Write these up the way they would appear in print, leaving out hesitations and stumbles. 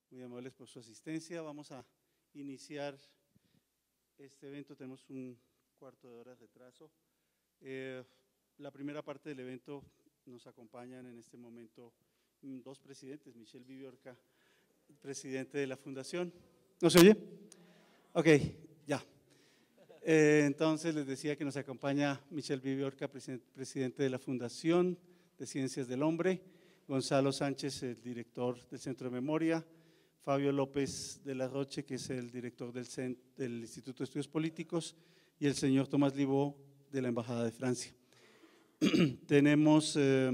Muy amables por su asistencia. Vamos a iniciar este evento. Tenemos un cuarto de hora de retraso. La primera parte del evento nos acompañan en este momento dos presidentes, Michel Viviorca, presidente de la Fundación. ¿No se oye? Ok, ya. Entonces les decía que nos acompaña Michel Viviorca, presidente de la Fundación de Ciencias del Hombre, Gonzalo Sánchez, el director del Centro de Memoria, Fabio López de la Roche, que es el director del Instituto de Estudios Políticos, y el señor Tomás Libó, de la Embajada de Francia. Tenemos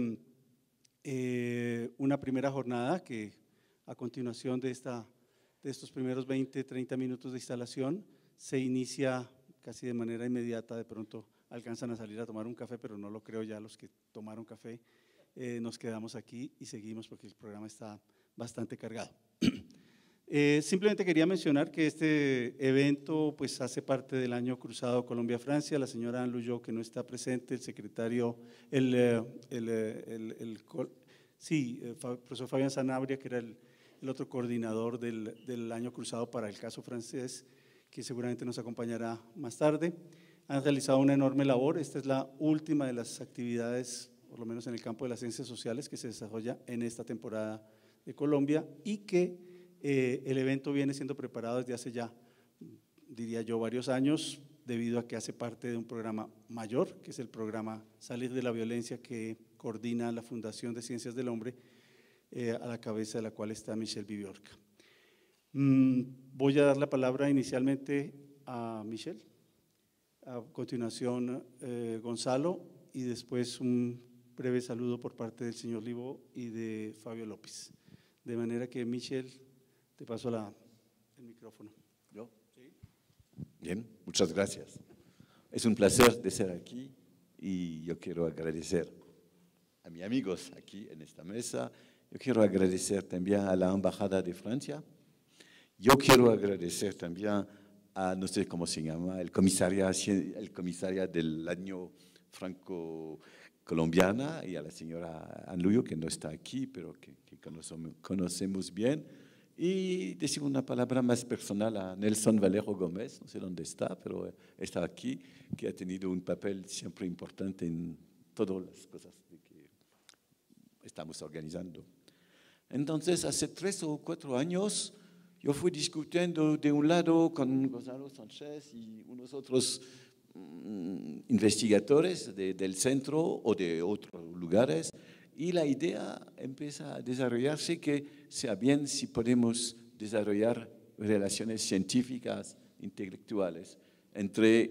una primera jornada que a continuación de estos primeros 20-30 minutos de instalación se inicia casi de manera inmediata. De pronto alcanzan a salir a tomar un café, pero no lo creo ya los que tomaron café. Nos quedamos aquí y seguimos porque el programa está bastante cargado. Simplemente quería mencionar que este evento pues hace parte del año cruzado Colombia-Francia. La señora Anne Luyó, que no está presente, el secretario, profesor Fabián Sanabria, que era el otro coordinador del año cruzado para el caso francés, que seguramente nos acompañará más tarde. Han realizado una enorme labor. Esta es la última de las actividades, por lo menos en el campo de las ciencias sociales, que se desarrolla en esta temporada de Colombia, y que el evento viene siendo preparado desde hace ya, diría yo, varios años, debido a que hace parte de un programa mayor, que es el programa Salir de la Violencia, que coordina la Fundación de Ciencias del Hombre, a la cabeza de la cual está Michel Viviorca. Voy a dar la palabra inicialmente a Michel, a continuación Gonzalo, y después un breve saludo por parte del señor Libó y de Fabio López. De manera que, Michel, te paso el micrófono. ¿Yo? Sí. Bien, muchas gracias. Es un placer de estar aquí y yo quiero agradecer a mis amigos aquí en esta mesa. Yo quiero agradecer también a la Embajada de Francia. Yo quiero agradecer también a, no sé cómo se llama, el comisaria del año franco-colombiana, y a la señora Anne Luyó, que no está aquí, pero que conocemos bien. Y decir una palabra más personal a Nelson Valero Gómez, no sé dónde está, pero está aquí, que ha tenido un papel siempre importante en todas las cosas que estamos organizando. Entonces, hace 3 o 4 años, yo fui discutiendo de un lado con Gonzalo Sánchez y unos otros investigadores del centro o de otros lugares, y la idea empieza a desarrollarse que sea bien si podemos desarrollar relaciones científicas, intelectuales, entre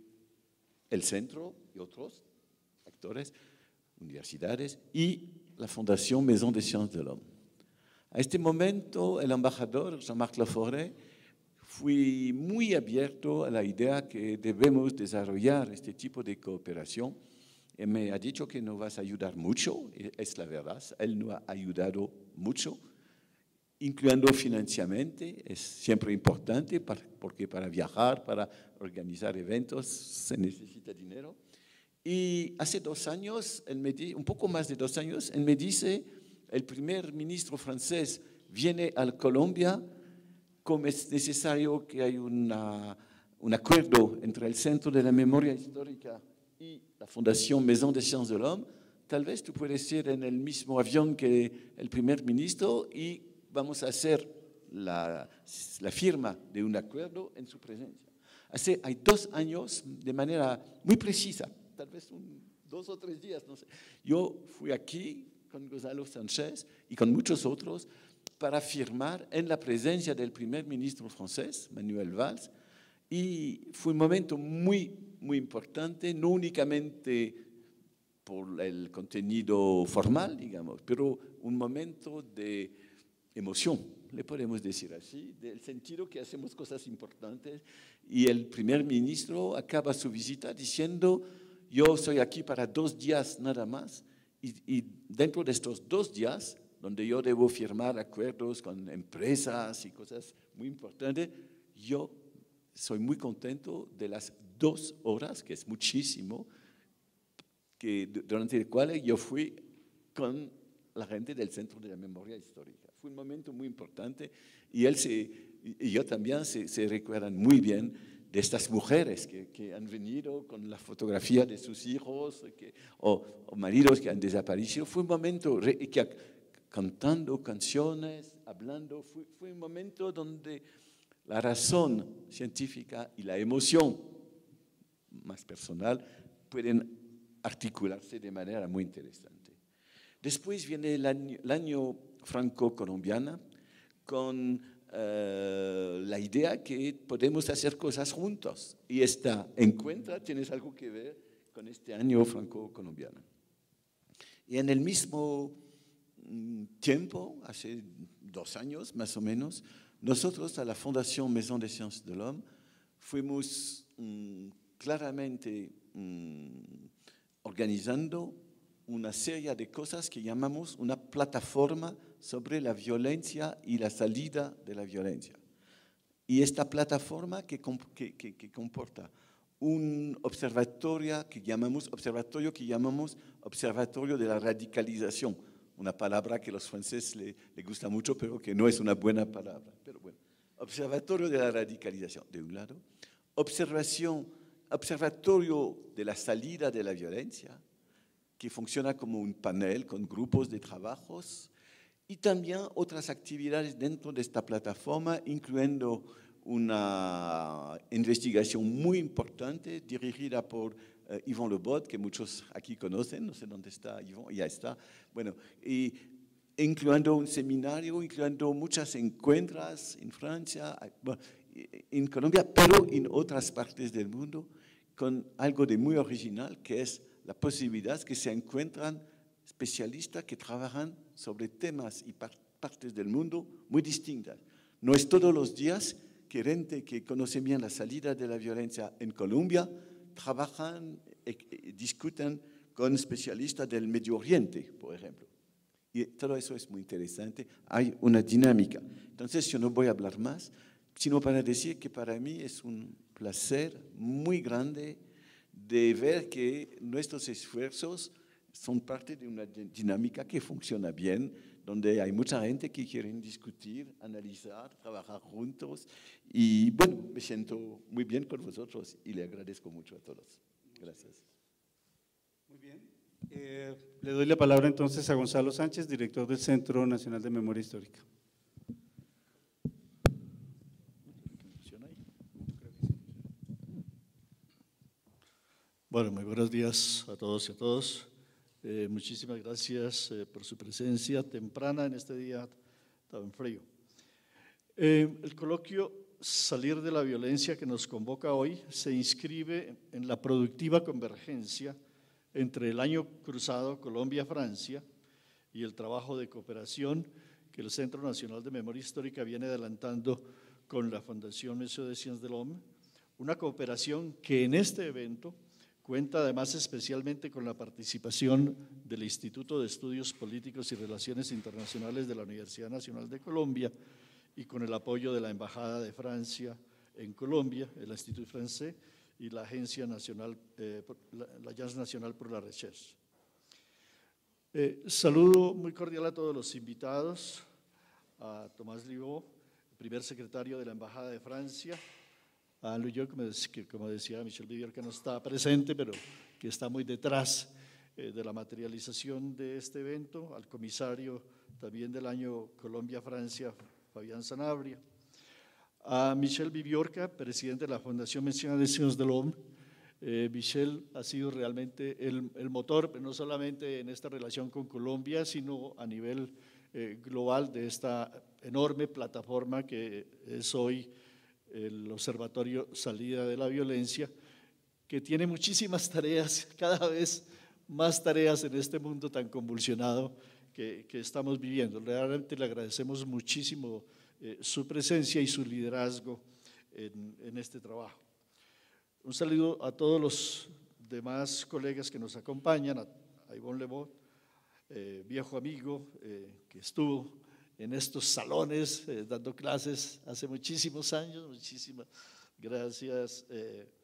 el centro y otros actores, universidades, y la Fundación Maison des Sciences de l'Homme. A este momento, el embajador Jean-Marc Laforêt fue muy abierto a la idea que debemos desarrollar este tipo de cooperación. Y me ha dicho que nos vas a ayudar mucho, es la verdad, él nos ha ayudado mucho, incluyendo financieramente, es siempre importante porque para viajar, para organizar eventos se necesita dinero. Y hace 2 años, un poco más de 2 años, él me dice, el primer ministro francés viene a Colombia, como es necesario que haya un acuerdo entre el Centro de la Memoria Histórica y la Fundación Maison des Sciences de l'Homme, tal vez tú puedes ir en el mismo avión que el primer ministro y vamos a hacer la firma de un acuerdo en su presencia. Hay 2 años, de manera muy precisa, tal vez 2 o 3 días, no sé, yo fui aquí con Gonzalo Sánchez y con muchos otros para firmar en la presencia del primer ministro francés, Manuel Valls, y fue un momento muy, muy importante, no únicamente por el contenido formal, digamos, pero un momento de emoción, le podemos decir así, del sentido que hacemos cosas importantes, y el primer ministro acaba su visita diciendo, yo soy aquí para 2 días nada más, y dentro de estos 2 días, donde yo debo firmar acuerdos con empresas y cosas muy importantes, yo soy muy contento de las 2 horas, que es muchísimo, durante las cuales yo fui con la gente del Centro de la Memoria Histórica. Fue un momento muy importante y él y yo también se recuerdan muy bien de estas mujeres que han venido con la fotografía de sus hijos o maridos que han desaparecido. Fue un momento cantando canciones, hablando, fue un momento donde la razón científica y la emoción más personal pueden articularse de manera muy interesante. Después viene el año franco-colombiano con la idea que podemos hacer cosas juntos. Y tienes algo que ver con este año franco-colombiano. Y en el mismo tiempo, hace 2 años más o menos, nosotros a la Fundación Maison des Sciences de l'Homme fuimos claramente organizando una serie de cosas que llamamos una plataforma sobre la violencia y la salida de la violencia. Y esta plataforma que comporta un observatorio que llamamos Observatorio de la Radicalización, una palabra que a los franceses les gusta mucho, pero que no es una buena palabra. Pero bueno, Observatorio de la Radicalización, de un lado, Observatorio de la Salida de la Violencia, que funciona como un panel con grupos de trabajos, y también otras actividades dentro de esta plataforma, incluyendo una investigación muy importante dirigida por Yvon Lebot, que muchos aquí conocen, no sé dónde está Yvon, ya está. Bueno, y incluyendo un seminario, incluyendo muchas encuentros en Francia, en Colombia, pero en otras partes del mundo, con algo de muy original, que es la posibilidad que se encuentran especialistas que trabajan sobre temas y partes del mundo muy distintas. No es todos los días que gente que conoce bien la salida de la violencia en Colombia trabajan y discuten con especialistas del Medio Oriente, por ejemplo. Y todo eso es muy interesante. Hay una dinámica. Entonces, yo no voy a hablar más, sino para decir que para mí es un placer muy grande de ver que nuestros esfuerzos son parte de una dinámica que funciona bien, donde hay mucha gente que quiere discutir, analizar, trabajar juntos. Y bueno, me siento muy bien con vosotros y le agradezco mucho a todos. Gracias. Muy bien. Le doy la palabra entonces a Gonzalo Sánchez, director del Centro Nacional de Memoria Histórica. Bueno, muy buenos días a todos y a todas. Muchísimas gracias por su presencia temprana en este día tan frío. El coloquio Salir de la Violencia que nos convoca hoy se inscribe en la productiva convergencia entre el año cruzado Colombia-Francia y el trabajo de cooperación que el Centro Nacional de Memoria Histórica viene adelantando con la Fundación Maison des Sciences de l'Homme, una cooperación que en este evento cuenta además especialmente con la participación del Instituto de Estudios Políticos y Relaciones Internacionales de la Universidad Nacional de Colombia y con el apoyo de la Embajada de Francia en Colombia, el Institut Français y la Agencia Nacional, la Agence Nationale pour la Recherche. Saludo muy cordial a todos los invitados, a Tomás Libot, primer secretario de la Embajada de Francia, a Luyo, como decía Michel Vivier, que no está presente, pero que está muy detrás de la materialización de este evento, al comisario también del año Colombia-Francia, Fabián Sanabria, a Michel Viviorca, presidente de la Fundación Maison des Sciences de l'Homme. Michel ha sido realmente el motor, no solamente en esta relación con Colombia, sino a nivel global de esta enorme plataforma que es hoy el Observatorio Salida de la Violencia, que tiene muchísimas tareas, cada vez más tareas en este mundo tan convulsionado que estamos viviendo. Realmente le agradecemos muchísimo su presencia y su liderazgo en este trabajo. Un saludo a todos los demás colegas que nos acompañan, a Yvon Lebot, viejo amigo que estuvo en estos salones dando clases hace muchísimos años. Muchísimas gracias,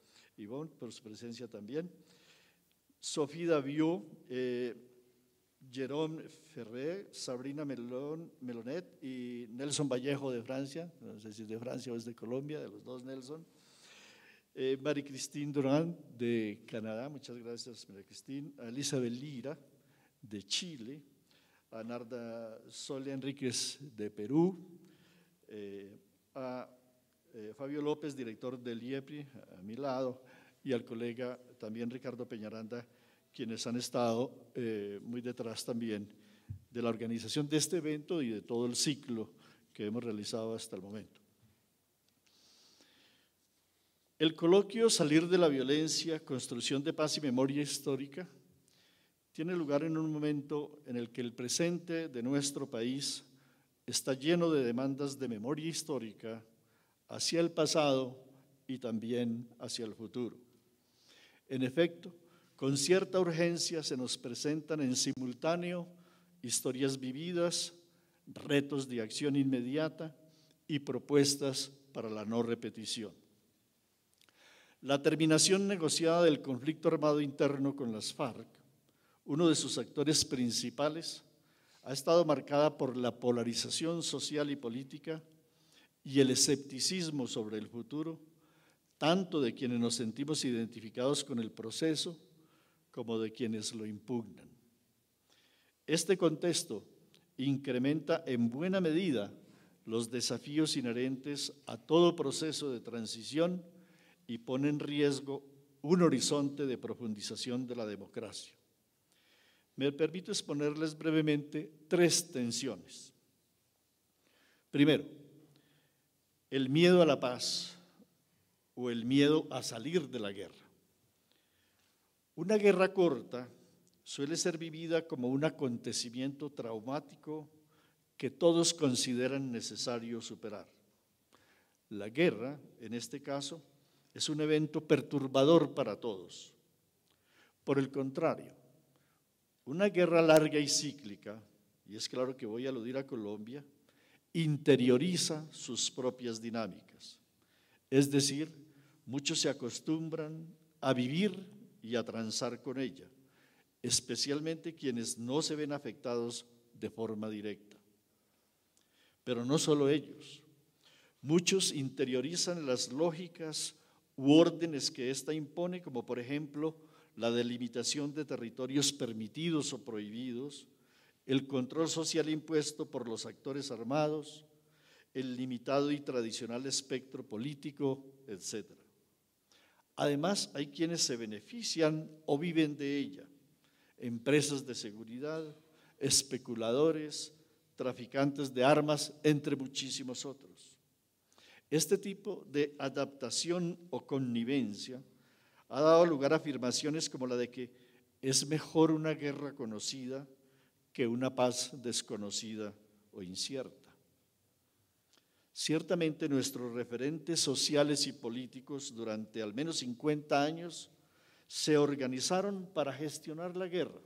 Yvon, por su presencia también. Sophie Davio, Jérôme Ferré, Sabrina Melonet y Nelson Vallejo de Francia, no sé si es de Francia o es de Colombia, de los dos Nelson. Marie-Christine Durand de Canadá, muchas gracias Marie-Christine. A Elizabeth Lira de Chile, a Narda Solia Enríquez de Perú, a Fabio López, director del IEPRI, a mi lado, y al colega también Ricardo Peñaranda, quienes han estado muy detrás también de la organización de este evento y de todo el ciclo que hemos realizado hasta el momento. El coloquio Salir de la violencia, construcción de paz y memoria histórica tiene lugar en un momento en el que el presente de nuestro país está lleno de demandas de memoria histórica hacia el pasado y también hacia el futuro. En efecto, con cierta urgencia se nos presentan en simultáneo historias vividas, retos de acción inmediata y propuestas para la no repetición. La terminación negociada del conflicto armado interno con las FARC, uno de sus actores principales, ha estado marcada por la polarización social y política y el escepticismo sobre el futuro, tanto de quienes nos sentimos identificados con el proceso como de quienes lo impugnan. Este contexto incrementa en buena medida los desafíos inherentes a todo proceso de transición y pone en riesgo un horizonte de profundización de la democracia. Me permito exponerles brevemente 3 tensiones. Primero, el miedo a la paz o el miedo a salir de la guerra. Una guerra corta suele ser vivida como un acontecimiento traumático que todos consideran necesario superar. La guerra, en este caso, es un evento perturbador para todos. Por el contrario, una guerra larga y cíclica, y es claro que voy a aludir a Colombia, interioriza sus propias dinámicas. Es decir, muchos se acostumbran a vivir y a transar con ella, especialmente quienes no se ven afectados de forma directa. Pero no solo ellos, muchos interiorizan las lógicas u órdenes que ésta impone, como por ejemplo la delimitación de territorios permitidos o prohibidos, el control social impuesto por los actores armados, el limitado y tradicional espectro político, etc. Además, hay quienes se benefician o viven de ella, empresas de seguridad, especuladores, traficantes de armas, entre muchísimos otros. Este tipo de adaptación o connivencia ha dado lugar a afirmaciones como la de que es mejor una guerra conocida que una paz desconocida o incierta. Ciertamente nuestros referentes sociales y políticos durante al menos 50 años se organizaron para gestionar la guerra.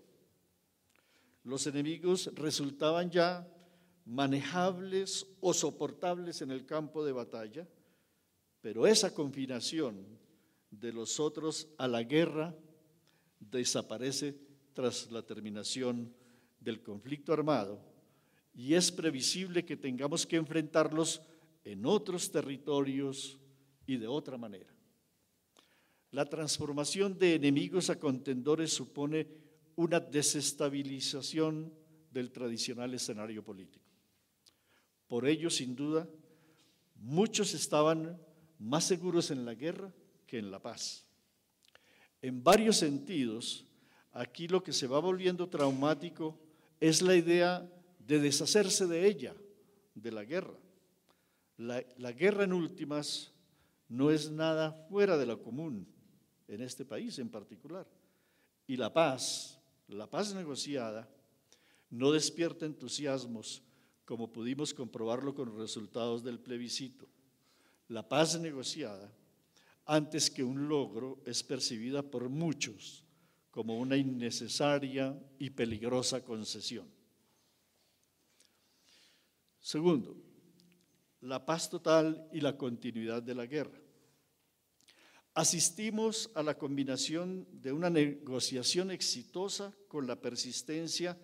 Los enemigos resultaban ya manejables o soportables en el campo de batalla, pero esa confinación de los otros a la guerra desaparece tras la terminación del conflicto armado y es previsible que tengamos que enfrentarlos en otros territorios y de otra manera. La transformación de enemigos a contendores supone una desestabilización del tradicional escenario político. Por ello, sin duda, muchos estaban más seguros en la guerra que en la paz. En varios sentidos, aquí lo que se va volviendo traumático es la idea de deshacerse de ella, de la guerra. La guerra en últimas no es nada fuera de lo común en este país en particular. Y la paz negociada, no despierta entusiasmos como pudimos comprobarlo con los resultados del plebiscito. La paz negociada, antes que un logro, es percibida por muchos como una innecesaria y peligrosa concesión. Segundo, la paz total y la continuidad de la guerra. Asistimos a la combinación de una negociación exitosa con la persistencia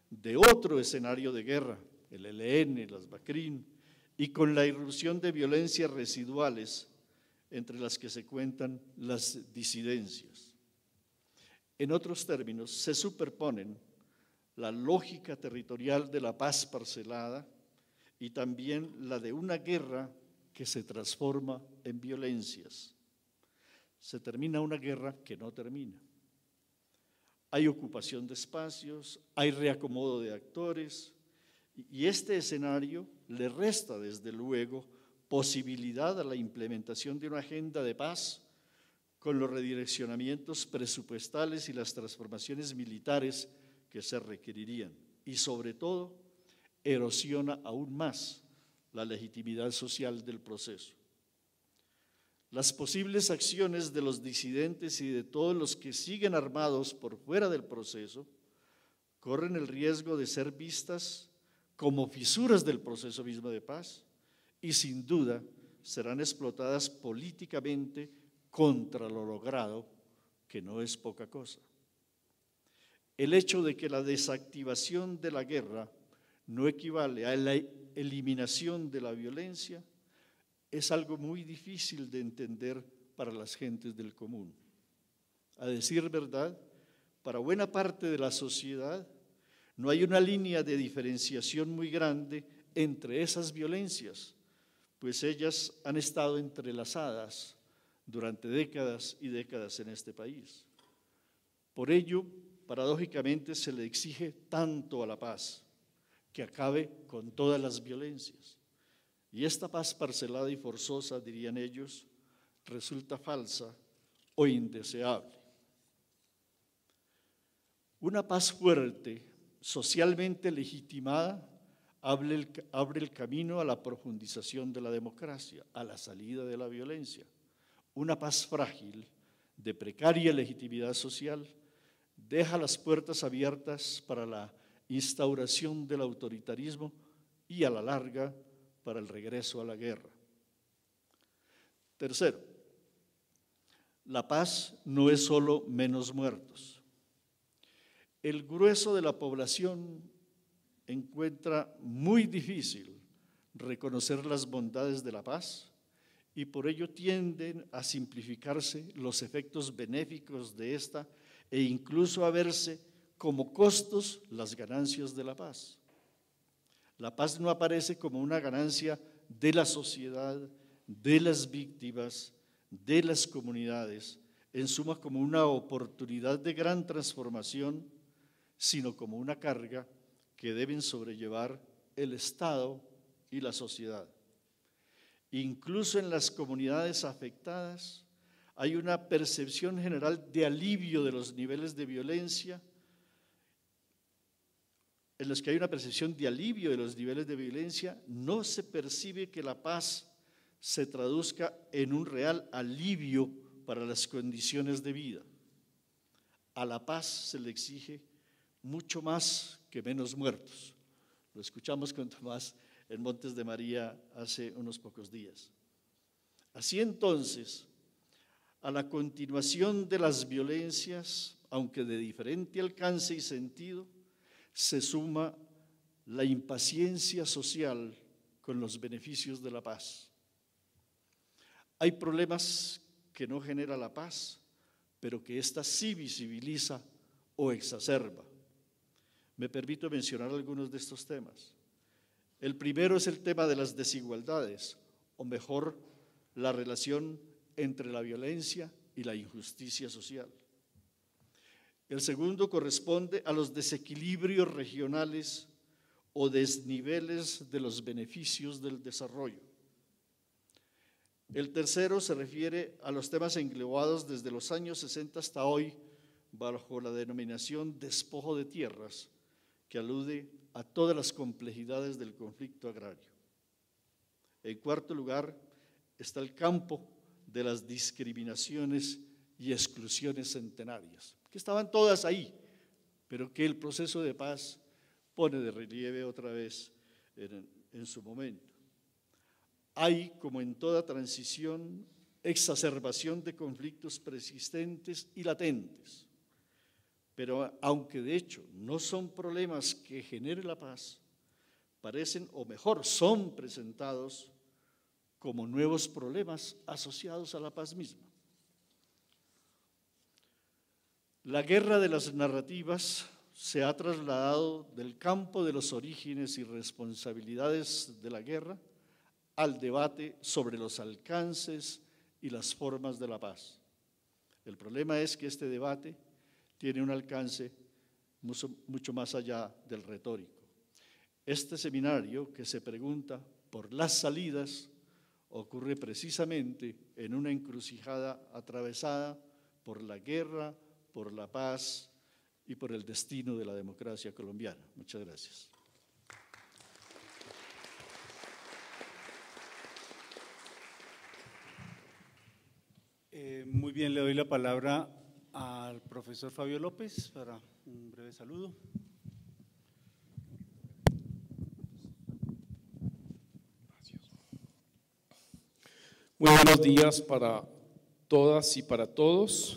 de otro escenario de guerra, el ELN, las BACRIM, y con la irrupción de violencias residuales, entre las que se cuentan las disidencias. En otros términos, se superponen la lógica territorial de la paz parcelada y también la de una guerra que se transforma en violencias. Se termina una guerra que no termina. Hay ocupación de espacios, hay reacomodo de actores, y este escenario le resta, desde luego, posibilidad a la implementación de una agenda de paz con los redireccionamientos presupuestales y las transformaciones militares que se requerirían. Y sobre todo, erosiona aún más la legitimidad social del proceso. Las posibles acciones de los disidentes y de todos los que siguen armados por fuera del proceso corren el riesgo de ser vistas como fisuras del proceso mismo de paz y sin duda serán explotadas políticamente contra lo logrado, que no es poca cosa. El hecho de que la desactivación de la guerra no equivale a la eliminación de la violencia es algo muy difícil de entender para las gentes del común. A decir verdad, para buena parte de la sociedad no hay una línea de diferenciación muy grande entre esas violencias, pues ellas han estado entrelazadas durante décadas y décadas en este país. Por ello, paradójicamente, se le exige tanto a la paz, que acabe con todas las violencias. Y esta paz parcelada y forzosa, dirían ellos, resulta falsa o indeseable. Una paz fuerte, socialmente legitimada, abre el camino a la profundización de la democracia, a la salida de la violencia. Una paz frágil, de precaria legitimidad social, deja las puertas abiertas para la instauración del autoritarismo y a la larga para el regreso a la guerra. Tercero, la paz no es solo menos muertos. El grueso de la población encuentra muy difícil reconocer las bondades de la paz y por ello tienden a simplificarse los efectos benéficos de esta e incluso a verse como costos las ganancias de la paz. La paz no aparece como una ganancia de la sociedad, de las víctimas, de las comunidades, en suma como una oportunidad de gran transformación, sino como una carga que deben sobrellevar el Estado y la sociedad. Incluso en las comunidades afectadas hay una percepción general de alivio de los niveles de violencia, en los que hay una percepción de alivio de los niveles de violencia, no se percibe que la paz se traduzca en un real alivio para las condiciones de vida. A la paz se le exige mucho más que menos muertos. Lo escuchamos con Tomás en Montes de María hace unos pocos días. Así entonces, a la continuación de las violencias, aunque de diferente alcance y sentido, se suma la impaciencia social con los beneficios de la paz. Hay problemas que no genera la paz, pero que ésta sí visibiliza o exacerba. Me permito mencionar algunos de estos temas. El primero es el tema de las desigualdades, o mejor, la relación entre la violencia y la injusticia social. El segundo corresponde a los desequilibrios regionales o desniveles de los beneficios del desarrollo. El tercero se refiere a los temas englobados desde los años 60 hasta hoy bajo la denominación despojo de tierras, que alude a todas las complejidades del conflicto agrario. En cuarto lugar está el campo de las discriminaciones y exclusiones centenarias, que estaban todas ahí, pero que el proceso de paz pone de relieve otra vez en su momento. Hay, como en toda transición, exacerbación de conflictos persistentes y latentes. pero aunque de hecho no son problemas que genere la paz, parecen, o mejor, son presentados como nuevos problemas asociados a la paz misma. La guerra de las narrativas se ha trasladado del campo de los orígenes y responsabilidades de la guerra al debate sobre los alcances y las formas de la paz. El problema es que este debate tiene un alcance mucho más allá del retórico. Este seminario, que se pregunta por las salidas, ocurre precisamente en una encrucijada atravesada por la guerra, por la paz y por el destino de la democracia colombiana. Muchas gracias. Muy bien, le doy la palabra al profesor Fabio López para un breve saludo. Muy buenos días para todas y para todos.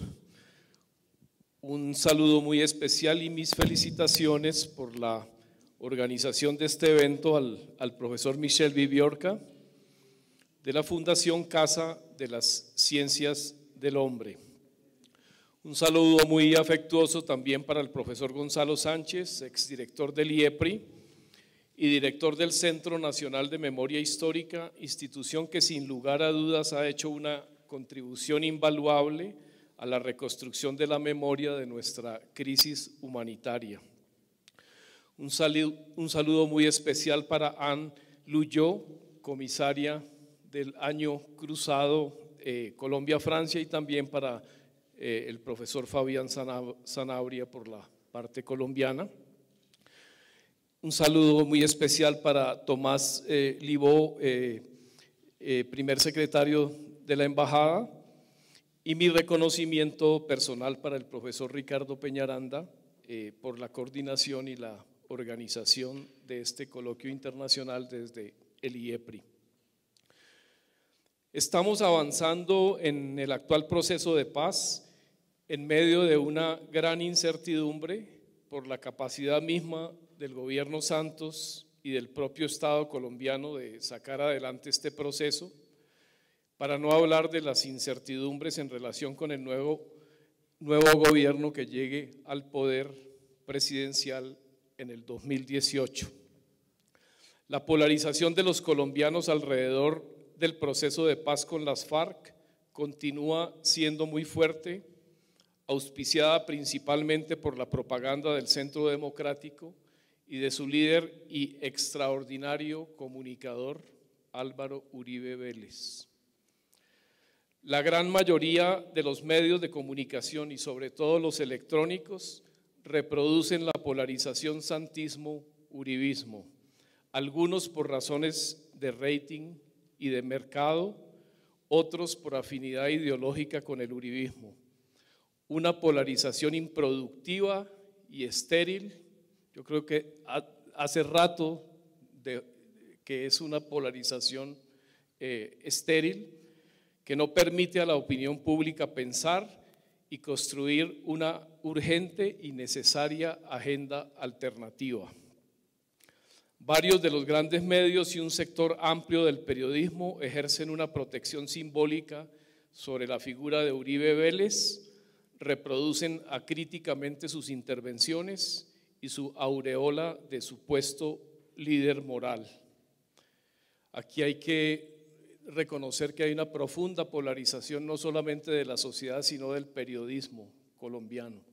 Un saludo muy especial y mis felicitaciones por la organización de este evento al profesor Michel Viviorca de la Fundación Casa de las Ciencias del Hombre. Un saludo muy afectuoso también para el profesor Gonzalo Sánchez, exdirector del IEPRI y director del Centro Nacional de Memoria Histórica, institución que sin lugar a dudas ha hecho una contribución invaluable a la reconstrucción de la memoria de nuestra crisis humanitaria. Un saludo muy especial para Anne Luyó, comisaria del año cruzado Colombia-Francia, y también para el profesor Fabián Sanabria por la parte colombiana. Un saludo muy especial para Tomás Libó, primer secretario de la Embajada, y mi reconocimiento personal para el profesor Ricardo Peñaranda por la coordinación y la organización de este coloquio internacional desde el IEPRI. Estamos avanzando en el actual proceso de paz en medio de una gran incertidumbre por la capacidad misma del gobierno Santos y del propio Estado colombiano de sacar adelante este proceso, para no hablar de las incertidumbres en relación con el nuevo gobierno que llegue al poder presidencial en el 2018. La polarización de los colombianos alrededor del proceso de paz con las FARC continúa siendo muy fuerte, auspiciada principalmente por la propaganda del Centro Democrático y de su líder y extraordinario comunicador Álvaro Uribe Vélez. La gran mayoría de los medios de comunicación y sobre todo los electrónicos reproducen la polarización santismo-uribismo, algunos por razones de rating y de mercado, otros por afinidad ideológica con el uribismo. Una polarización improductiva y estéril. Yo creo que hace rato que es una polarización estéril, que no permite a la opinión pública pensar y construir una urgente y necesaria agenda alternativa. Varios de los grandes medios y un sector amplio del periodismo ejercen una protección simbólica sobre la figura de Uribe Vélez, reproducen acríticamente sus intervenciones y su aureola de supuesto líder moral. Aquí hay que reconocer que hay una profunda polarización no solamente de la sociedad, sino del periodismo colombiano.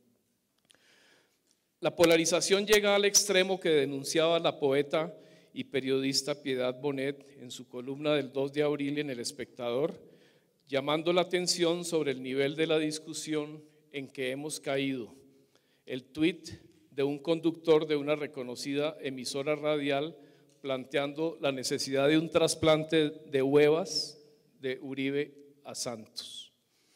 La polarización llega al extremo que denunciaba la poeta y periodista Piedad Bonet en su columna del 2 de abril en El Espectador, llamando la atención sobre el nivel de la discusión en que hemos caído. El tuit de un conductor de una reconocida emisora radial planteando la necesidad de un trasplante de huevas de Uribe a Santos.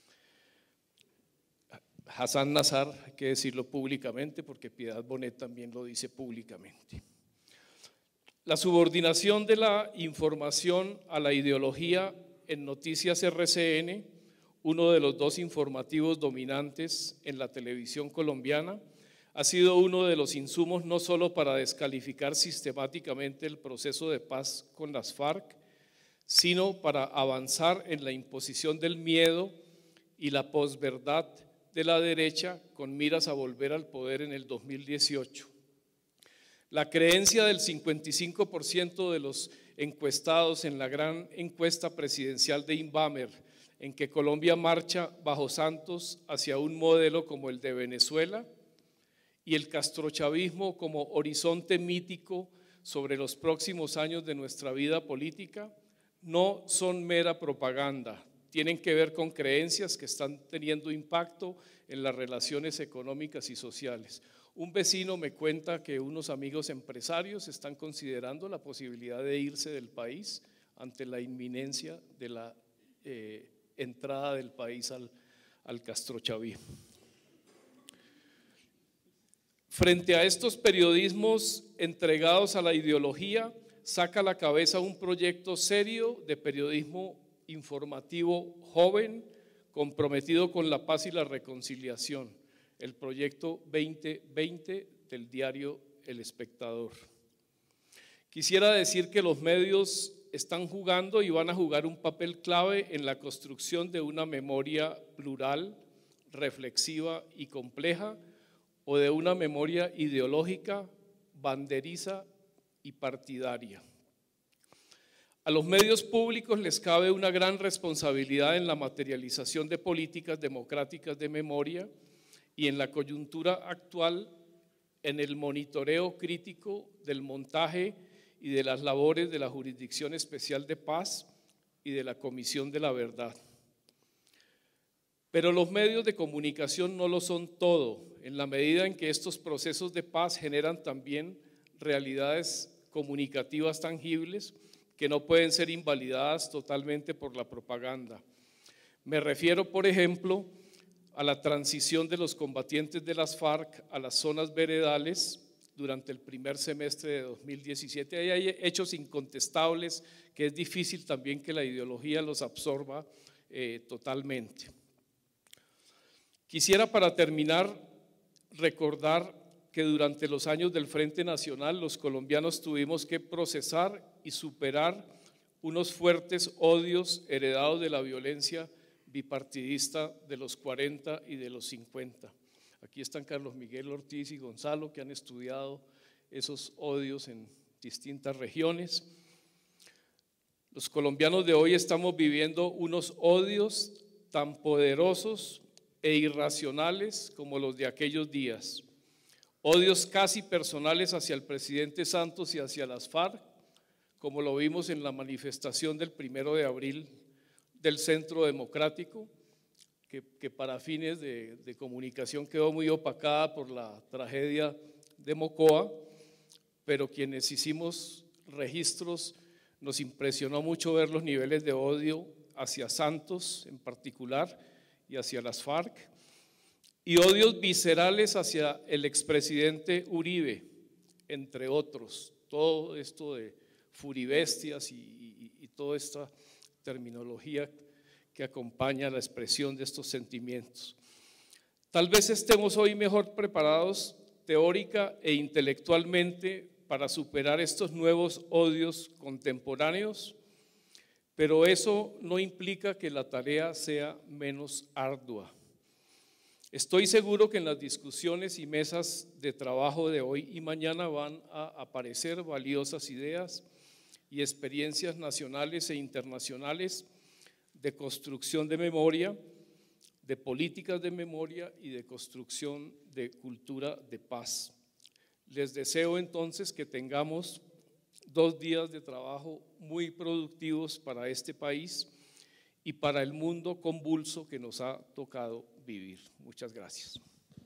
Hassan Nazar, hay que decirlo públicamente porque Piedad Bonet también lo dice públicamente. La subordinación de la información a la ideología en Noticias RCN, uno de los dos informativos dominantes en la televisión colombiana, ha sido uno de los insumos no solo para descalificar sistemáticamente el proceso de paz con las FARC, sino para avanzar en la imposición del miedo y la posverdad de la derecha con miras a volver al poder en el 2018. La creencia del 55% de los encuestados en la gran encuesta presidencial de Inbamer en que Colombia marcha bajo Santos hacia un modelo como el de Venezuela y el castrochavismo como horizonte mítico sobre los próximos años de nuestra vida política no son mera propaganda, tienen que ver con creencias que están teniendo impacto en las relaciones económicas y sociales. Un vecino me cuenta que unos amigos empresarios están considerando la posibilidad de irse del país ante la inminencia de la entrada del país al castrochavismo. Frente a estos periodismos entregados a la ideología, saca a la cabeza un proyecto serio de periodismo informativo joven, comprometido con la paz y la reconciliación, el proyecto 2020 del diario El Espectador. Quisiera decir que los medios están jugando y van a jugar un papel clave en la construcción de una memoria plural, reflexiva y compleja, o de una memoria ideológica, banderiza y partidaria. A los medios públicos les cabe una gran responsabilidad en la materialización de políticas democráticas de memoria y en la coyuntura actual en el monitoreo crítico del montaje y de las labores de la Jurisdicción Especial de Paz y de la Comisión de la Verdad. Pero los medios de comunicación no lo son todo, en la medida en que estos procesos de paz generan también realidades comunicativas tangibles que no pueden ser invalidadas totalmente por la propaganda. Me refiero, por ejemplo, a la transición de los combatientes de las FARC a las zonas veredales durante el primer semestre de 2017. Ahí hay hechos incontestables que es difícil también que la ideología los absorba totalmente. Quisiera, para terminar, recordar que durante los años del Frente Nacional los colombianos tuvimos que procesar y superar unos fuertes odios heredados de la violencia bipartidista de los 40 y de los 50. Aquí están Carlos Miguel Ortiz y Gonzalo, que han estudiado esos odios en distintas regiones. Los colombianos de hoy estamos viviendo unos odios tan poderosos e irracionales como los de aquellos días. Odios casi personales hacia el presidente Santos y hacia las FARC, como lo vimos en la manifestación del 1 de abril del Centro Democrático, que para fines de comunicación quedó muy opacada por la tragedia de Mocoa, pero quienes hicimos registros nos impresionó mucho ver los niveles de odio hacia Santos en particular y hacia las FARC, y odios viscerales hacia el expresidente Uribe, entre otros. Todo esto de furibestias y toda esta terminología que acompaña la expresión de estos sentimientos. Tal vez estemos hoy mejor preparados teórica e intelectualmente para superar estos nuevos odios contemporáneos, pero eso no implica que la tarea sea menos ardua. Estoy seguro que en las discusiones y mesas de trabajo de hoy y mañana van a aparecer valiosas ideas y experiencias nacionales e internacionales de construcción de memoria, de políticas de memoria y de construcción de cultura de paz. Les deseo entonces que tengamos 2 días de trabajo muy productivos para este país y para el mundo convulso que nos ha tocado vivir. Muchas gracias.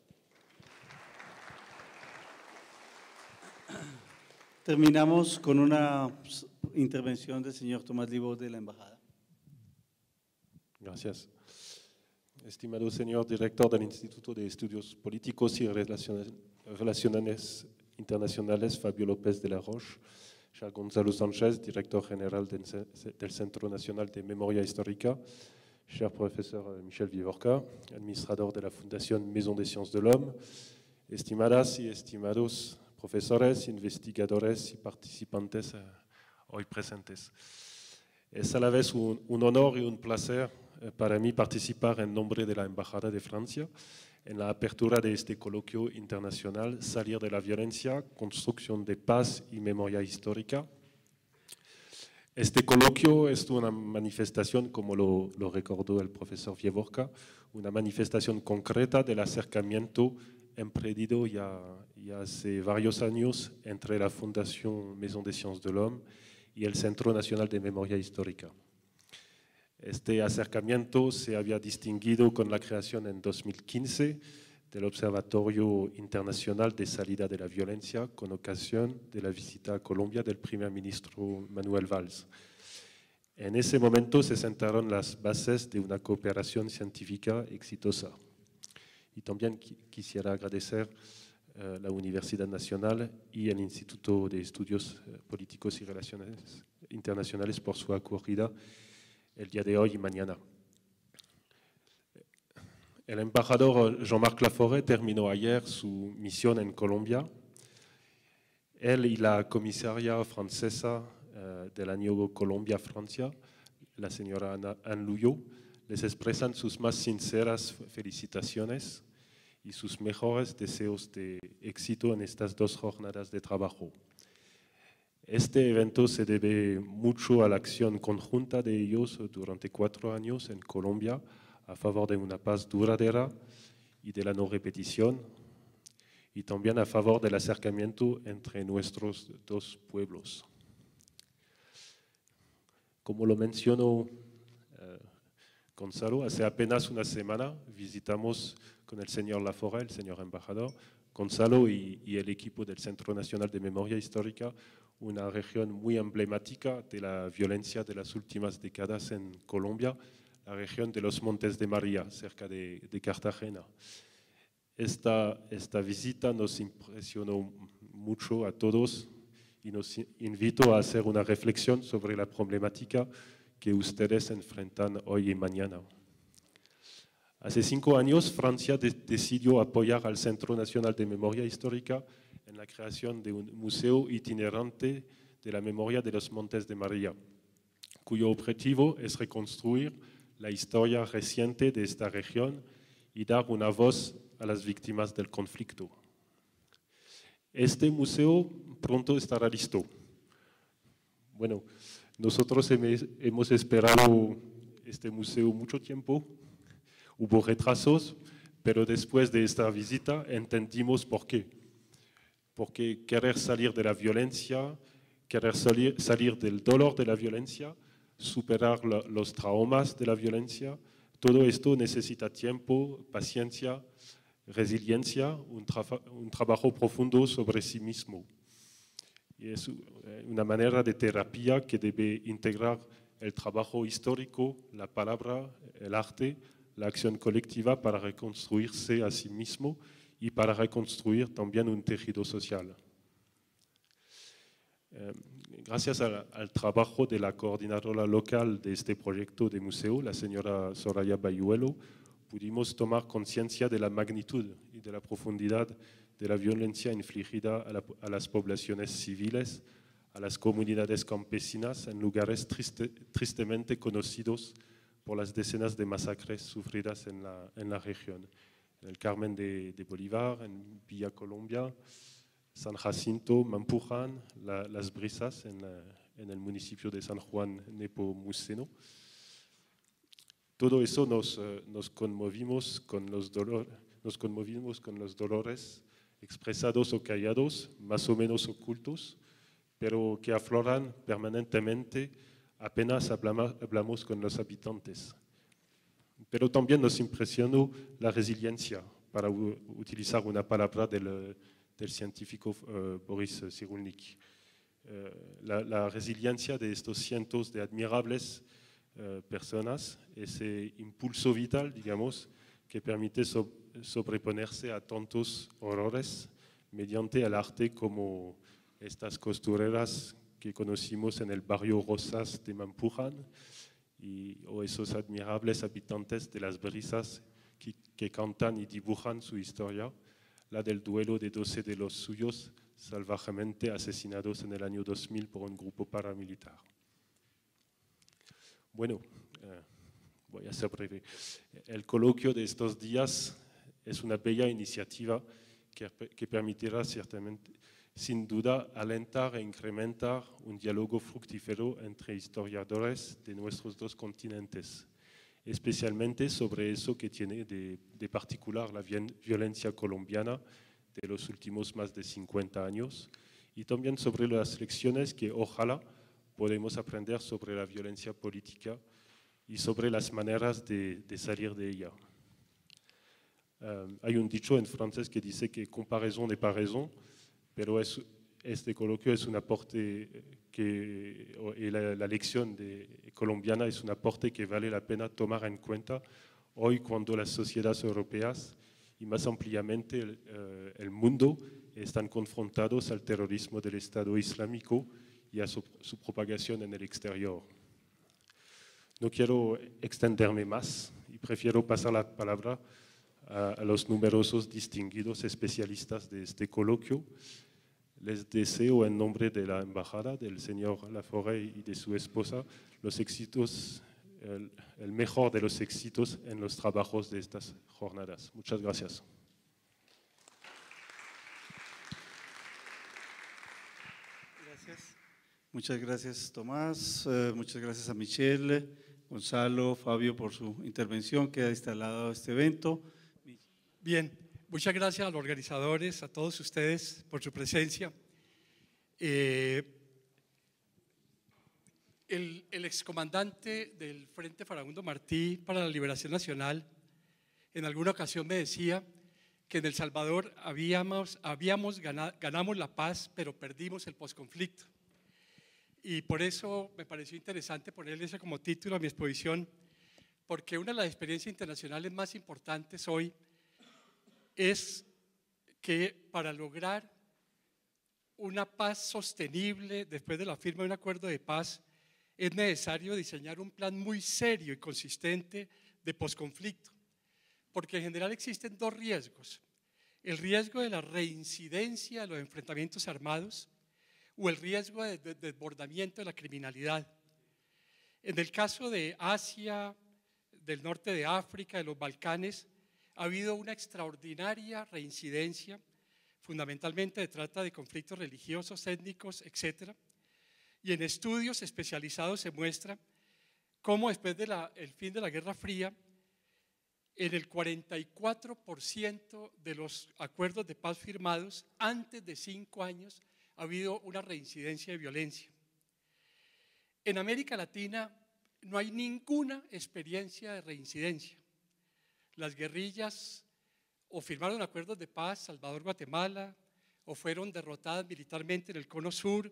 Terminamos con una intervención del señor Tomás Livo de la Embajada. Gracias. Estimado señor director del Instituto de Estudios Políticos y Relaciones Internacionales, Fabio López de la Roche, cher Gonzalo Sánchez, director general del Centro Nacional de Memoria Histórica, cher professeur Michel Vivorca, administrador de la Fundación Maison des Sciences de l'Homme, estimadas y estimados profesores, investigadores y participantes hoy presentes. Es a la vez un honor y un placer para mí participar en nombre de la Embajada de Francia en la apertura de este coloquio internacional Salir de la violencia, construcción de paz y memoria histórica. Este coloquio es una manifestación, como lo recordó el profesor Vievorka, una manifestación concreta del acercamiento emprendido ya hace varios años entre la Fundación Maison des Sciences de l'Homme y el Centro Nacional de Memoria Histórica. Este acercamiento se había distinguido con la creación en 2015 del Observatorio Internacional de Salida de la Violencia con ocasión de la visita a Colombia del primer ministro Manuel Valls. En ese momento se sentaron las bases de una cooperación científica exitosa. Y también quisiera agradecer a la Universidad Nacional y el Instituto de Estudios Políticos y Relaciones Internacionales por su acogida el día de hoy y mañana. El embajador Jean-Marc Laforêt terminó ayer su misión en Colombia. Él y la comisaria francesa del año Colombia-Francia, la señora Anne Luyot, les expresan sus más sinceras felicitaciones y sus mejores deseos de éxito en estas 2 jornadas de trabajo. Este evento se debe mucho a la acción conjunta de ellos durante 4 años en Colombia a favor de una paz duradera y de la no repetición, y también a favor del acercamiento entre nuestros 2 pueblos. Como lo mencionó Gonzalo, hace apenas una semana visitamos con el señor Laforêt, el señor embajador, Gonzalo y el equipo del Centro Nacional de Memoria Histórica, una región muy emblemática de la violencia de las últimas décadas en Colombia, la región de los Montes de María, cerca de Cartagena. Esta visita nos impresionó mucho a todos y nos invitó a hacer una reflexión sobre la problemática que ustedes enfrentan hoy y mañana. Hace 5 años, Francia decidió apoyar al Centro Nacional de Memoria Histórica en la creación de un museo itinerante de la memoria de los Montes de María, cuyo objetivo es reconstruir la historia reciente de esta región y dar una voz a las víctimas del conflicto. Este museo pronto estará listo. Bueno, nosotros hemos esperado este museo mucho tiempo, hubo retrasos, pero después de esta visita entendimos por qué. Porque querer salir de la violencia, querer salir del dolor de la violencia, superar los traumas de la violencia, todo esto necesita tiempo, paciencia, resiliencia, un trabajo profundo sobre sí mismo. Y es una manera de terapia que debe integrar el trabajo histórico, la palabra, el arte, la acción colectiva para reconstruirse a sí mismo y para reconstruir también un tejido social. Gracias al trabajo de la coordinadora local de este proyecto de museo, la señora Soraya Bayuelo, pudimos tomar conciencia de la magnitud y de la profundidad de la violencia infligida a las poblaciones civiles, a las comunidades campesinas en lugares tristemente conocidos por las decenas de masacres sufridas en la región. En el Carmen de Bolívar, en Villa Colombia, San Jacinto, Mampuján, Las Brisas, en el municipio de San Juan Nepomuceno. Todo eso nos conmovimos con los dolores expresados o callados, más o menos ocultos, pero que afloran permanentemente apenas hablamos con los habitantes. Pero también nos impresionó la resiliencia, para utilizar una palabra del científico Boris Cyrulnik. La resiliencia de estos cientos de admirables personas, ese impulso vital, digamos, que permite sobreponerse a tantos horrores mediante el arte, como estas costureras que conocimos en el barrio Rosas de Mampuján, o esos admirables habitantes de Las Brisas que cantan y dibujan su historia, la del duelo de 12 de los suyos salvajemente asesinados en el año 2000 por un grupo paramilitar. Bueno, voy a ser breve. El coloquio de estos días es una bella iniciativa que permitirá ciertamente, sin duda, alentar e incrementar un diálogo fructífero entre historiadores de nuestros dos continentes, especialmente sobre eso que tiene de particular la violencia colombiana de los últimos más de 50 años, y también sobre las lecciones que ojalá podemos aprender sobre la violencia política y sobre las maneras de salir de ella. Hay un dicho en francés que dice que comparaison n'est pas raison, pero este coloquio es un aporte y la lección colombiana es un aporte que vale la pena tomar en cuenta hoy cuando las sociedades europeas y más ampliamente el mundo están confrontados al terrorismo del Estado Islámico y a su propagación en el exterior. No quiero extenderme más y prefiero pasar la palabra a los numerosos distinguidos especialistas de este coloquio. Les deseo en nombre de la embajada, del señor Laforey y de su esposa, los éxitos, el mejor de los éxitos en los trabajos de estas jornadas. Muchas gracias. Gracias. Muchas gracias, Tomás. Muchas gracias a Michelle, Gonzalo, Fabio por su intervención. Queda instalado este evento. Bien, muchas gracias a los organizadores, a todos ustedes por su presencia. El excomandante del Frente Farabundo Martí para la Liberación Nacional en alguna ocasión me decía que en El Salvador ganamos la paz, pero perdimos el posconflicto. Y por eso me pareció interesante ponerle eso como título a mi exposición, porque una de las experiencias internacionales más importantes hoy es que para lograr una paz sostenible después de la firma de un acuerdo de paz es necesario diseñar un plan muy serio y consistente de posconflicto, porque en general existen dos riesgos: el riesgo de la reincidencia de los enfrentamientos armados o el riesgo de desbordamiento de la criminalidad. En el caso de Asia, del norte de África, de los Balcanes, ha habido una extraordinaria reincidencia, fundamentalmente de trata de conflictos religiosos, étnicos, etc. Y en estudios especializados se muestra cómo después del fin de la Guerra Fría, en el 44% de los acuerdos de paz firmados antes de 5 años ha habido una reincidencia de violencia. En América Latina no hay ninguna experiencia de reincidencia. Las guerrillas o firmaron acuerdos de paz, Salvador, Guatemala, o fueron derrotadas militarmente en el Cono Sur,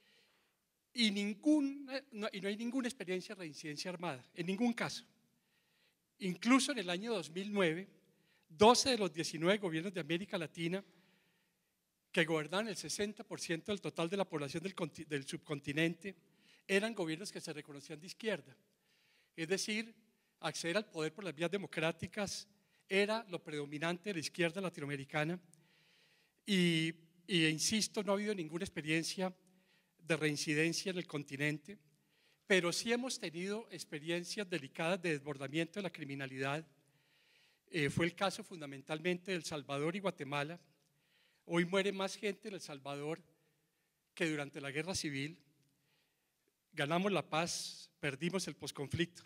y no hay ninguna experiencia de reincidencia armada, en ningún caso. Incluso en el año 2009, 12 de los 19 gobiernos de América Latina, que gobernaban el 60% del total de la población del subcontinente, eran gobiernos que se reconocían de izquierda. Es decir, acceder al poder por las vías democráticas era lo predominante de la izquierda latinoamericana y insisto, no ha habido ninguna experiencia de reincidencia en el continente, pero sí hemos tenido experiencias delicadas de desbordamiento de la criminalidad. Fue el caso fundamentalmente de El Salvador y Guatemala. Hoy muere más gente en El Salvador que durante la guerra civil. Ganamos la paz, perdimos el posconflicto.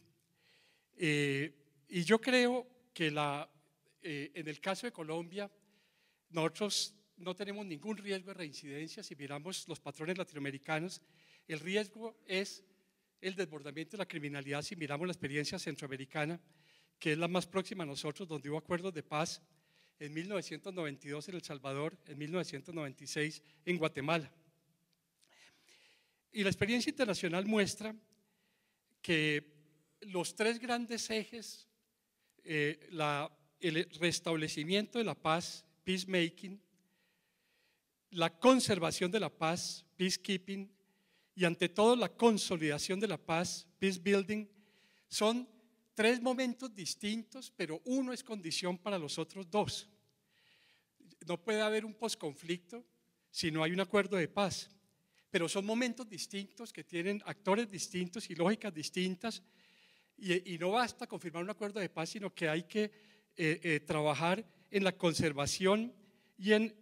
Y yo creo que en el caso de Colombia, nosotros no tenemos ningún riesgo de reincidencia. Si miramos los patrones latinoamericanos, el riesgo es el desbordamiento de la criminalidad. Si miramos la experiencia centroamericana, que es la más próxima a nosotros, donde hubo acuerdos de paz en 1992 en El Salvador, en 1996 en Guatemala. Y la experiencia internacional muestra que los tres grandes ejes, el restablecimiento de la paz, peacemaking, la conservación de la paz, peacekeeping, y ante todo la consolidación de la paz, peace building, son tres momentos distintos, pero uno es condición para los otros dos. no puede haber un posconflicto si no hay un acuerdo de paz. Pero son momentos distintos que tienen actores distintos y lógicas distintas, y no basta con firmar un acuerdo de paz, sino que hay que trabajar en la conservación y en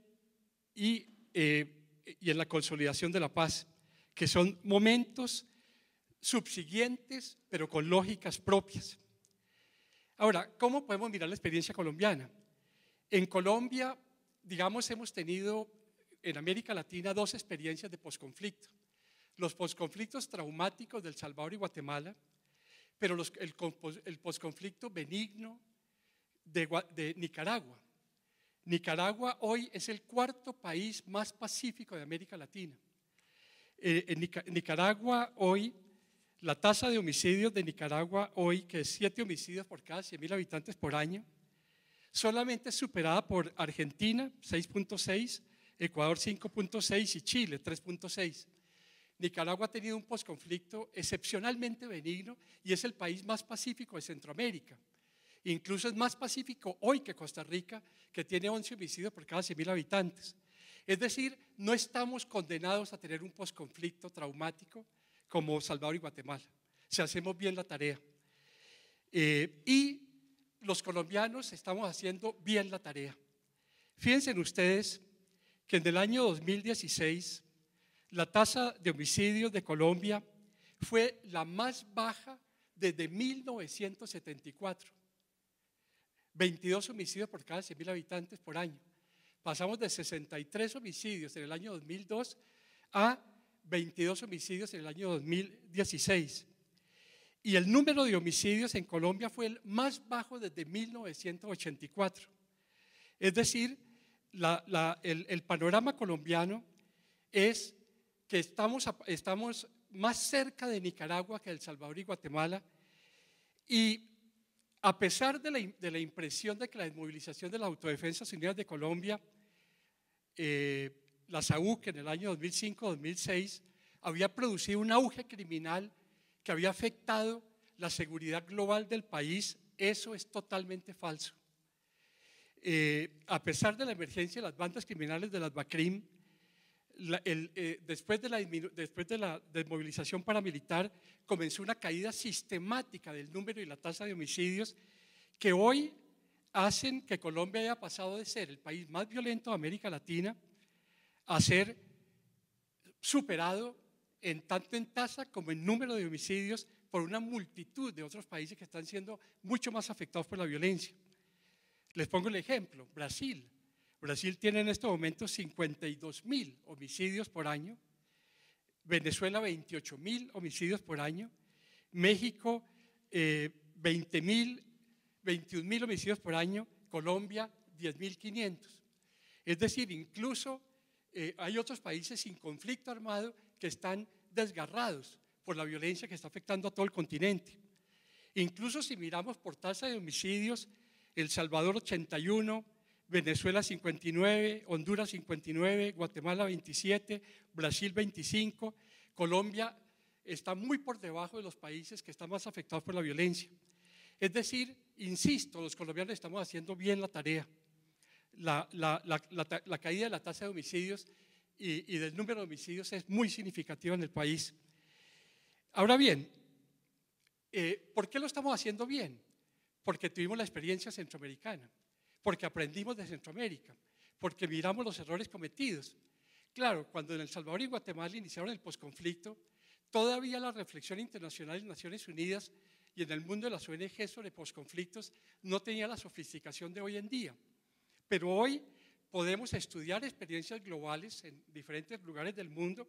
la consolidación de la paz, que son momentos subsiguientes, pero con lógicas propias. Ahora, ¿cómo podemos mirar la experiencia colombiana? En Colombia, digamos, hemos tenido en América Latina 2 experiencias de posconflicto. Los posconflictos traumáticos del Salvador y Guatemala, pero el posconflicto benigno de Nicaragua. Nicaragua hoy es el 4º país más pacífico de América Latina. En Nicaragua hoy, la tasa de homicidios de Nicaragua hoy, que es 7 homicidios por cada 100.000 habitantes por año, solamente es superada por Argentina, 6.6, Ecuador 5.6 y Chile 3.6. Nicaragua ha tenido un posconflicto excepcionalmente benigno y es el país más pacífico de Centroamérica. Incluso es más pacífico hoy que Costa Rica, que tiene 11 homicidios por cada 100.000 habitantes. Es decir, no estamos condenados a tener un posconflicto traumático como Salvador y Guatemala, si hacemos bien la tarea. Y los colombianos estamos haciendo bien la tarea. Fíjense ustedes que en el año 2016 la tasa de homicidios de Colombia fue la más baja desde 1974. 22 homicidios por cada 100.000 habitantes por año. Pasamos de 63 homicidios en el año 2002 a 22 homicidios en el año 2016. Y el número de homicidios en Colombia fue el más bajo desde 1984. Es decir, el panorama colombiano es que estamos más cerca de Nicaragua que de El Salvador y Guatemala, y a pesar de la impresión de que la desmovilización de las Autodefensas Unidas de Colombia, la SAUC, en el año 2005-2006, había producido un auge criminal que había afectado la seguridad global del país, eso es totalmente falso. A pesar de la emergencia de las bandas criminales de las BACRIM, después de la desmovilización paramilitar, comenzó una caída sistemática del número y la tasa de homicidios que hoy hacen que Colombia haya pasado de ser el país más violento de América Latina a ser superado tanto en tasa como en número de homicidios por una multitud de otros países que están siendo mucho más afectados por la violencia. Les pongo el ejemplo, Brasil. Brasil tiene en estos momentos 52.000 homicidios por año, Venezuela 28.000 homicidios por año, México 21.000 homicidios por año, Colombia 10.500. Es decir, incluso hay otros países sin conflicto armado que están desgarrados por la violencia que está afectando a todo el continente. Incluso si miramos por tasa de homicidios, El Salvador 81, Venezuela 59, Honduras 59, Guatemala 27, Brasil 25, Colombia está muy por debajo de los países que están más afectados por la violencia. Es decir, insisto, los colombianos estamos haciendo bien la tarea. La caída de la tasa de homicidios y del número de homicidios es muy significativa en el país. Ahora bien, ¿por qué lo estamos haciendo bien? Porque tuvimos la experiencia centroamericana, porque aprendimos de Centroamérica, porque miramos los errores cometidos. Claro, cuando en El Salvador y Guatemala iniciaron el posconflicto, todavía la reflexión internacional en Naciones Unidas y en el mundo de las ONG sobre posconflictos no tenía la sofisticación de hoy en día. Pero hoy podemos estudiar experiencias globales en diferentes lugares del mundo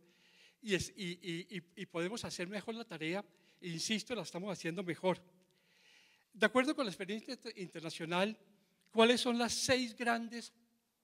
y podemos hacer mejor la tarea, e insisto, la estamos haciendo mejor. De acuerdo con la experiencia internacional, ¿cuáles son las 6 grandes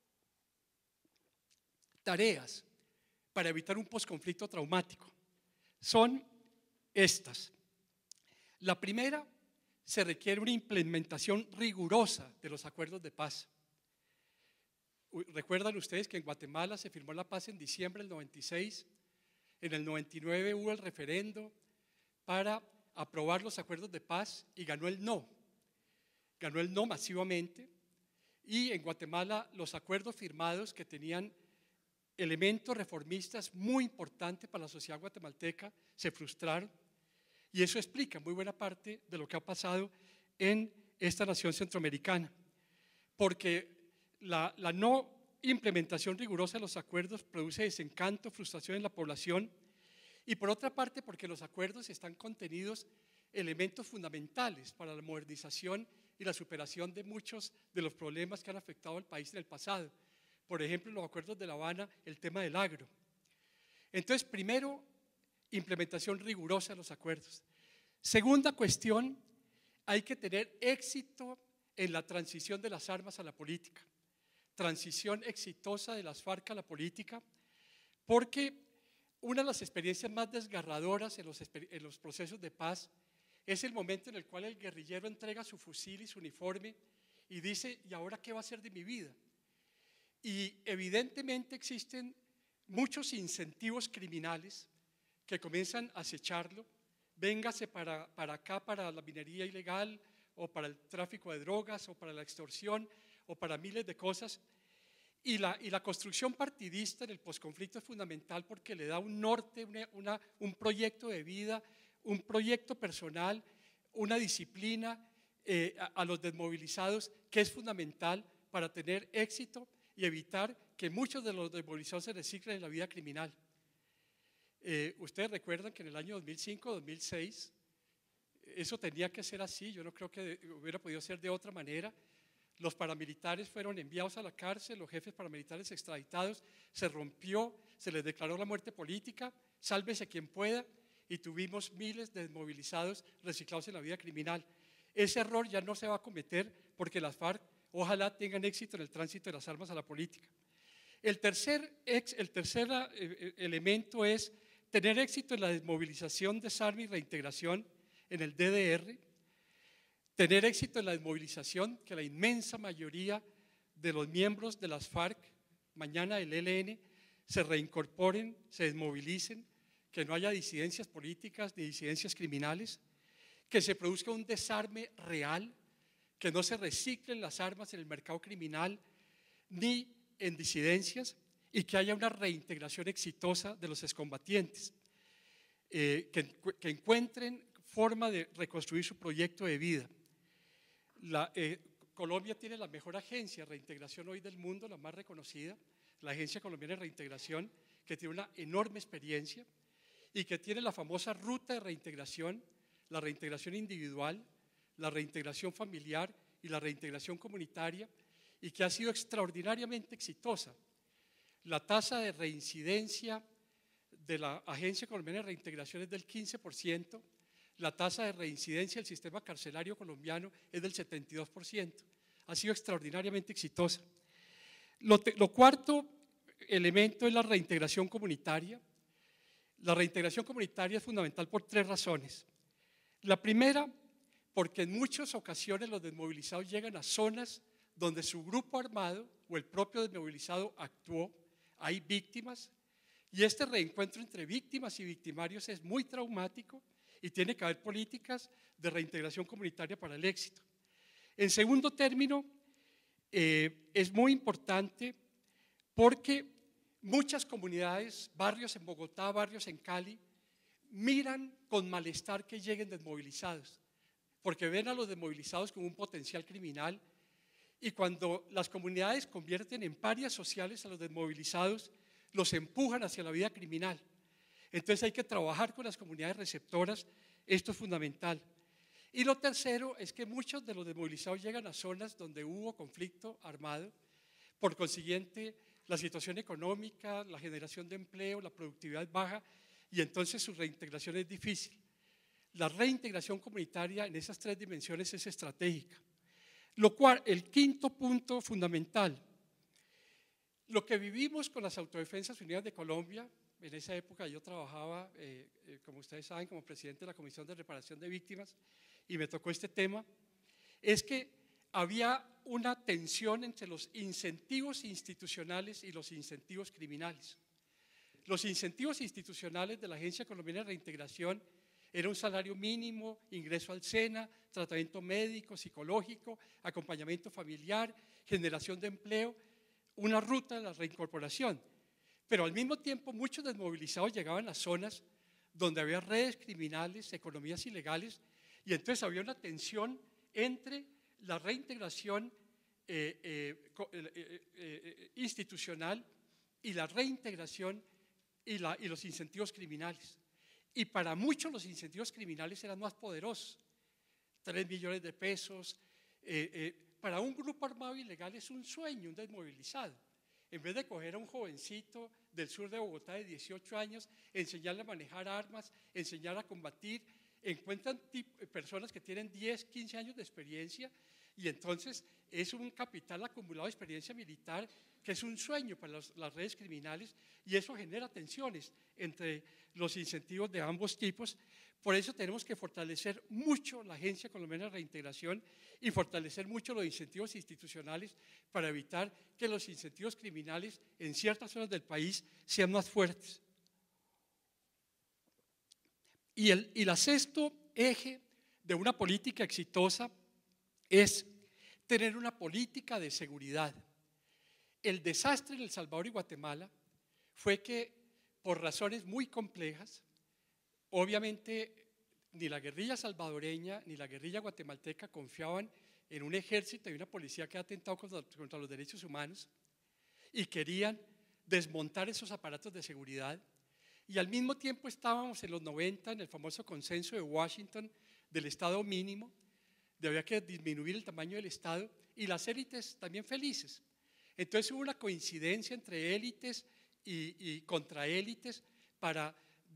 tareas para evitar un posconflicto traumático? Son estas. La primera, se requiere una implementación rigurosa de los acuerdos de paz. Recuerdan ustedes que en Guatemala se firmó la paz en diciembre del 96, en el 99 hubo el referendo para aprobar los acuerdos de paz y ganó el no masivamente, y en Guatemala los acuerdos firmados que tenían elementos reformistas muy importantes para la sociedad guatemalteca se frustraron, y eso explica muy buena parte de lo que ha pasado en esta nación centroamericana, porque la no implementación rigurosa de los acuerdos produce desencanto, frustración en la población, y por otra parte porque los acuerdos están contenidos elementos fundamentales para la modernización y la superación de muchos de los problemas que han afectado al país en el pasado. Por ejemplo, en los acuerdos de La Habana, el tema del agro. Entonces, primero, implementación rigurosa de los acuerdos. Segunda cuestión, hay que tener éxito en la transición de las armas a la política. Transición exitosa de las FARC a la política, porque una de las experiencias más desgarradoras en los procesos de paz es el momento en el cual el guerrillero entrega su fusil y su uniforme y dice: ¿y ahora qué va a hacer de mi vida? Y evidentemente existen muchos incentivos criminales que comienzan a acecharlo. Véngase para acá, para la minería ilegal, o para el tráfico de drogas, o para la extorsión, o para miles de cosas. Y la construcción partidista en el posconflicto es fundamental porque le da un norte, un proyecto de vida, un proyecto personal, una disciplina a los desmovilizados, que es fundamental para tener éxito y evitar que muchos de los desmovilizados se reciclen en la vida criminal. Ustedes recuerdan que en el año 2005, 2006, eso tenía que ser así. Yo no creo que hubiera podido ser de otra manera. Los paramilitares fueron enviados a la cárcel, los jefes paramilitares extraditados, se rompió, se les declaró la muerte política, sálvese quien pueda, y tuvimos miles de desmovilizados reciclados en la vida criminal. Ese error ya no se va a cometer porque las FARC ojalá tengan éxito en el tránsito de las armas a la política. El tercer elemento es tener éxito en la desmovilización, desarme y reintegración en el DDR, tener éxito en la desmovilización, que la inmensa mayoría de los miembros de las FARC, mañana del ELN, se reincorporen, se desmovilicen, que no haya disidencias políticas ni disidencias criminales, que se produzca un desarme real, que no se reciclen las armas en el mercado criminal ni en disidencias, y que haya una reintegración exitosa de los excombatientes, que encuentren forma de reconstruir su proyecto de vida. Colombia tiene la mejor agencia de reintegración hoy del mundo, la más reconocida, la Agencia Colombiana de Reintegración, que tiene una enorme experiencia y que tiene la famosa ruta de reintegración, la reintegración individual, la reintegración familiar y la reintegración comunitaria, y que ha sido extraordinariamente exitosa. La tasa de reincidencia de la Agencia Colombiana de Reintegración es del 15%, la tasa de reincidencia del sistema carcelario colombiano es del 72%. Ha sido extraordinariamente exitosa. Lo cuarto elemento es la reintegración comunitaria. La reintegración comunitaria es fundamental por tres razones. La primera, porque en muchas ocasiones los desmovilizados llegan a zonas donde su grupo armado o el propio desmovilizado actuó, hay víctimas, y este reencuentro entre víctimas y victimarios es muy traumático y tiene que haber políticas de reintegración comunitaria para el éxito. En segundo término, es muy importante porque muchas comunidades, barrios en Bogotá, barrios en Cali, miran con malestar que lleguen desmovilizados, porque ven a los desmovilizados como un potencial criminal, y cuando las comunidades convierten en parias sociales a los desmovilizados, los empujan hacia la vida criminal. Entonces hay que trabajar con las comunidades receptoras, esto es fundamental. Y lo tercero es que muchos de los desmovilizados llegan a zonas donde hubo conflicto armado, por consiguiente la situación económica, la generación de empleo, la productividad es baja, y entonces su reintegración es difícil. La reintegración comunitaria en esas tres dimensiones es estratégica. Lo cual, el quinto punto fundamental, lo que vivimos con las Autodefensas Unidas de Colombia, en esa época yo trabajaba, como ustedes saben, como presidente de la Comisión de Reparación de Víctimas, y me tocó este tema, es que había una tensión entre los incentivos institucionales y los incentivos criminales. Los incentivos institucionales de la Agencia Colombiana de Reintegración Era un salario mínimo, ingreso al SENA, tratamiento médico, psicológico, acompañamiento familiar, generación de empleo, una ruta de la reincorporación. Pero al mismo tiempo muchos desmovilizados llegaban a zonas donde había redes criminales, economías ilegales, y entonces había una tensión entre la reintegración institucional y la reintegración y los incentivos criminales. Y para muchos los incentivos criminales eran más poderosos, 3 millones de pesos. Para un grupo armado ilegal es un sueño, un desmovilizado. En vez de coger a un jovencito del sur de Bogotá de 18 años, enseñarle a manejar armas, enseñar a combatir, encuentran personas que tienen 10, 15 años de experiencia, y entonces es un capital acumulado de experiencia militar que es un sueño para las redes criminales, y eso genera tensiones entre los incentivos de ambos tipos. Por eso tenemos que fortalecer mucho la Agencia Colombiana de Reintegración y fortalecer mucho los incentivos institucionales para evitar que los incentivos criminales en ciertas zonas del país sean más fuertes. Y el sexto eje de una política exitosa es tener una política de seguridad. El desastre en El Salvador y Guatemala fue que, por razones muy complejas, obviamente ni la guerrilla salvadoreña ni la guerrilla guatemalteca confiaban en un ejército y una policía que ha atentado contra los derechos humanos, y querían desmontar esos aparatos de seguridad. Y al mismo tiempo estábamos en los 90 en el famoso consenso de Washington del Estado mínimo, de había que disminuir el tamaño del Estado, y las élites también felices. Entonces hubo una coincidencia entre élites y contraélites para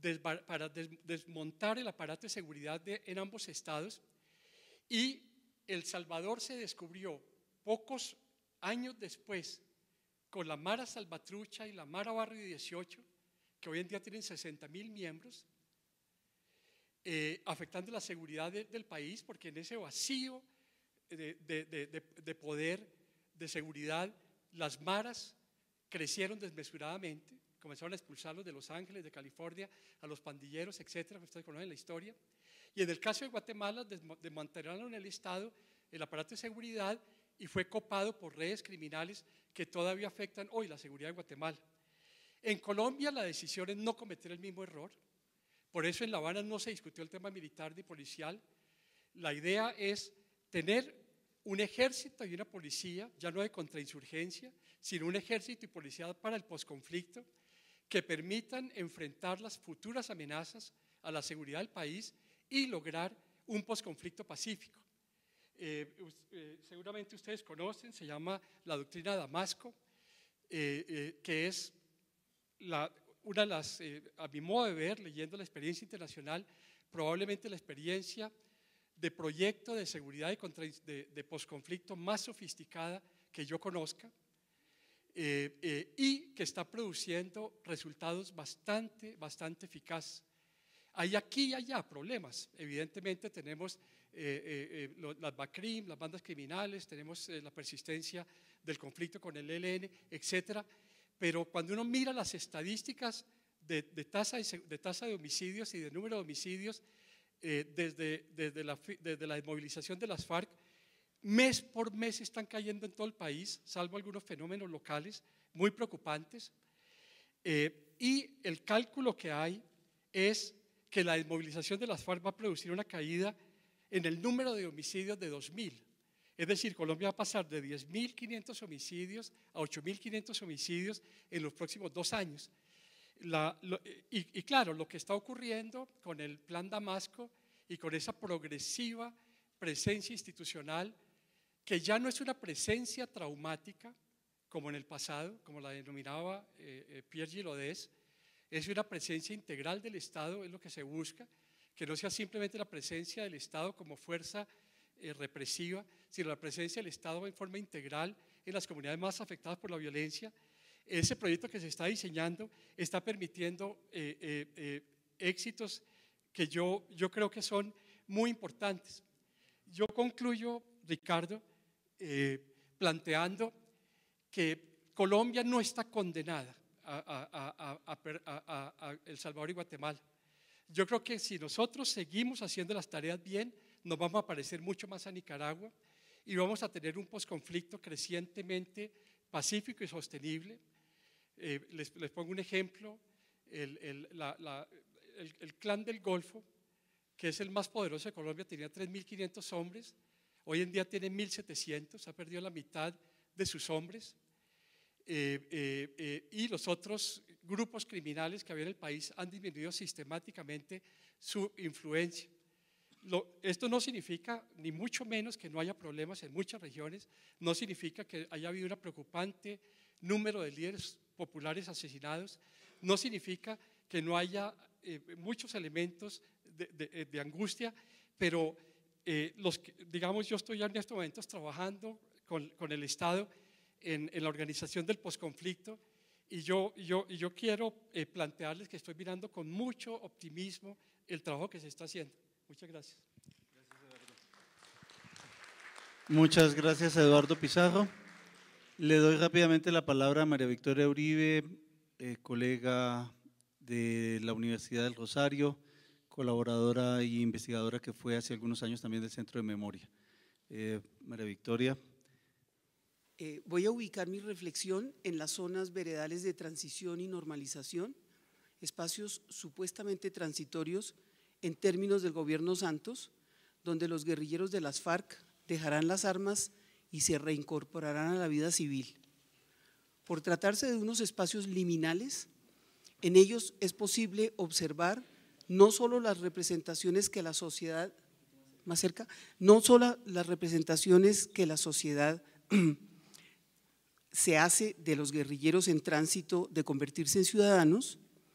desmontar el aparato de seguridad en ambos estados, y El Salvador se descubrió pocos años después con la Mara Salvatrucha y la Mara Barrio 18, que hoy en día tienen 60.000 miembros, afectando la seguridad del país, porque en ese vacío de poder, de seguridad, las maras crecieron desmesuradamente, comenzaron a expulsarlos de Los Ángeles, de California, a los pandilleros, etcétera, ustedes conocen la historia. Y en el caso de Guatemala, desmantelaron el Estado, el aparato de seguridad, y fue copado por redes criminales que todavía afectan hoy la seguridad de Guatemala. En Colombia la decisión es no cometer el mismo error, por eso en La Habana no se discutió el tema militar ni policial. La idea es tener un ejército y una policía, ya no de contrainsurgencia, sino un ejército y policía para el posconflicto, que permitan enfrentar las futuras amenazas a la seguridad del país y lograr un posconflicto pacífico. Seguramente ustedes conocen, se llama la doctrina Damasco, que es una de las, a mi modo de ver, leyendo la experiencia internacional, probablemente la experiencia de proyecto de seguridad de posconflicto más sofisticada que yo conozca, y que está produciendo resultados bastante eficaces. Hay aquí y allá problemas, evidentemente tenemos las BACRIM, las bandas criminales, tenemos la persistencia del conflicto con el ELN, etcétera. Pero cuando uno mira las estadísticas de tasa de homicidios y de número de homicidios desde la desmovilización de las FARC, mes por mes están cayendo en todo el país, salvo algunos fenómenos locales muy preocupantes. Y el cálculo que hay es que la desmovilización de las FARC va a producir una caída en el número de homicidios de 2.000. Es decir, Colombia va a pasar de 10.500 homicidios a 8.500 homicidios en los próximos 2 años. Y claro, lo que está ocurriendo con el Plan Damasco y con esa progresiva presencia institucional, que ya no es una presencia traumática como en el pasado, como la denominaba Pierre Gilodés, es una presencia integral del Estado, es lo que se busca, que no sea simplemente la presencia del Estado como fuerza represiva, sino la presencia del Estado en forma integral en las comunidades más afectadas por la violencia. Ese proyecto que se está diseñando está permitiendo éxitos que yo creo que son muy importantes. Yo concluyo, Ricardo, planteando que Colombia no está condenada a El Salvador y Guatemala. Yo creo que si nosotros seguimos haciendo las tareas bien, nos vamos a parecer mucho más a Nicaragua y vamos a tener un posconflicto crecientemente pacífico y sostenible. Les pongo un ejemplo, el Clan del Golfo, que es el más poderoso de Colombia, tenía 3.500 hombres, hoy en día tiene 1.700, ha perdido la mitad de sus hombres, y los otros grupos criminales que había en el país han disminuido sistemáticamente su influencia. Esto no significa, ni mucho menos, que no haya problemas en muchas regiones, no significa que haya habido un preocupante número de líderes populares asesinados, no significa que no haya muchos elementos de angustia, pero digamos, yo estoy en estos momentos trabajando con el Estado en la organización del posconflicto y yo quiero plantearles que estoy mirando con mucho optimismo el trabajo que se está haciendo. Muchas gracias. Muchas gracias, Eduardo Pizarro. Le doy rápidamente la palabra a María Victoria Uribe, colega de la Universidad del Rosario, colaboradora e investigadora que fue hace algunos años también del Centro de Memoria. María Victoria. Voy a ubicar mi reflexión en las zonas veredales de transición y normalización, espacios supuestamente transitorios en términos del gobierno Santos, donde los guerrilleros de las FARC dejarán las armas y se reincorporarán a la vida civil. Por tratarse de unos espacios liminales, en ellos es posible observar no solo las representaciones que la sociedad, más cerca, no solo las representaciones que la sociedad se hace de los guerrilleros en tránsito de convertirse en ciudadanos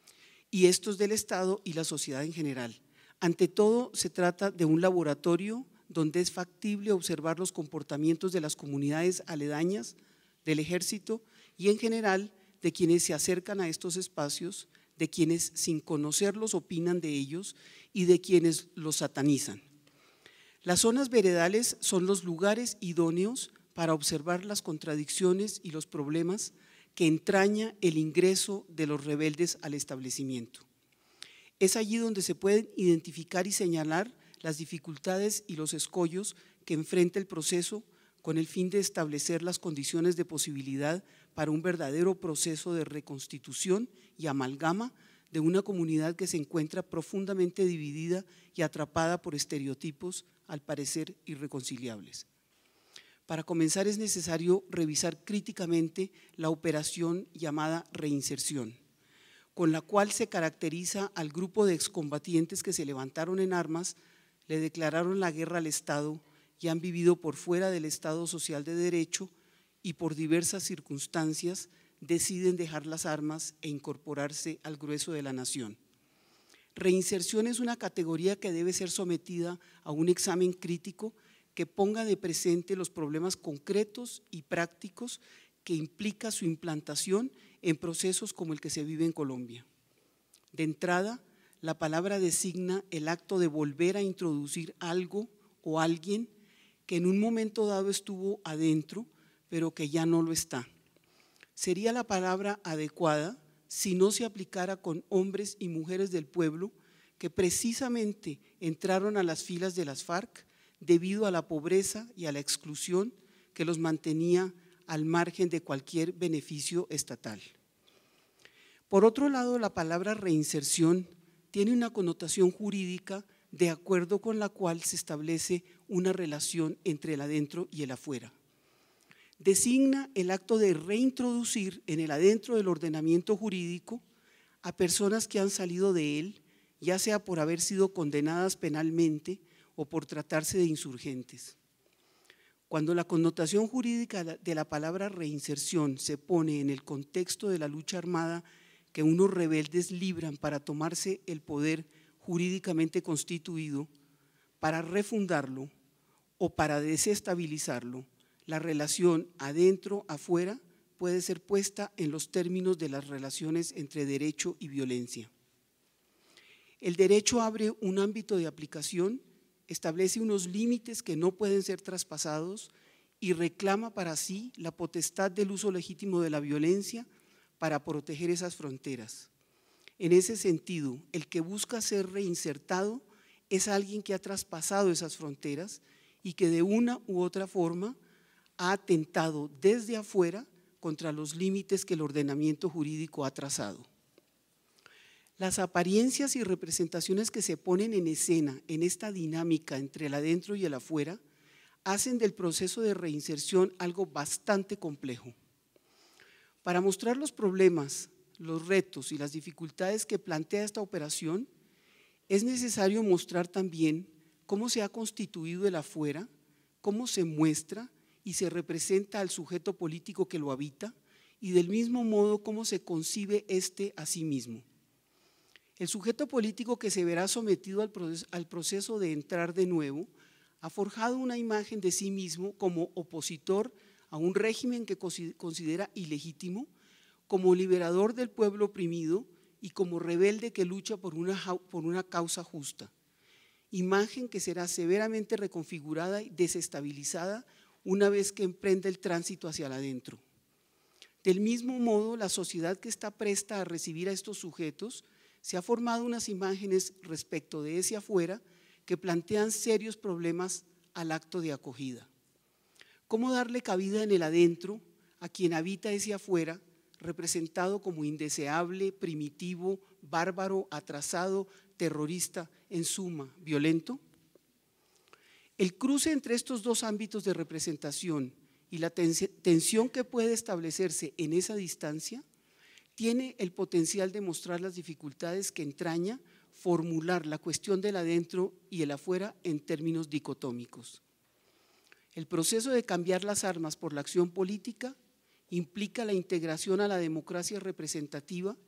y estos del Estado y la sociedad en general. Ante todo, se trata de un laboratorio donde es factible observar los comportamientos de las comunidades aledañas, del ejército y en general de quienes se acercan a estos espacios, de quienes sin conocerlos opinan de ellos y de quienes los satanizan. Las zonas veredales son los lugares idóneos para observar las contradicciones y los problemas que entraña el ingreso de los rebeldes al establecimiento. Es allí donde se pueden identificar y señalar las dificultades y los escollos que enfrenta el proceso con el fin de establecer las condiciones de posibilidad para un verdadero proceso de reconstitución y amalgama de una comunidad que se encuentra profundamente dividida y atrapada por estereotipos al parecer irreconciliables. Para comenzar es necesario revisar críticamente la operación llamada reinserción, con la cual se caracteriza al grupo de excombatientes que se levantaron en armas, le declararon la guerra al Estado y han vivido por fuera del Estado social de derecho y por diversas circunstancias deciden dejar las armas e incorporarse al grueso de la nación. Reinserción es una categoría que debe ser sometida a un examen crítico que ponga de presente los problemas concretos y prácticos que implica su implantación en procesos como el que se vive en Colombia. De entrada, la palabra designa el acto de volver a introducir algo o alguien que en un momento dado estuvo adentro, pero que ya no lo está. Sería la palabra adecuada si no se aplicara con hombres y mujeres del pueblo que precisamente entraron a las filas de las FARC debido a la pobreza y a la exclusión que los mantenía al margen de cualquier beneficio estatal. Por otro lado, la palabra reinserción tiene una connotación jurídica de acuerdo con la cual se establece una relación entre el adentro y el afuera. Designa el acto de reintroducir en el adentro del ordenamiento jurídico a personas que han salido de él, ya sea por haber sido condenadas penalmente o por tratarse de insurgentes. Cuando la connotación jurídica de la palabra reinserción se pone en el contexto de la lucha armada que unos rebeldes libran para tomarse el poder jurídicamente constituido, para refundarlo o para desestabilizarlo, la relación adentro-afuera puede ser puesta en los términos de las relaciones entre derecho y violencia. El derecho abre un ámbito de aplicación, establece unos límites que no pueden ser traspasados y reclama para sí la potestad del uso legítimo de la violencia para proteger esas fronteras. En ese sentido, el que busca ser reinsertado es alguien que ha traspasado esas fronteras y que de una u otra forma ha atentado desde afuera contra los límites que el ordenamiento jurídico ha trazado. Las apariencias y representaciones que se ponen en escena en esta dinámica entre el adentro y el afuera hacen del proceso de reinserción algo bastante complejo. Para mostrar los problemas, los retos y las dificultades que plantea esta operación, es necesario mostrar también cómo se ha constituido el afuera, cómo se muestra y se representa al sujeto político que lo habita y del mismo modo cómo se concibe éste a sí mismo. El sujeto político que se verá sometido al proceso de entrar de nuevo ha forjado una imagen de sí mismo como opositor a un régimen que considera ilegítimo, como liberador del pueblo oprimido y como rebelde que lucha por una causa justa. Imagen que será severamente reconfigurada y desestabilizada una vez que emprenda el tránsito hacia el adentro. Del mismo modo, la sociedad que está presta a recibir a estos sujetos se ha formado unas imágenes respecto de ese afuera que plantean serios problemas al acto de acogida. ¿Cómo darle cabida en el adentro a quien habita ese afuera, representado como indeseable, primitivo, bárbaro, atrasado, terrorista, en suma, violento? El cruce entre estos dos ámbitos de representación y la tensión que puede establecerse en esa distancia tiene el potencial de mostrar las dificultades que entraña formular la cuestión del adentro y el afuera en términos dicotómicos. El proceso de cambiar las armas por la acción política implica la integración a la democracia representativa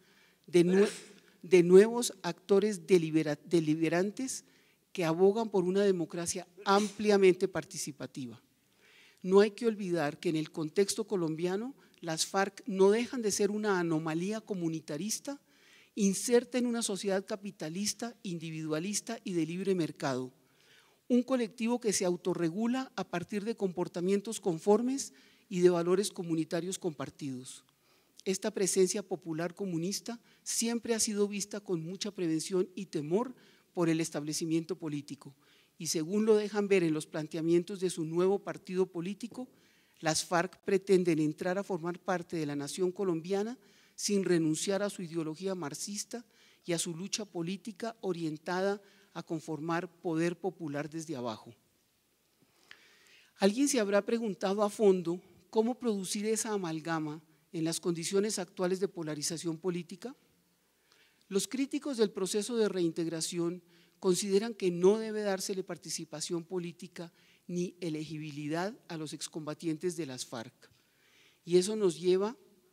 de nuevos actores deliberantes que abogan por una democracia ampliamente participativa. No hay que olvidar que en el contexto colombiano las FARC no dejan de ser una anomalía comunitarista inserta en una sociedad capitalista, individualista y de libre mercado. Un colectivo que se autorregula a partir de comportamientos conformes y de valores comunitarios compartidos. Esta presencia popular comunista siempre ha sido vista con mucha prevención y temor por el establecimiento político y según lo dejan ver en los planteamientos de su nuevo partido político, las FARC pretenden entrar a formar parte de la nación colombiana sin renunciar a su ideología marxista y a su lucha política orientada a conformar poder popular desde abajo. ¿Alguien se habrá preguntado a fondo cómo producir esa amalgama en las condiciones actuales de polarización política? Los críticos del proceso de reintegración consideran que no debe dársele participación política ni elegibilidad a los excombatientes de las FARC. Y eso nos lleva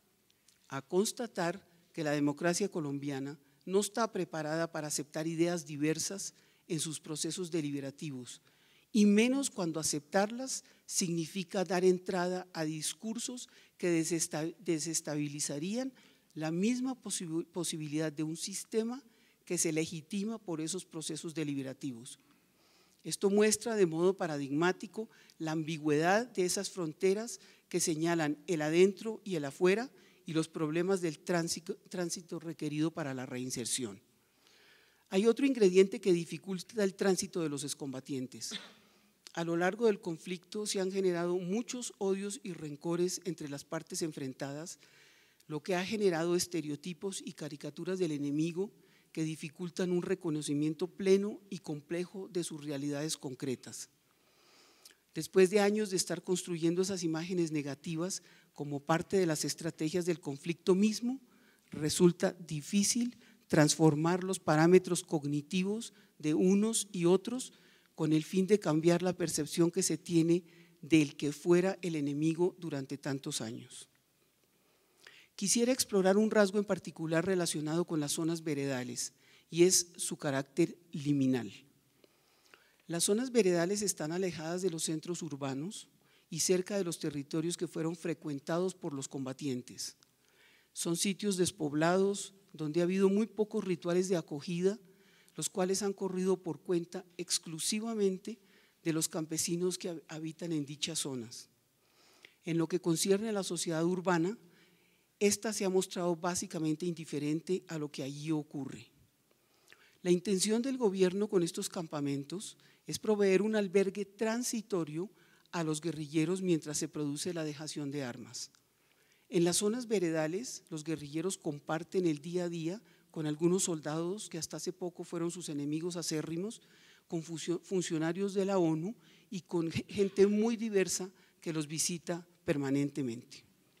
a constatar que la democracia colombiana no está preparada para aceptar ideas diversas en sus procesos deliberativos, y menos cuando aceptarlas significa dar entrada a discursos que desestabilizarían la misma posibilidad de un sistema que se legitima por esos procesos deliberativos. Esto muestra de modo paradigmático la ambigüedad de esas fronteras que señalan el adentro y el afuera y los problemas del tránsito requerido para la reinserción. Hay otro ingrediente que dificulta el tránsito de los excombatientes. A lo largo del conflicto se han generado muchos odios y rencores entre las partes enfrentadas, lo que ha generado estereotipos y caricaturas del enemigo que dificultan un reconocimiento pleno y complejo de sus realidades concretas. Después de años de estar construyendo esas imágenes negativas como parte de las estrategias del conflicto mismo, resulta difícil transformar los parámetros cognitivos de unos y otros con el fin de cambiar la percepción que se tiene del que fuera el enemigo durante tantos años. Quisiera explorar un rasgo en particular relacionado con las zonas veredales y es su carácter liminal. Las zonas veredales están alejadas de los centros urbanos y cerca de los territorios que fueron frecuentados por los combatientes. Son sitios despoblados donde ha habido muy pocos rituales de acogida, los cuales han corrido por cuenta exclusivamente de los campesinos que habitan en dichas zonas. En lo que concierne a la sociedad urbana, esta se ha mostrado básicamente indiferente a lo que allí ocurre. La intención del gobierno con estos campamentos es proveer un albergue transitorio a los guerrilleros mientras se produce la dejación de armas. En las zonas veredales, los guerrilleros comparten el día a día con algunos soldados que hasta hace poco fueron sus enemigos acérrimos, con funcionarios de la ONU y con gente muy diversa que los visita permanentemente.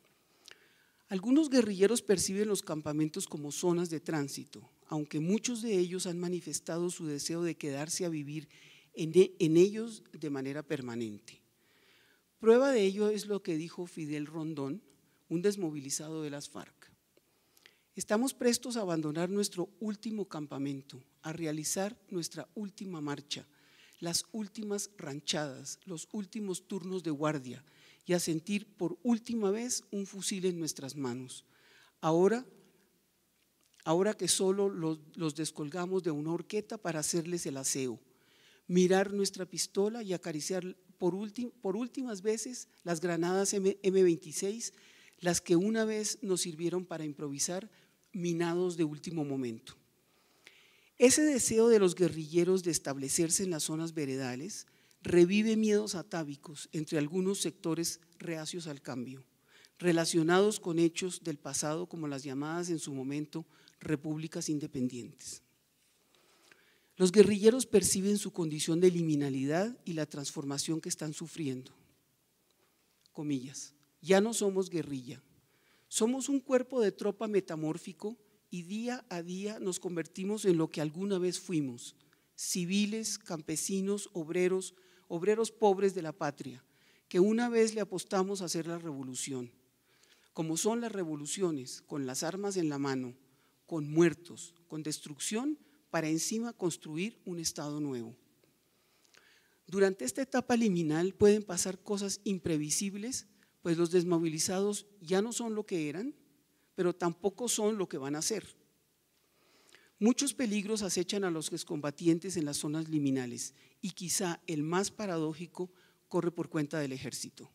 Algunos guerrilleros perciben los campamentos como zonas de tránsito, aunque muchos de ellos han manifestado su deseo de quedarse a vivir en ellos de manera permanente. Prueba de ello es lo que dijo Fidel Rondón, un desmovilizado de las FARC. Estamos prestos a abandonar nuestro último campamento, a realizar nuestra última marcha, las últimas ranchadas, los últimos turnos de guardia y a sentir por última vez un fusil en nuestras manos. Ahora que solo los descolgamos de una horqueta para hacerles el aseo, mirar nuestra pistola y acariciar por últimas veces las granadas M26, las que una vez nos sirvieron para improvisar minados de último momento. Ese deseo de los guerrilleros de establecerse en las zonas veredales revive miedos atávicos entre algunos sectores reacios al cambio, relacionados con hechos del pasado como las llamadas en su momento repúblicas independientes. Los guerrilleros perciben su condición de liminalidad y la transformación que están sufriendo. Comillas, ya no somos guerrilla, somos un cuerpo de tropa metamórfico y día a día nos convertimos en lo que alguna vez fuimos, civiles, campesinos, obreros pobres de la patria, que una vez le apostamos a hacer la revolución. Como son las revoluciones, con las armas en la mano, con muertos, con destrucción, para encima construir un Estado nuevo. Durante esta etapa liminal pueden pasar cosas imprevisibles, pues los desmovilizados ya no son lo que eran, pero tampoco son lo que van a ser. Muchos peligros acechan a los excombatientes en las zonas liminales y quizá el más paradójico corre por cuenta del ejército.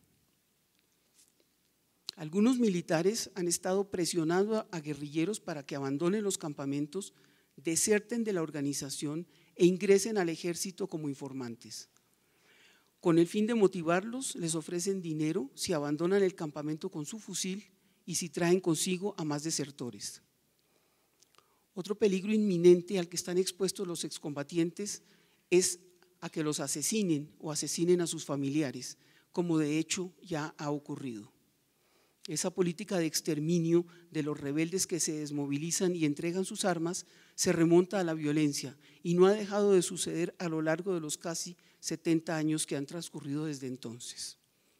Algunos militares han estado presionando a guerrilleros para que abandonen los campamentos, deserten de la organización e ingresen al ejército como informantes. Con el fin de motivarlos, les ofrecen dinero si abandonan el campamento con su fusil y si traen consigo a más desertores. Otro peligro inminente al que están expuestos los excombatientes es a que los asesinen o asesinen a sus familiares, como de hecho ya ha ocurrido. Esa política de exterminio de los rebeldes que se desmovilizan y entregan sus armas se remonta a la violencia y no ha dejado de suceder a lo largo de los casi 70 años que han transcurrido desde entonces.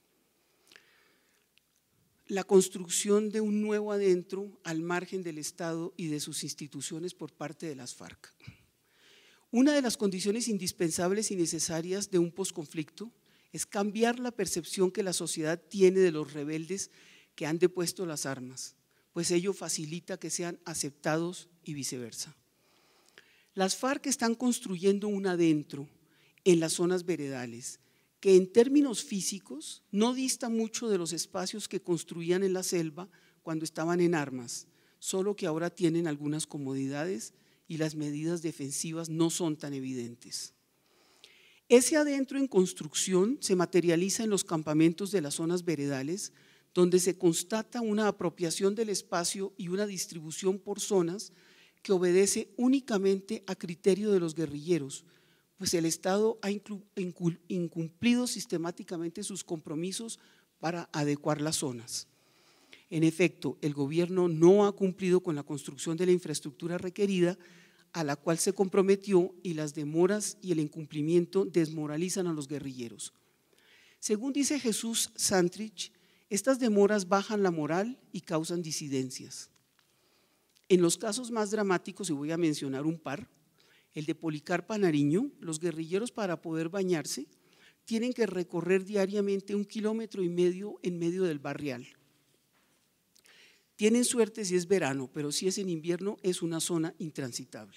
La construcción de un nuevo adentro al margen del Estado y de sus instituciones por parte de las FARC. Una de las condiciones indispensables y necesarias de un posconflicto es cambiar la percepción que la sociedad tiene de los rebeldes que han depuesto las armas, pues ello facilita que sean aceptados y viceversa. Las FARC están construyendo un adentro en las zonas veredales que en términos físicos no dista mucho de los espacios que construían en la selva cuando estaban en armas, solo que ahora tienen algunas comodidades y las medidas defensivas no son tan evidentes. Ese adentro en construcción se materializa en los campamentos de las zonas veredales, donde se constata una apropiación del espacio y una distribución por zonas que obedece únicamente a criterio de los guerrilleros, pues el Estado ha incumplido sistemáticamente sus compromisos para adecuar las zonas. En efecto, el gobierno no ha cumplido con la construcción de la infraestructura requerida a la cual se comprometió y las demoras y el incumplimiento desmoralizan a los guerrilleros. Según dice Jesús Santrich, estas demoras bajan la moral y causan disidencias. En los casos más dramáticos, y voy a mencionar un par, el de Policarpa Nariño, los guerrilleros para poder bañarse tienen que recorrer diariamente 1,5 kilómetros en medio del barrial. Tienen suerte si es verano, pero si es en invierno es una zona intransitable.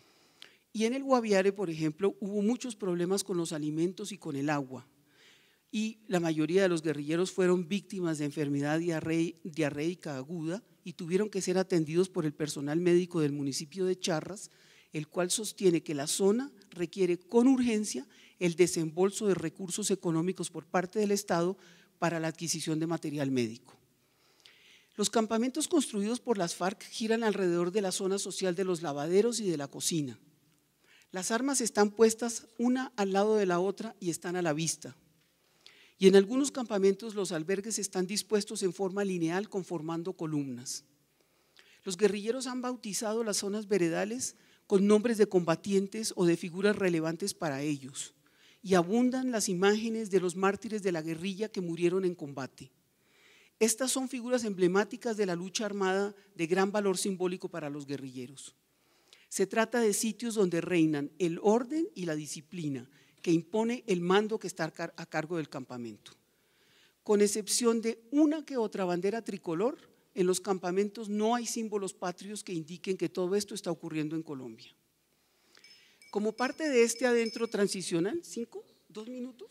Y en el Guaviare, por ejemplo, hubo muchos problemas con los alimentos y con el agua. y la mayoría de los guerrilleros fueron víctimas de enfermedad diarreica aguda y tuvieron que ser atendidos por el personal médico del municipio de Charras, el cual sostiene que la zona requiere con urgencia el desembolso de recursos económicos por parte del Estado para la adquisición de material médico. Los campamentos construidos por las FARC giran alrededor de la zona social de los lavaderos y de la cocina. Las armas están puestas una al lado de la otra y están a la vista. Y en algunos campamentos los albergues están dispuestos en forma lineal conformando columnas. Los guerrilleros han bautizado las zonas veredales con nombres de combatientes o de figuras relevantes para ellos, y abundan las imágenes de los mártires de la guerrilla que murieron en combate. Estas son figuras emblemáticas de la lucha armada de gran valor simbólico para los guerrilleros. Se trata de sitios donde reinan el orden y la disciplina que impone el mando que está a cargo del campamento. Con excepción de una que otra bandera tricolor, en los campamentos no hay símbolos patrios que indiquen que todo esto está ocurriendo en Colombia. Como parte de este adentro transicional, ¿2 minutos?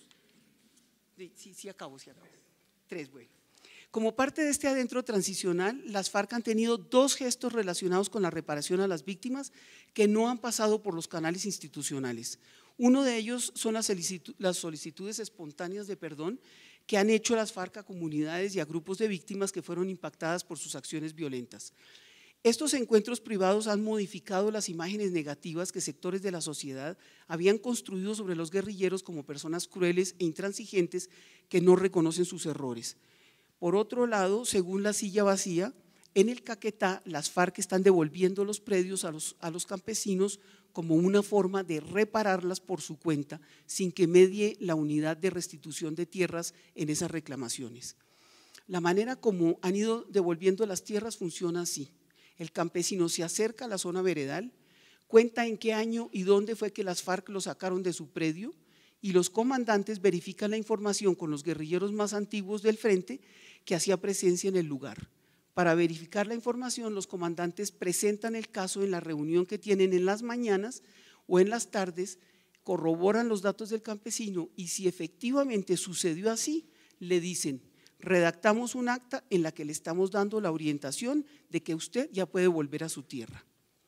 Sí, acabo. 3, bueno. Como parte de este adentro transicional, las FARC han tenido 2 gestos relacionados con la reparación a las víctimas que no han pasado por los canales institucionales. Uno de ellos son las solicitudes espontáneas de perdón que han hecho las FARC a comunidades y a grupos de víctimas que fueron impactadas por sus acciones violentas. Estos encuentros privados han modificado las imágenes negativas que sectores de la sociedad habían construido sobre los guerrilleros como personas crueles e intransigentes que no reconocen sus errores. Por otro lado, según La Silla Vacía, en el Caquetá las FARC están devolviendo los predios a los campesinos como una forma de repararlas por su cuenta sin que medie la unidad de restitución de tierras en esas reclamaciones. La manera como han ido devolviendo las tierras funciona así. El campesino se acerca a la zona veredal, cuenta en qué año y dónde fue que las FARC lo sacaron de su predio y los comandantes verifican la información con los guerrilleros más antiguos del frente que hacía presencia en el lugar. Para verificar la información, los comandantes presentan el caso en la reunión que tienen en las mañanas o en las tardes, corroboran los datos del campesino y si efectivamente sucedió así, le dicen: redactamos un acta en la que le estamos dando la orientación de que usted ya puede volver a su tierra.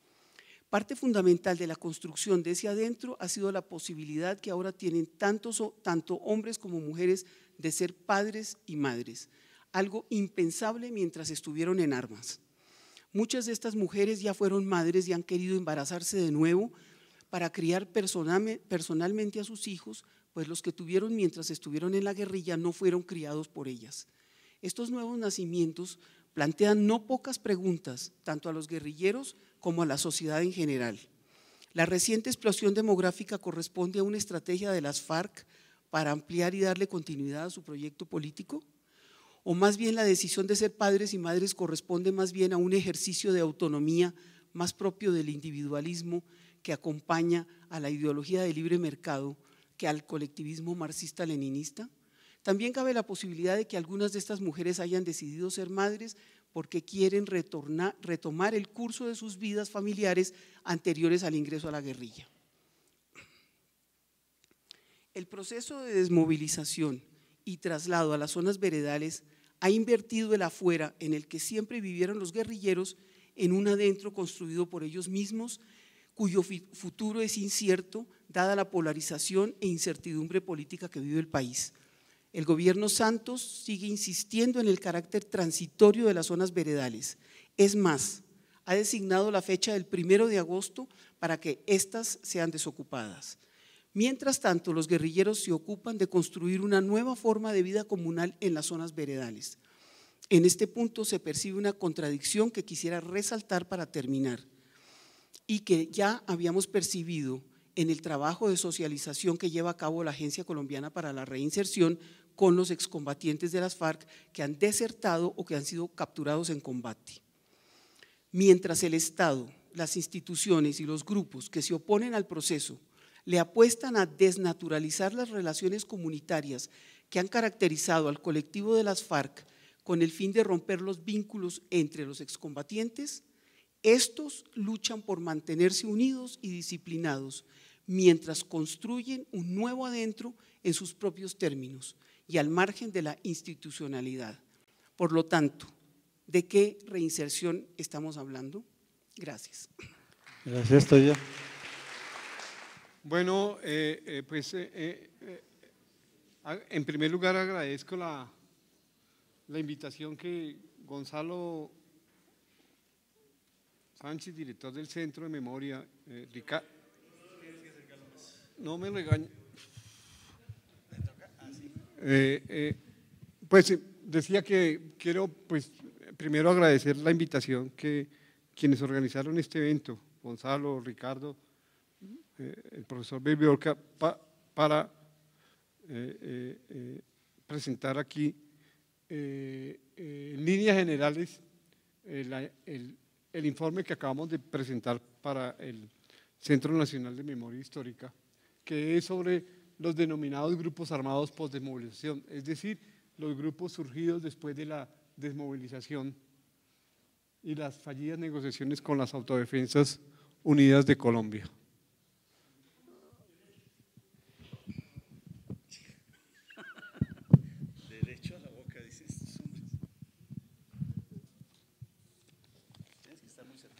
Parte fundamental de la construcción de ese adentro ha sido la posibilidad que ahora tienen tanto hombres como mujeres de ser padres y madres, algo impensable mientras estuvieron en armas. Muchas de estas mujeres ya fueron madres y han querido embarazarse de nuevo para criar personalmente a sus hijos, pues los que tuvieron mientras estuvieron en la guerrilla no fueron criados por ellas. Estos nuevos nacimientos plantean no pocas preguntas, tanto a los guerrilleros como a la sociedad en general. ¿La reciente explosión demográfica corresponde a una estrategia de las FARC para ampliar y darle continuidad a su proyecto político? ¿O más bien la decisión de ser padres y madres corresponde más bien a un ejercicio de autonomía más propio del individualismo que acompaña a la ideología de libre mercado que al colectivismo marxista-leninista? También cabe la posibilidad de que algunas de estas mujeres hayan decidido ser madres porque quieren retomar el curso de sus vidas familiares anteriores al ingreso a la guerrilla. El proceso de desmovilización y traslado a las zonas veredales ha invertido el afuera en el que siempre vivieron los guerrilleros en un adentro construido por ellos mismos, cuyo futuro es incierto dada la polarización e incertidumbre política que vive el país. El gobierno Santos sigue insistiendo en el carácter transitorio de las zonas veredales. Es más, ha designado la fecha del 1 de agosto para que éstas sean desocupadas. Mientras tanto, los guerrilleros se ocupan de construir una nueva forma de vida comunal en las zonas veredales. En este punto se percibe una contradicción que quisiera resaltar para terminar y que ya habíamos percibido en el trabajo de socialización que lleva a cabo la Agencia Colombiana para la Reinserción con los excombatientes de las FARC que han desertado o que han sido capturados en combate. Mientras el Estado, las instituciones y los grupos que se oponen al proceso le apuestan a desnaturalizar las relaciones comunitarias que han caracterizado al colectivo de las FARC con el fin de romper los vínculos entre los excombatientes, estos luchan por mantenerse unidos y disciplinados, mientras construyen un nuevo adentro en sus propios términos y al margen de la institucionalidad. Por lo tanto, ¿de qué reinserción estamos hablando? Gracias. Gracias, Toya. Bueno, en primer lugar agradezco la invitación que Gonzalo Sánchez, director del Centro de Memoria, Ricardo. No me regañe. Pues decía que quiero primero agradecer la invitación que quienes organizaron este evento, Gonzalo, Ricardo, el profesor Baby-Orca, para presentar aquí en líneas generales el informe que acabamos de presentar para el Centro Nacional de Memoria Histórica, que es sobre los denominados grupos armados postdesmovilización, es decir, los grupos surgidos después de la desmovilización y las fallidas negociaciones con las Autodefensas Unidas de Colombia. Derecho a la boca, dicen estos hombres. Tienes que estar muy cerca.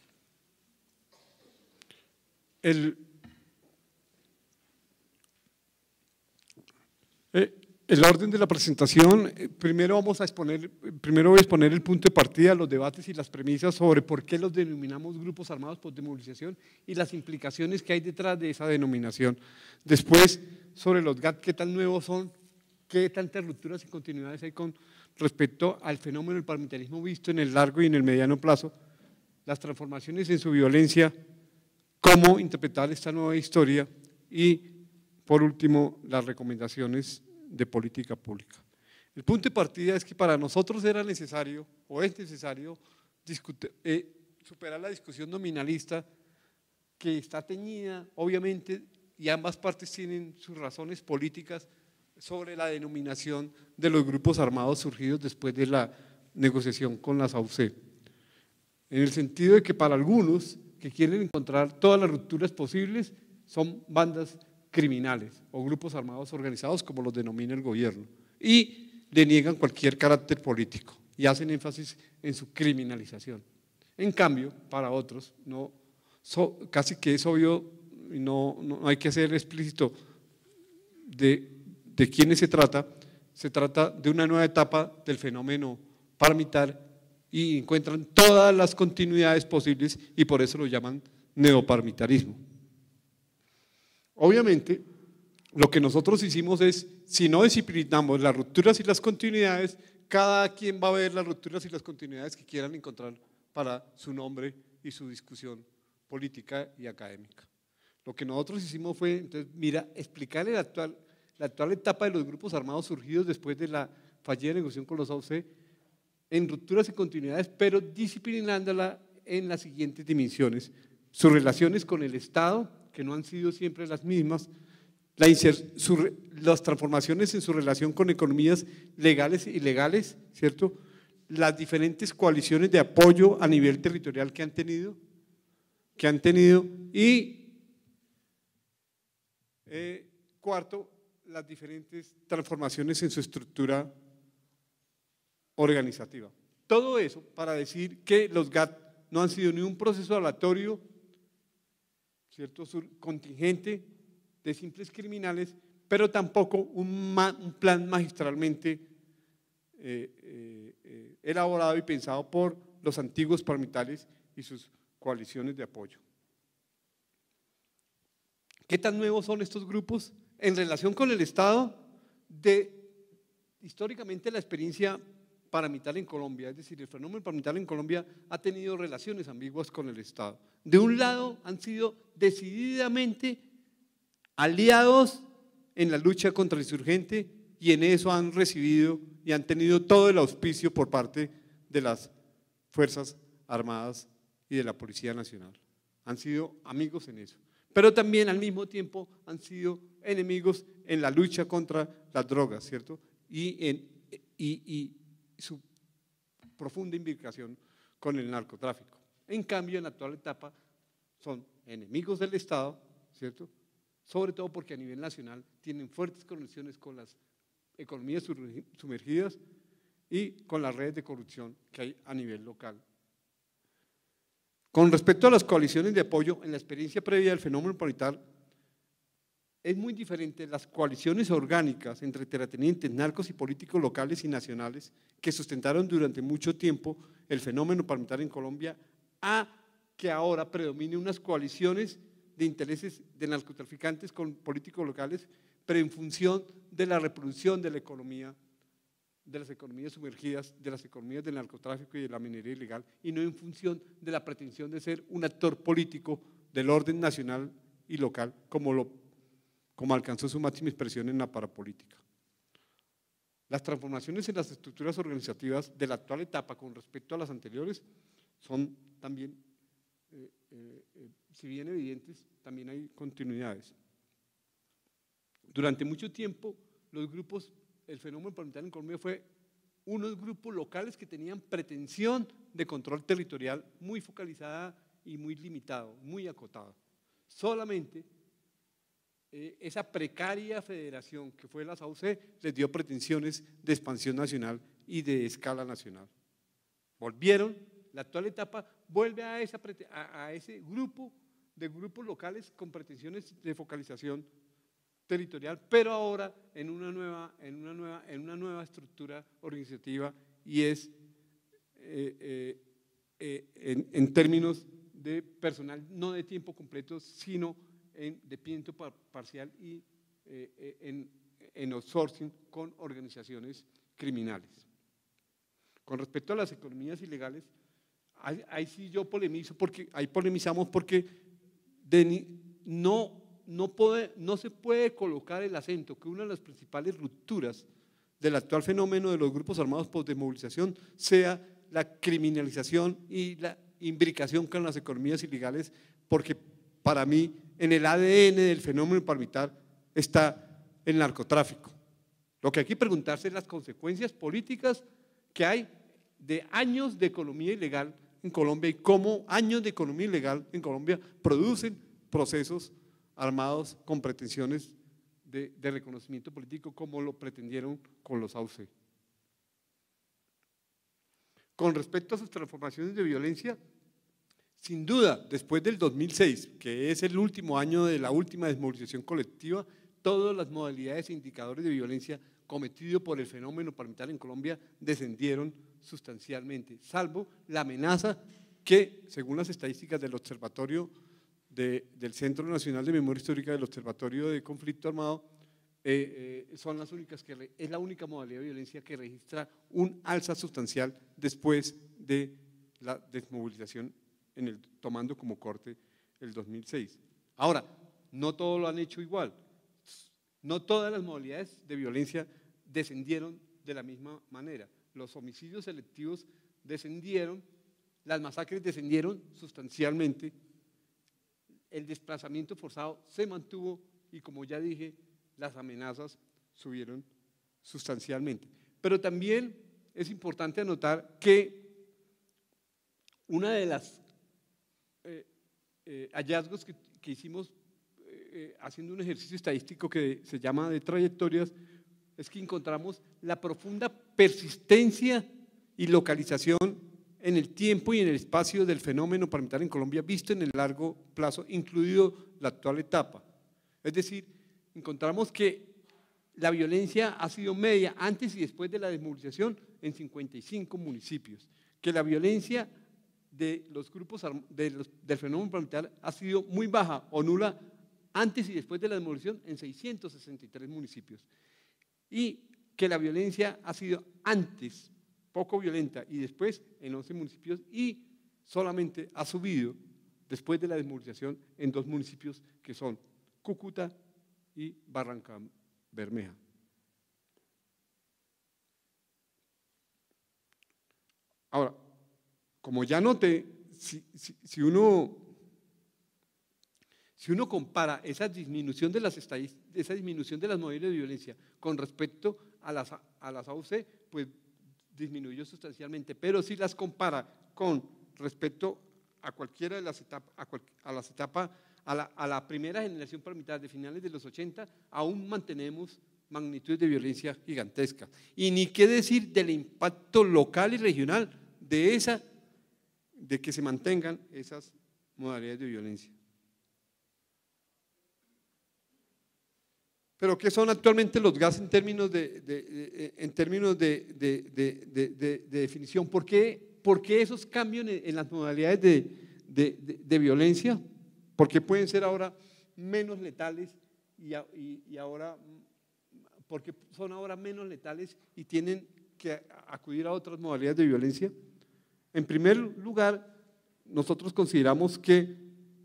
El orden de la presentación, primero voy a exponer el punto de partida, los debates y las premisas sobre por qué los denominamos grupos armados por desmovilización y las implicaciones que hay detrás de esa denominación. Después, sobre los GAT, qué tan nuevos son, qué tantas rupturas y continuidades hay con respecto al fenómeno del paramilitarismo visto en el largo y en el mediano plazo, las transformaciones en su violencia, cómo interpretar esta nueva historia y, por último, las recomendaciones de política pública. El punto de partida es que para nosotros era necesario o es necesario superar la discusión nominalista que está teñida, obviamente, y ambas partes tienen sus razones políticas sobre la denominación de los grupos armados surgidos después de la negociación con las AUC. En el sentido de que para algunos que quieren encontrar todas las rupturas posibles son bandas criminales o grupos armados organizados, como los denomina el gobierno, y le niegan cualquier carácter político y hacen énfasis en su criminalización. En cambio, para otros, casi que es obvio y no hay que ser explícito de quiénes se trata de una nueva etapa del fenómeno paramilitar y encuentran todas las continuidades posibles y por eso lo llaman neoparamilitarismo. Obviamente, lo que nosotros hicimos es, si no disciplinamos las rupturas y las continuidades, cada quien va a ver las rupturas y las continuidades que quieran encontrar para su nombre y su discusión política y académica. Lo que nosotros hicimos fue, entonces, explicarle la actual etapa de los grupos armados surgidos después de la fallida negociación con los AUC en rupturas y continuidades, pero disciplinándola en las siguientes dimensiones: sus relaciones con el Estado, que no han sido siempre las mismas, las transformaciones en su relación con economías legales e ilegales, ¿cierto? Las diferentes coaliciones de apoyo a nivel territorial que han tenido y cuarto, las diferentes transformaciones en su estructura organizativa. Todo eso para decir que los GAT no han sido ni un proceso aleatorio, ¿cierto?, contingente de simples criminales, pero tampoco un plan magistralmente elaborado y pensado por los antiguos paramilitares y sus coaliciones de apoyo. ¿Qué tan nuevos son estos grupos? En relación con el Estado, históricamente la experiencia paramilitar en Colombia, es decir, el fenómeno paramilitar en Colombia ha tenido relaciones ambiguas con el Estado. De un lado han sido decididamente aliados en la lucha contra el insurgente y en eso han recibido y han tenido todo el auspicio por parte de las Fuerzas Armadas y de la Policía Nacional. Han sido amigos en eso, pero también al mismo tiempo han sido enemigos en la lucha contra las drogas, ¿cierto? Y su profunda implicación con el narcotráfico. En cambio, en la actual etapa son enemigos del Estado, ¿cierto? sobre todo porque a nivel nacional tienen fuertes conexiones con las economías sumergidas y con las redes de corrupción que hay a nivel local. Con respecto a las coaliciones de apoyo, en la experiencia previa del fenómeno paramilitar, es muy diferente las coaliciones orgánicas entre terratenientes, narcos y políticos locales y nacionales que sustentaron durante mucho tiempo el fenómeno paramilitar en Colombia, a que ahora predominen unas coaliciones de intereses de narcotraficantes con políticos locales, pero en función de la reproducción de la economía, de las economías sumergidas, de las economías del narcotráfico y de la minería ilegal, y no en función de la pretensión de ser un actor político del orden nacional y local, como alcanzó su máxima expresión en la parapolítica. Las transformaciones en las estructuras organizativas de la actual etapa con respecto a las anteriores son también, si bien evidentes, también hay continuidades. Durante mucho tiempo, los grupos, el fenómeno paramilitar en Colombia fue unos grupos locales que tenían pretensión de control territorial muy focalizada y muy limitado, muy acotado. Solamente esa precaria federación que fue la SAUC les dio pretensiones de expansión nacional y de escala nacional. Volvieron, la actual etapa vuelve a ese grupo de grupos locales con pretensiones de focalización territorial, pero ahora en una nueva estructura organizativa, y es en términos de personal no de tiempo completo, sino de tiempo parcial y en outsourcing con organizaciones criminales. Con respecto a las economías ilegales, ahí sí yo polemizo, porque ahí polemizamos porque no se puede colocar el acento que una de las principales rupturas del actual fenómeno de los grupos armados por desmovilización sea la criminalización y la imbricación con las economías ilegales, porque para mí en el ADN del fenómeno paramilitar está el narcotráfico. Lo que hay que preguntarse es las consecuencias políticas que hay de años de economía ilegal en Colombia y cómo años de economía ilegal en Colombia producen procesos armados con pretensiones de reconocimiento político como lo pretendieron con los AUC. Con respecto a sus transformaciones de violencia, sin duda, después del 2006, que es el último año de la última desmovilización colectiva, todas las modalidades e indicadores de violencia cometidos por el fenómeno paramilitar en Colombia descendieron sustancialmente, salvo la amenaza que, según las estadísticas del Observatorio del Centro Nacional de Memoria Histórica, del Observatorio de Conflicto Armado, son las únicas es la única modalidad de violencia que registra un alza sustancial después de la desmovilización, tomando como corte el 2006. Ahora, no todos lo han hecho igual, no todas las modalidades de violencia descendieron de la misma manera. Los homicidios selectivos descendieron, las masacres descendieron sustancialmente, el desplazamiento forzado se mantuvo y, como ya dije, las amenazas subieron sustancialmente. Pero también es importante anotar que una de las hallazgos que hicimos haciendo un ejercicio estadístico que se llama de trayectorias es que encontramos la profunda persistencia y localización en el tiempo y en el espacio del fenómeno paramilitar en Colombia visto en el largo plazo, incluido la actual etapa. Es decir, encontramos que la violencia ha sido media antes y después de la desmovilización en 55 municipios, que la violencia de los grupos del fenómeno paramilitar ha sido muy baja o nula antes y después de la desmovilización en 663 municipios, y que la violencia ha sido antes poco violenta y después en 11 municipios, y solamente ha subido después de la desmovilización en 2 municipios que son Cúcuta y Barranca Bermeja. Ahora, como ya noté, si uno compara esa disminución de las estadísticas, esa disminución de las modalidades de violencia con respecto a las AUC, pues disminuyó sustancialmente, pero si las compara con respecto a cualquiera de las etapas, a las etapas a la primera generación paramilitar de finales de los 80, aún mantenemos magnitudes de violencia gigantescas. Y ni qué decir del impacto local y regional de que se mantengan esas modalidades de violencia. Pero ¿qué son actualmente los GAS en términos de definición? ¿Por qué esos cambios en las modalidades de violencia? Porque pueden ser ahora menos letales y ahora, porque son ahora menos letales y tienen que acudir a otras modalidades de violencia. En primer lugar, nosotros consideramos que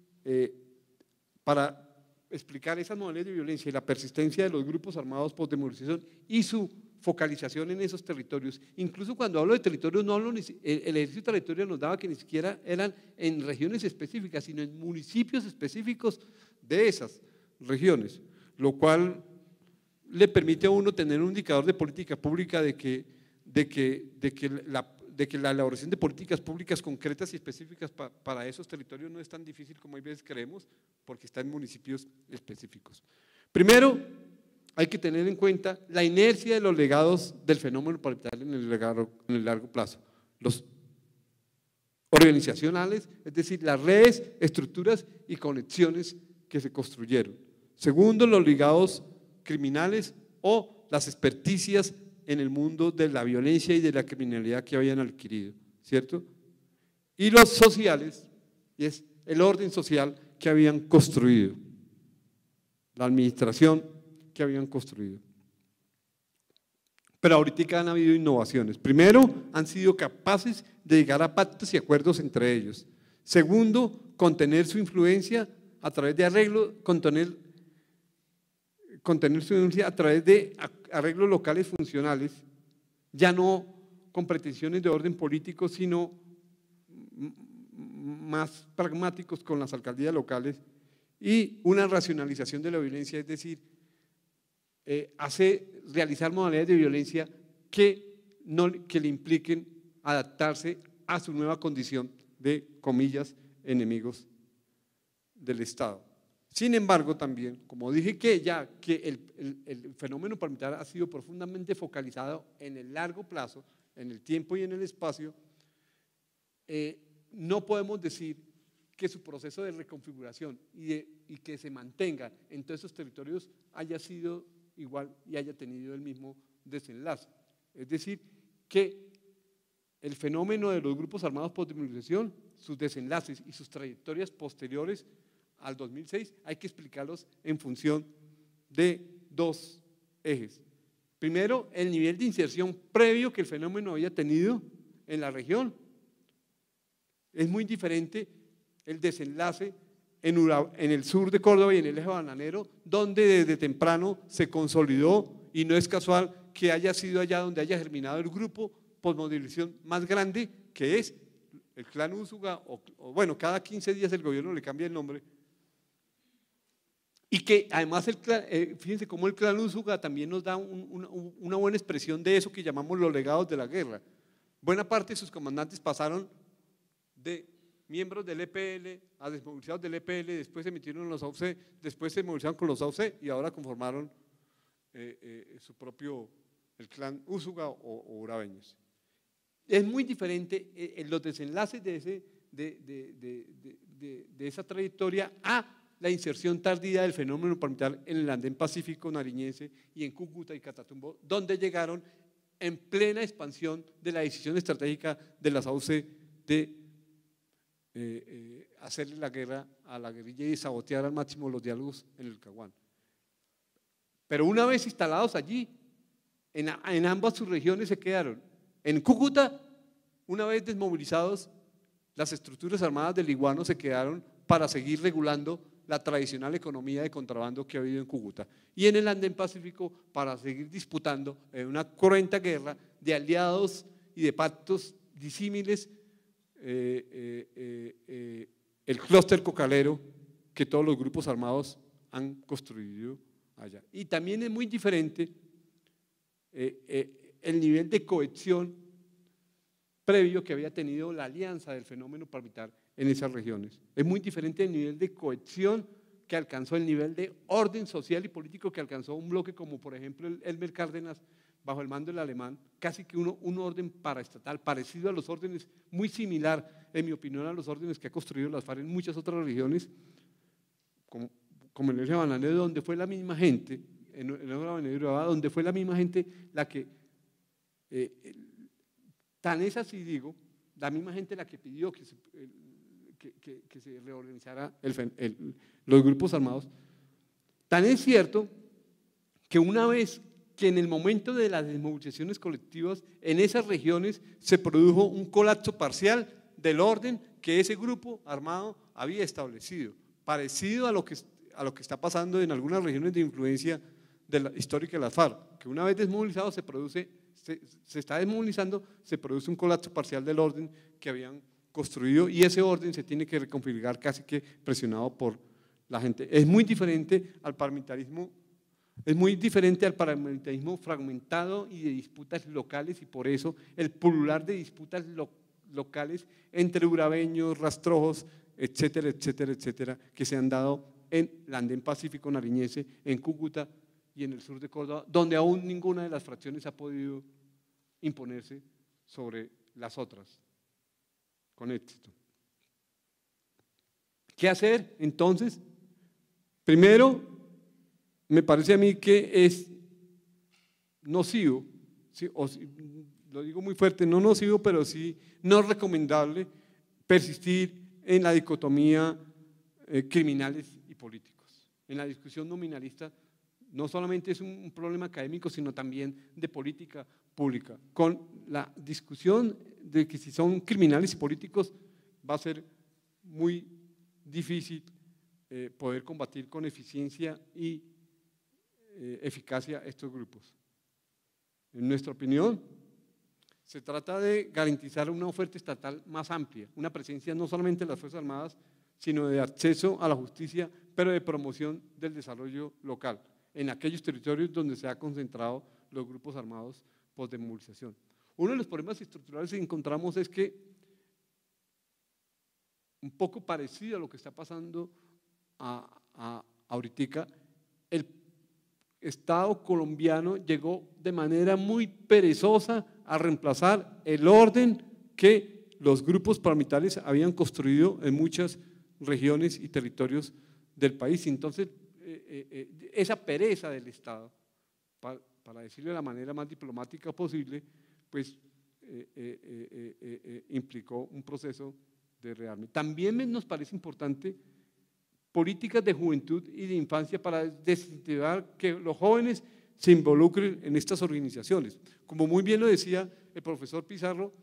para explicar esas modalidades de violencia y la persistencia de los grupos armados post-democratización y su focalización en esos territorios. Incluso cuando hablo de territorios, no hablo, el ejercicio territorial nos daba que ni siquiera eran en regiones específicas, sino en municipios específicos de esas regiones, lo cual le permite a uno tener un indicador de política pública de que la elaboración de políticas públicas concretas y específicas para esos territorios no es tan difícil como a veces creemos, porque está en municipios específicos. Primero, hay que tener en cuenta la inercia de los legados del fenómeno paramilitar en el largo plazo. Los organizacionales, es decir, las redes, estructuras y conexiones que se construyeron. Segundo, los ligados criminales o las experticias en el mundo de la violencia y de la criminalidad que habían adquirido, ¿cierto? Y los sociales, y es el orden social que habían construido, la administración que habían construido. Pero ahorita han habido innovaciones. Primero, han sido capaces de llegar a pactos y acuerdos entre ellos. Segundo, contener su influencia a través de arreglos, contener su influencia a través de arreglos locales funcionales, ya no con pretensiones de orden político, sino más pragmáticos con las alcaldías locales, y una racionalización de la violencia, es decir, realizar modalidades de violencia que le impliquen adaptarse a su nueva condición de, comillas, enemigos del Estado. Sin embargo, también, como dije que el fenómeno paramilitar ha sido profundamente focalizado en el largo plazo, en el tiempo y en el espacio, no podemos decir que su proceso de reconfiguración y que se mantenga en todos esos territorios haya sido igual y haya tenido el mismo desenlace. Es decir, que el fenómeno de los grupos armados post-democratización, sus desenlaces y sus trayectorias posteriores al 2006, hay que explicarlos en función de dos ejes. Primero, el nivel de inserción previo que el fenómeno había tenido en la región. Es muy diferente el desenlace en el sur de Córdoba y en el eje bananero, donde desde temprano se consolidó, y no es casual que haya sido allá donde haya germinado el grupo postmodernización más grande, que es el Clan Úsuga, o bueno, cada 15 días el gobierno le cambia el nombre. Y que además, fíjense cómo el Clan Úsuga también nos da una buena expresión de eso que llamamos los legados de la guerra. Buena parte de sus comandantes pasaron de miembros del EPL a desmovilizados del EPL, después se metieron en los AUC, después se movilizaron con los AUC y ahora conformaron su propio, el Clan Úsuga o Urabeños. Es muy diferente los desenlaces de esa trayectoria a la inserción tardía del fenómeno paramilitar en el andén pacífico nariñense y en Cúcuta y Catatumbo, donde llegaron en plena expansión de la decisión estratégica de las AUC de hacerle la guerra a la guerrilla y sabotear al máximo los diálogos en el Caguán. Pero una vez instalados allí, en ambas sus regiones se quedaron. En Cúcuta, una vez desmovilizados, las estructuras armadas del Iguano se quedaron para seguir regulando la tradicional economía de contrabando que ha habido en Cúcuta, y en el andén pacífico para seguir disputando en una cruenta guerra de aliados y de pactos disímiles el clúster cocalero que todos los grupos armados han construido allá. Y también es muy diferente el nivel de cohesión previo que había tenido la alianza del fenómeno paramilitar en esas regiones. Es muy diferente el nivel de cohesión que alcanzó, el nivel de orden social y político que alcanzó un bloque como por ejemplo el Elmer Cárdenas bajo el mando del alemán, casi que un orden paraestatal, parecido a los órdenes, muy similar en mi opinión a los órdenes que ha construido las FARC en muchas otras regiones, como en el eje bananero, donde fue la misma gente, en el eje bananero, donde fue la misma gente la que, tan es así digo, la misma gente la que pidió que se reorganizara los grupos armados. Tan es cierto que una vez que en el momento de las desmovilizaciones colectivas en esas regiones se produjo un colapso parcial del orden que ese grupo armado había establecido, parecido a lo que está pasando en algunas regiones de influencia histórica de las FARC, que una vez desmovilizado se está desmovilizando, se produce un colapso parcial del orden que habían construido y ese orden se tiene que reconfigurar casi que presionado por la gente. Es muy diferente al paramilitarismo, fragmentado y de disputas locales, y por eso el pulular de disputas locales entre urabeños, rastrojos, etcétera, etcétera, etcétera, que se han dado en el Andén Pacífico nariñense, en Cúcuta y en el sur de Córdoba, donde aún ninguna de las fracciones ha podido imponerse sobre las otras con éxito. ¿Qué hacer entonces? Primero, me parece a mí que es nocivo, ¿sí? Lo digo muy fuerte, no nocivo, pero sí no recomendable persistir en la dicotomía criminales y políticos. En la discusión nominalista no solamente es un problema académico, sino también de política pública. Con la discusión de que si son criminales y políticos va a ser muy difícil poder combatir con eficiencia y eficacia estos grupos. En nuestra opinión, se trata de garantizar una oferta estatal más amplia, una presencia no solamente de las Fuerzas Armadas, sino de acceso a la justicia, pero de promoción del desarrollo local, en aquellos territorios donde se han concentrado los grupos armados post-desmovilización. Uno de los problemas estructurales que encontramos es que, un poco parecido a lo que está pasando ahorita, el Estado colombiano llegó de manera muy perezosa a reemplazar el orden que los grupos paramilitares habían construido en muchas regiones y territorios del país. Entonces, esa pereza del Estado, para decirlo de la manera más diplomática posible, pues implicó un proceso de rearme. También nos parece importante políticas de juventud y de infancia para desincentivar que los jóvenes se involucren en estas organizaciones. Como muy bien lo decía el profesor Pizarro,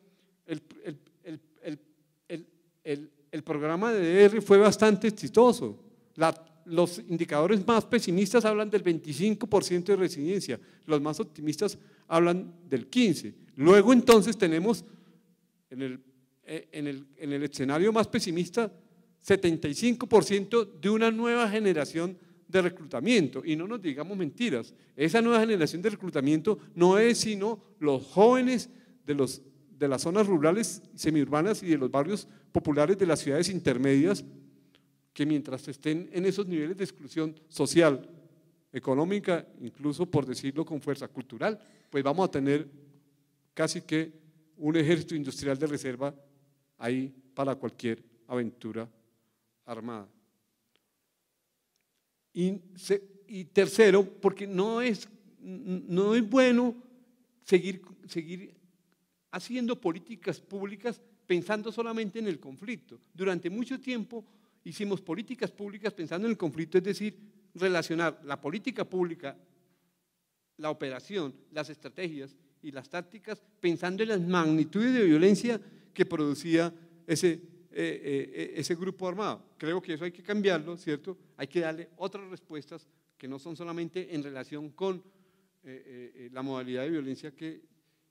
el programa de DR fue bastante exitoso. Los indicadores más pesimistas hablan del 25% de resiliencia, los más optimistas hablan del 15%. Luego entonces tenemos en el escenario más pesimista 75% de una nueva generación de reclutamiento. Y no nos digamos mentiras, esa nueva generación de reclutamiento no es sino los jóvenes de las zonas rurales, semiurbanas y de los barrios populares de las ciudades intermedias, que mientras estén en esos niveles de exclusión social, económica, incluso por decirlo con fuerza cultural, pues vamos a tener casi que un ejército industrial de reserva ahí para cualquier aventura armada. Y tercero, porque no es bueno seguir haciendo políticas públicas pensando solamente en el conflicto. Durante mucho tiempo hicimos políticas públicas pensando en el conflicto, es decir, relacionar la política pública, la operación, las estrategias y las tácticas pensando en las magnitudes de violencia que producía ese grupo armado. Creo que eso hay que cambiarlo, ¿cierto? Hay que darle otras respuestas que no son solamente en relación con la modalidad de violencia que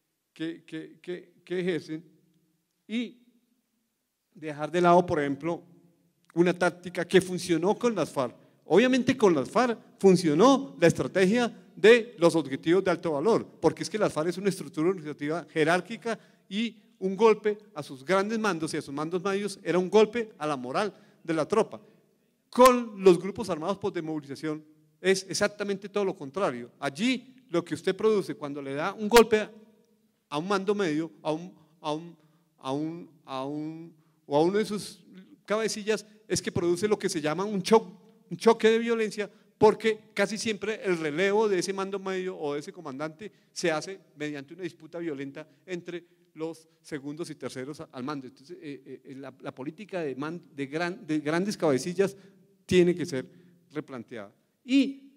ejercen, y dejar de lado, por ejemplo, una táctica que funcionó con las FARC. Obviamente con las FARC funcionó la estrategia de los objetivos de alto valor, porque es que las FARC es una estructura organizativa jerárquica y un golpe a sus grandes mandos y a sus mandos medios era un golpe a la moral de la tropa. Con los grupos armados por desmovilización es exactamente todo lo contrario. Allí lo que usted produce cuando le da un golpe a un mando medio, a uno de sus cabecillas, es que produce lo que se llama un choque de violencia, porque casi siempre el relevo de ese mando medio o de ese comandante se hace mediante una disputa violenta entre los segundos y terceros al mando. Entonces, la política de grandes cabecillas tiene que ser replanteada. Y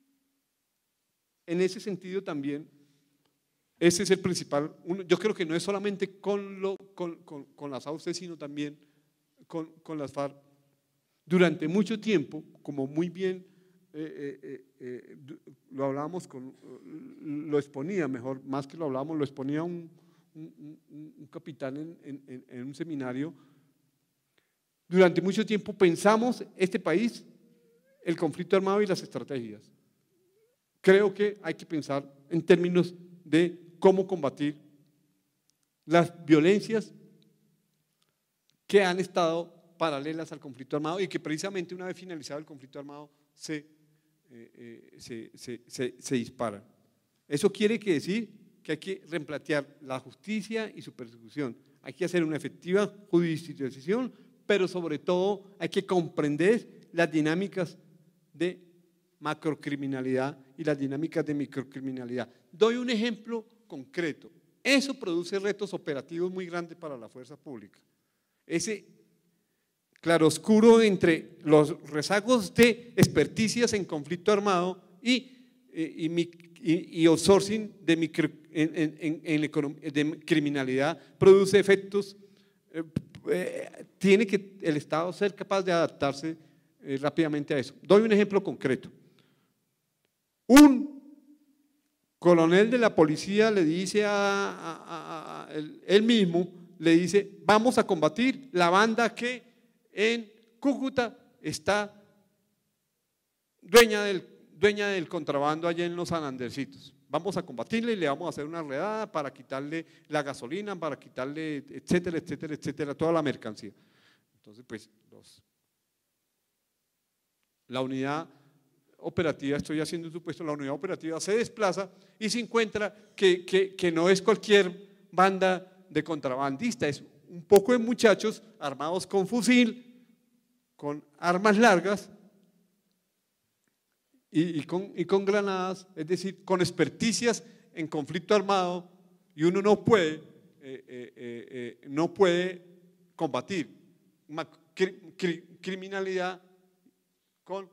en ese sentido también, ese es el principal, yo creo que no es solamente con las AUC, sino también con las FARC. Durante mucho tiempo, como muy bien lo hablábamos, lo exponía mejor, más que lo hablábamos, lo exponía un capitán en un seminario. Durante mucho tiempo pensamos este país, el conflicto armado y las estrategias. Creo que hay que pensar en términos de cómo combatir las violencias que han estado paralelas al conflicto armado y que precisamente una vez finalizado el conflicto armado se disparan. Eso quiere decir que hay que replantear la justicia y su persecución. Hay que hacer una efectiva judicialización, pero sobre todo hay que comprender las dinámicas de macrocriminalidad y las dinámicas de microcriminalidad. Doy un ejemplo concreto. Eso produce retos operativos muy grandes para la fuerza pública. Ese claroscuro entre los rezagos de experticias en conflicto armado y outsourcing de criminalidad produce efectos. Tiene que el Estado ser capaz de adaptarse rápidamente a eso. Doy un ejemplo concreto. Un coronel de la policía le dice él mismo, le dice: vamos a combatir la banda que en Cúcuta está dueña del contrabando allá en los Sanandercitos. Vamos a combatirle y le vamos a hacer una redada para quitarle la gasolina, para quitarle, etcétera, etcétera, etcétera, toda la mercancía. Entonces, pues, la unidad operativa, estoy haciendo un supuesto, la unidad operativa se desplaza y se encuentra que no es cualquier banda de contrabandista, es un poco de muchachos armados con fusil, con armas largas y con granadas, es decir, con experticias en conflicto armado, y uno no puede combatir criminalidad con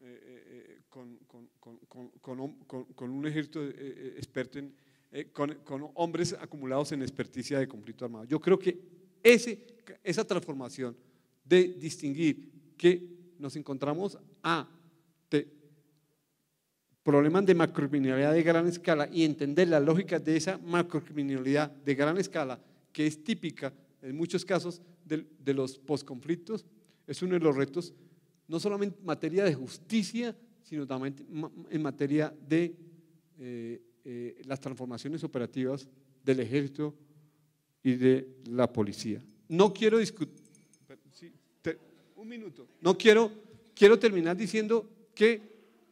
un ejército experto con hombres acumulados en experticia de conflicto armado. Yo creo que esa transformación de distinguir que nos encontramos ante problemas de macrocriminalidad de gran escala y entender la lógica de esa macrocriminalidad de gran escala, que es típica en muchos casos de los posconflictos, es uno de los retos, no solamente en materia de justicia, sino también en materia de las transformaciones operativas del ejército y de la policía. No quiero discutir, un minuto, quiero terminar diciendo que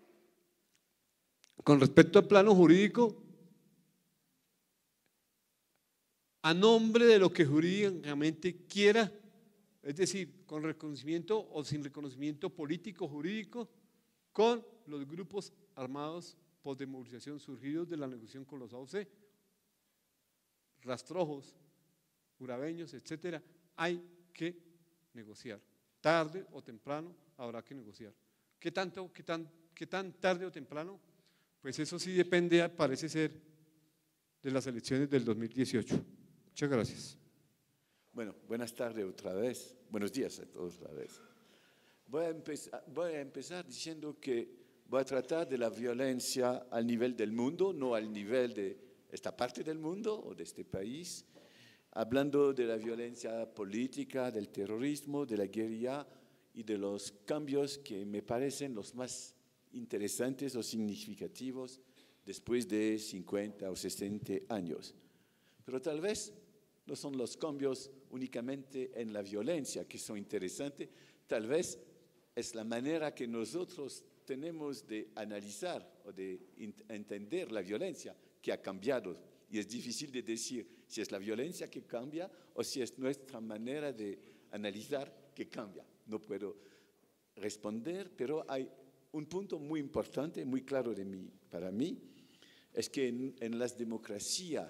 con respecto al plano jurídico, a nombre de lo que jurídicamente quiera, es decir, con reconocimiento o sin reconocimiento político jurídico, con los grupos armados postdesmovilización surgidos de la negociación con los AUC, rastrojos, urabeños, etcétera, hay que negociar. Tarde o temprano habrá que negociar. ¿Qué tan tarde o temprano? Pues eso sí depende, parece ser, de las elecciones del 2018. Muchas gracias. Bueno, buenas tardes otra vez. Buenos días a todos otra vez. Voy a empezar diciendo que voy a tratar de la violencia al nivel del mundo, no al nivel de esta parte del mundo o de este país, hablando de la violencia política, del terrorismo, de la guerrilla y de los cambios que me parecen los más interesantes o significativos después de 50 o 60 años. Pero tal vez no son los cambios únicamente en la violencia que son interesantes, tal vez es la manera que nosotros tenemos de analizar o de entender la violencia que ha cambiado. Y es difícil de decir si es la violencia que cambia o si es nuestra manera de analizar que cambia. No puedo responder, pero hay un punto muy importante, muy claro para mí, es que en las democracias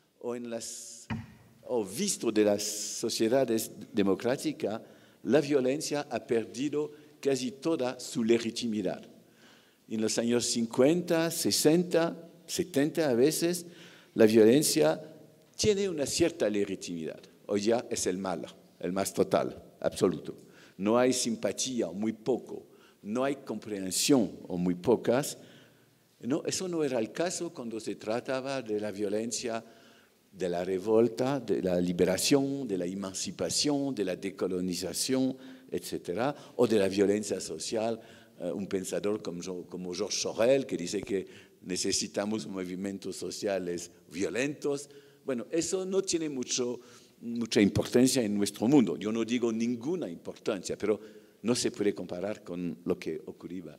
o visto de las sociedades democráticas, la violencia ha perdido casi toda su legitimidad. En los años 50, 60, 70 a veces, la violencia tiene una cierta legitimidad. Hoy ya es el malo, el más total, absoluto. No hay simpatía, o muy poco. No hay comprensión, o muy pocas. No, eso no era el caso cuando se trataba de la violencia, de la revolta, de la liberación, de la emancipación, de la decolonización, etcétera, o de la violencia social. Un pensador como Georges Sorel, que dice que necesitamos movimientos sociales violentos. Bueno, eso no tiene mucha importancia en nuestro mundo. Yo no digo ninguna importancia, pero no se puede comparar con lo que ocurría,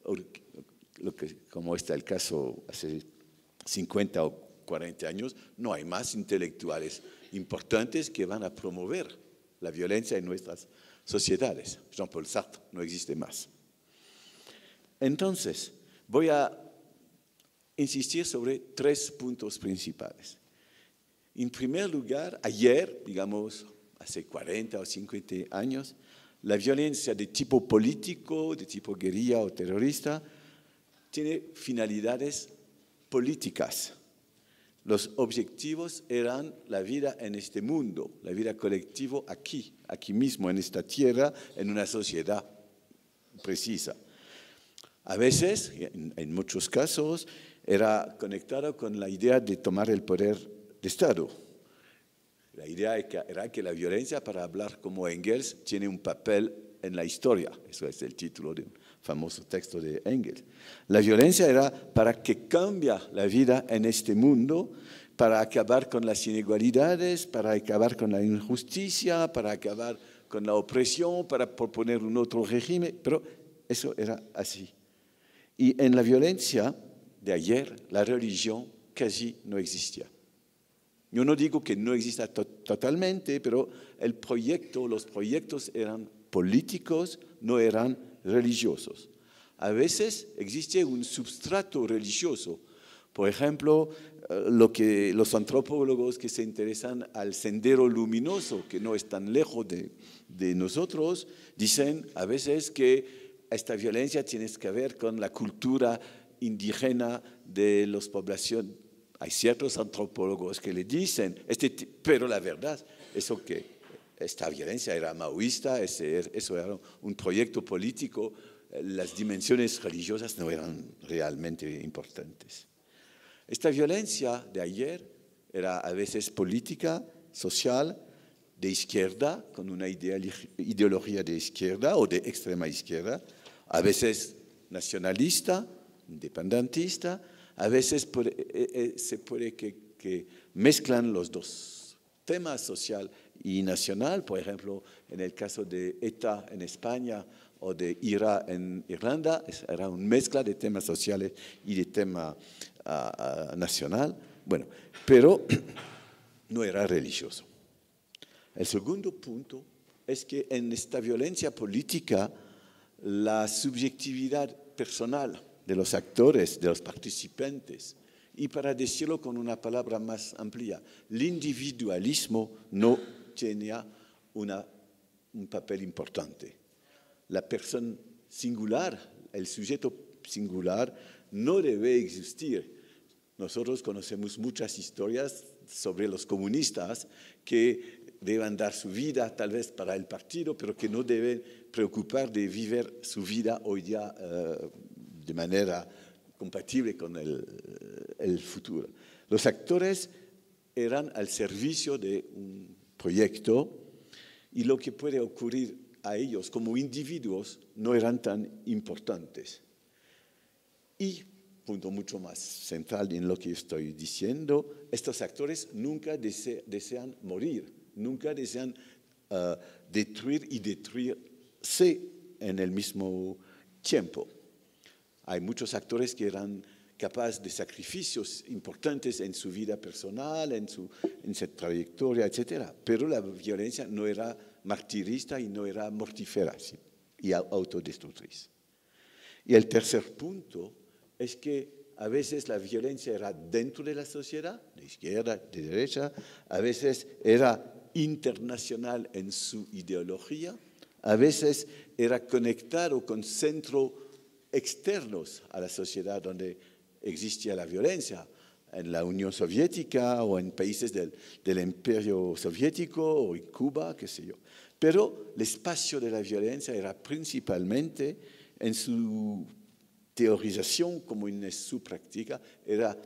como está el caso hace 50 o 40 años. No hay más intelectuales importantes que van a promover la violencia en nuestras sociedades. Jean-Paul Sartre no existe más. Entonces, voy a insistir sobre 3 puntos principales. En primer lugar, ayer, digamos, hace 40 o 50 años, la violencia de tipo político, de tipo guerrilla o terrorista, tiene finalidades políticas. Los objetivos eran la vida en este mundo, la vida colectiva aquí mismo, en esta tierra, en una sociedad precisa. A veces, en muchos casos, era conectado con la idea de tomar el poder de Estado. La idea era que la violencia, para hablar como Engels, tiene un papel en la historia. Eso es el título de un famoso texto de Engels. La violencia era para que cambie la vida en este mundo, para acabar con las inigualdades, para acabar con la injusticia, para acabar con la opresión, para proponer un otro régimen, pero eso era así. Y en la violencia de ayer, la religión casi no existía. Yo no digo que no exista totalmente, pero los proyectos eran políticos, no eran religiosos. A veces existe un substrato religioso. Por ejemplo, los antropólogos que se interesan al sendero luminoso, que no es tan lejos de nosotros, dicen a veces que esta violencia tiene que ver con la cultura indígena de las poblaciones. Hay ciertos antropólogos que le dicen, pero la verdad es que esta violencia era maoísta, eso era un proyecto político, las dimensiones religiosas no eran realmente importantes. Esta violencia de ayer era a veces política, social, de izquierda, con una ideología de izquierda o de extrema izquierda, a veces nacionalista, independentista, a veces se puede que mezclan los dos temas, social y nacional. Por ejemplo, en el caso de ETA en España o de IRA en Irlanda, era una mezcla de temas sociales y de tema nacional. Bueno, pero no era religioso. El segundo punto es que en esta violencia política, la subjetividad personal de los actores, de los participantes, y para decirlo con una palabra más amplia, el individualismo no tenía un papel importante. La persona singular, el sujeto singular, no debe existir. Nosotros conocemos muchas historias sobre los comunistas que deben dar su vida tal vez para el partido, pero que no deben preocupar de vivir su vida hoy día de manera compatible con el futuro. Los actores eran al servicio de un proyecto y lo que puede ocurrir a ellos como individuos no eran tan importantes. Y punto mucho más central en lo que estoy diciendo, estos actores nunca desean morir, nunca desean destruir y destruirse en el mismo tiempo. Hay muchos actores que eran capaces de sacrificios importantes en su vida personal, en su trayectoria, etc. Pero la violencia no era martirista y no era mortífera, ¿sí? Y autodestructriz. Y el tercer punto es que a veces la violencia era dentro de la sociedad, de izquierda, de derecha, a veces era internacional en su ideología, a veces era conectado con centros externos a la sociedad donde existía la violencia, en la Unión Soviética o en países del Imperio Soviético o en Cuba, qué sé yo. Pero el espacio de la violencia era principalmente en su teorización como en su práctica, era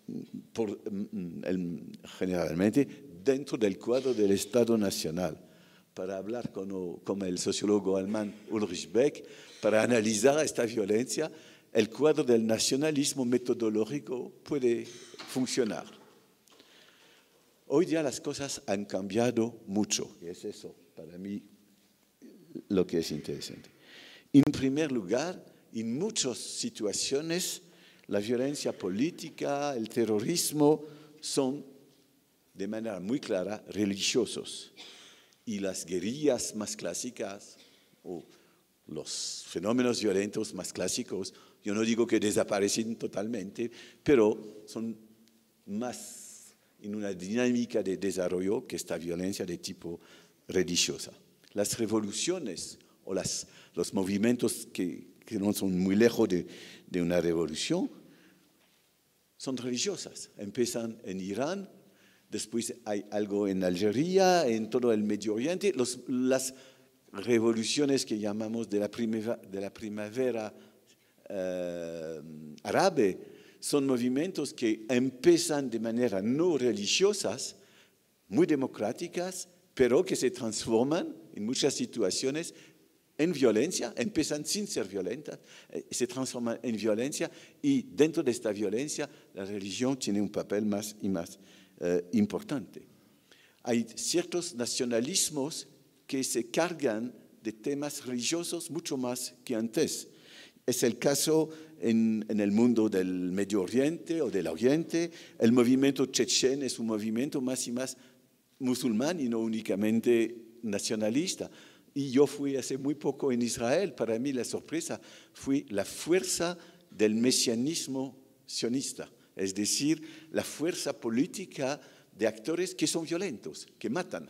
generalmente dentro del cuadro del Estado Nacional. Para hablar como el sociólogo alemán Ulrich Beck, para analizar esta violencia, el cuadro del nacionalismo metodológico puede funcionar. Hoy día las cosas han cambiado mucho, y es eso para mí lo que es interesante. En primer lugar, en muchas situaciones, la violencia política, el terrorismo son de manera muy clara religiosos. Y las guerrillas más clásicas, o los fenómenos violentos más clásicos, yo no digo que desaparecen totalmente, pero son más en una dinámica de desarrollo que esta violencia de tipo religiosa. Las revoluciones o los movimientos que no son muy lejos de una revolución son religiosas. Empiezan en Irán, después hay algo en Algeria, en todo el Medio Oriente. Las revoluciones que llamamos de la primavera árabe son movimientos que empiezan de manera no religiosas, muy democráticas, pero que se transforman en muchas situaciones en violencia, empiezan sin ser violentas, se transforman en violencia y dentro de esta violencia la religión tiene un papel más y más importante. Hay ciertos nacionalismos que se cargan de temas religiosos mucho más que antes. Es el caso en el mundo del Medio Oriente o del Oriente. El movimiento chechen es un movimiento más y más musulmán y no únicamente nacionalista. Y yo fui hace muy poco en Israel. Para mí la sorpresa fue la fuerza del mesianismo sionista, es decir, la fuerza política de actores que son violentos, que matan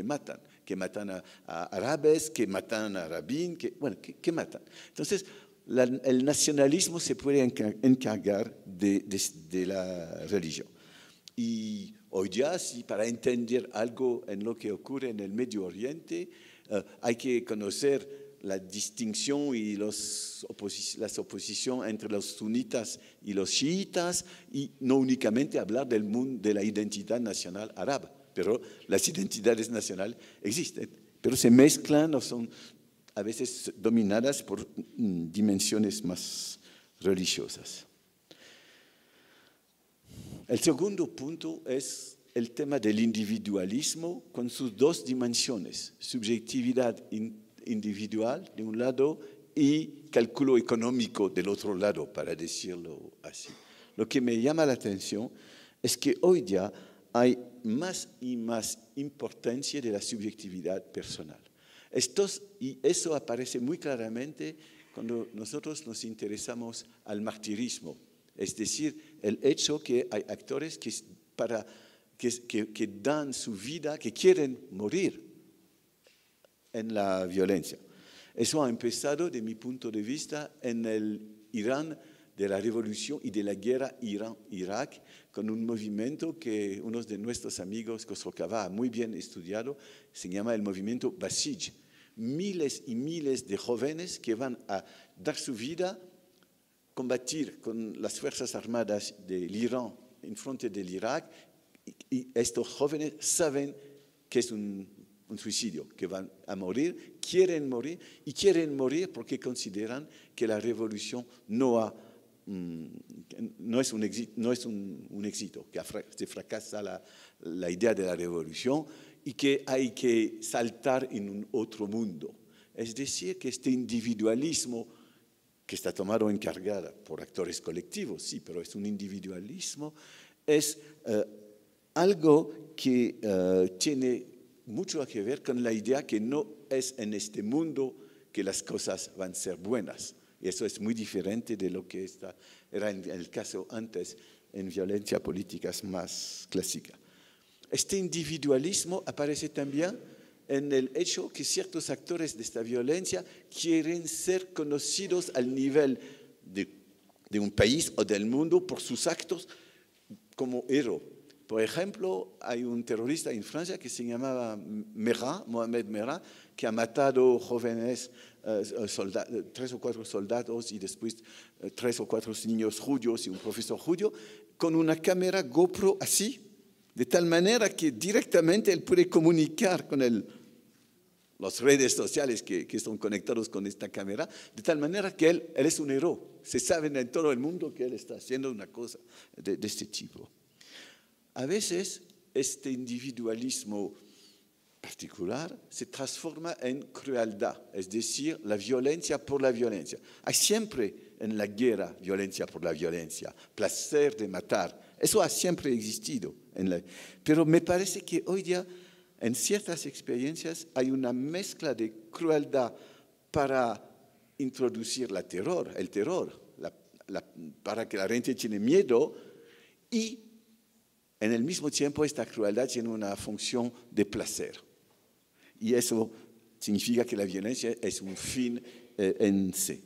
a árabes, que matan a rabín, que matan. Entonces, el nacionalismo se puede encargar de la religión. Y hoy ya, si para entender algo en lo que ocurre en el Medio Oriente, hay que conocer la distinción y las oposiciones entre los sunitas y los chiitas, y no únicamente hablar del mundo de la identidad nacional árabe, pero las identidades nacionales existen, pero se mezclan o son a veces dominadas por dimensiones más religiosas. El segundo punto es el tema del individualismo con sus dos dimensiones, subjetividad individual de un lado y cálculo económico del otro lado, para decirlo así. Lo que me llama la atención es que hoy día hay más y más importancia de la subjetividad personal. Y eso aparece muy claramente cuando nosotros nos interesamos al martirismo, es decir, el hecho que hay actores que dan su vida, que quieren morir en la violencia. Eso ha empezado, de mi punto de vista, en el Irán de la revolución y de la guerra Irán-Irak, con un movimiento que uno de nuestros amigos, Khosrow ha muy bien estudiado, se llama el movimiento Basij. Miles y miles de jóvenes que van a dar su vida, combatir con las Fuerzas Armadas del Irán en frente del Irak, y estos jóvenes saben que es un suicidio, que van a morir, y quieren morir porque consideran que la revolución no ha no es un éxito, que se fracasa la idea de la revolución y que hay que saltar en un otro mundo. Es decir, que este individualismo que está tomado en carga por actores colectivos, sí, pero es un individualismo, es algo que tiene mucho que ver con la idea que no es en este mundo que las cosas van a ser buenas. Y eso es muy diferente de lo que era en el caso antes en violencia política más clásica. Este individualismo aparece también en el hecho que ciertos actores de esta violencia quieren ser conocidos al nivel de un país o del mundo por sus actos como héroe. Por ejemplo, hay un terrorista en Francia que se llamaba Mohamed Merah, que ha matado jóvenes, 3 o 4 soldados y después 3 o 4 niños judíos y un profesor judío, con una cámara GoPro así, de tal manera que directamente él puede comunicar con las redes sociales que están conectados con esta cámara, de tal manera que él es un héroe. Se sabe en todo el mundo que él está haciendo una cosa de este tipo. A veces este individualismo particular se transforma en crueldad, es decir, la violencia por la violencia. Hay siempre en la guerra violencia por la violencia, placer de matar. Eso ha siempre existido. Pero me parece que hoy día en ciertas experiencias hay una mezcla de crueldad para introducir el terror, para que la gente tiene miedo y en el mismo tiempo esta crueldad tiene una función de placer. Y eso significa que la violencia es un fin en sí.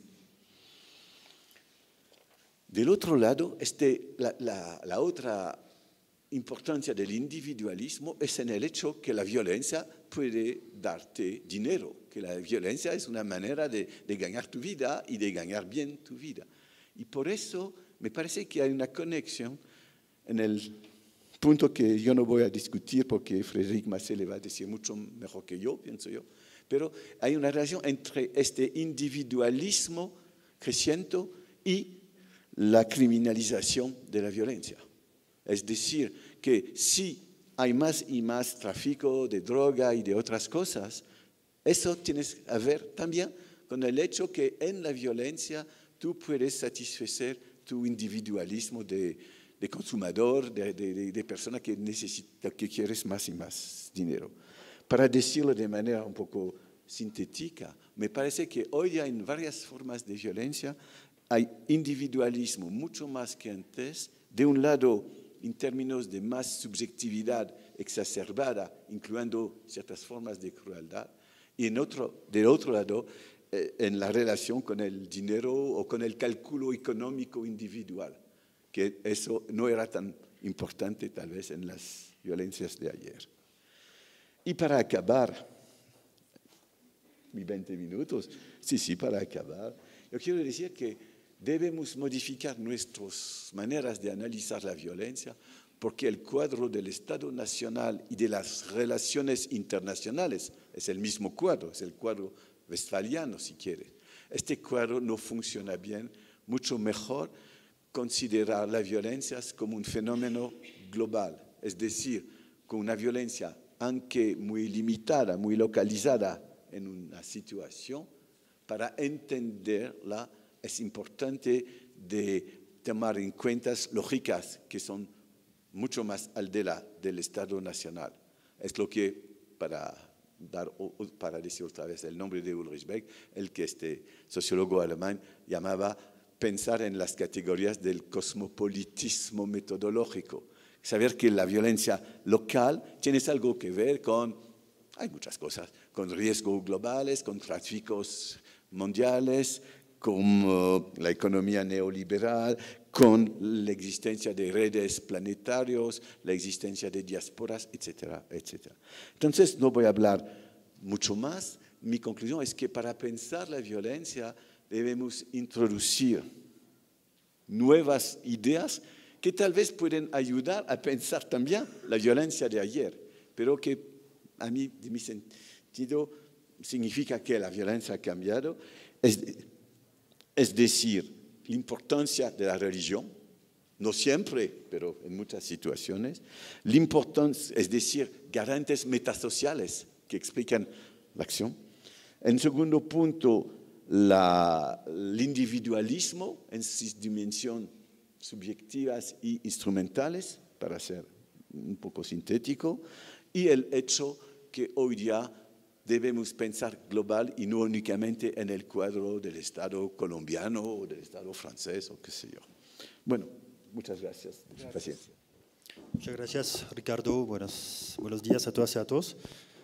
Del otro lado, la otra importancia del individualismo es en el hecho que la violencia puede darte dinero, que la violencia es una manera de ganar tu vida y de ganar bien tu vida. Y por eso me parece que hay una conexión en el punto que yo no voy a discutir porque Frédéric Massé le va a decir mucho mejor que yo, pienso yo, pero hay una relación entre este individualismo creciente y la criminalización de la violencia. Es decir, que si hay más y más tráfico de droga y de otras cosas, eso tiene que ver también con el hecho que en la violencia tú puedes satisfacer tu individualismo de consumador, de persona que necesita, que quieres más y más dinero. Para decirlo de manera un poco sintética, me parece que hoy hay en varias formas de violencia hay individualismo mucho más que antes, de un lado en términos de más subjetividad exacerbada, incluyendo ciertas formas de crueldad, y del otro lado, en la relación con el dinero o con el cálculo económico individual, que eso no era tan importante tal vez en las violencias de ayer. Y para acabar, mis 20 minutos, sí, para acabar, yo quiero decir que debemos modificar nuestras maneras de analizar la violencia porque el cuadro del Estado Nacional y de las relaciones internacionales es el mismo cuadro, es el cuadro westfaliano, si quiere. Este cuadro no funciona bien, mucho mejor considerar la violencia como un fenómeno global, es decir, con una violencia, aunque muy limitada, muy localizada en una situación, para entenderla es importante de tomar en cuenta lógicas que son mucho más del Estado Nacional. Es lo que, para decir otra vez el nombre de Ulrich Beck, el que este sociólogo alemán llamaba pensar en las categorías del cosmopolitismo metodológico. Saber que la violencia local tiene algo que ver con, hay muchas cosas, con riesgos globales, con tráficos mundiales, con la economía neoliberal, con la existencia de redes planetarios, la existencia de diásporas, etcétera, etcétera. Entonces, no voy a hablar mucho más. Mi conclusión es que para pensar la violencia debemos introducir nuevas ideas que tal vez pueden ayudar a pensar también la violencia de ayer, pero que a mí, de mi sentido, significa que la violencia ha cambiado. Es decir, la importancia de la religión, no siempre, pero en muchas situaciones, la importancia, es decir, garantes metasociales que explican la acción. En segundo punto, el individualismo en sus dimensiones subjetivas y instrumentales, para ser un poco sintético, y el hecho que hoy día debemos pensar global y no únicamente en el cuadro del Estado colombiano o del Estado francés o qué sé yo. Bueno, muchas gracias por su paciencia. Muchas gracias, Ricardo. Buenos días a todas y a todos.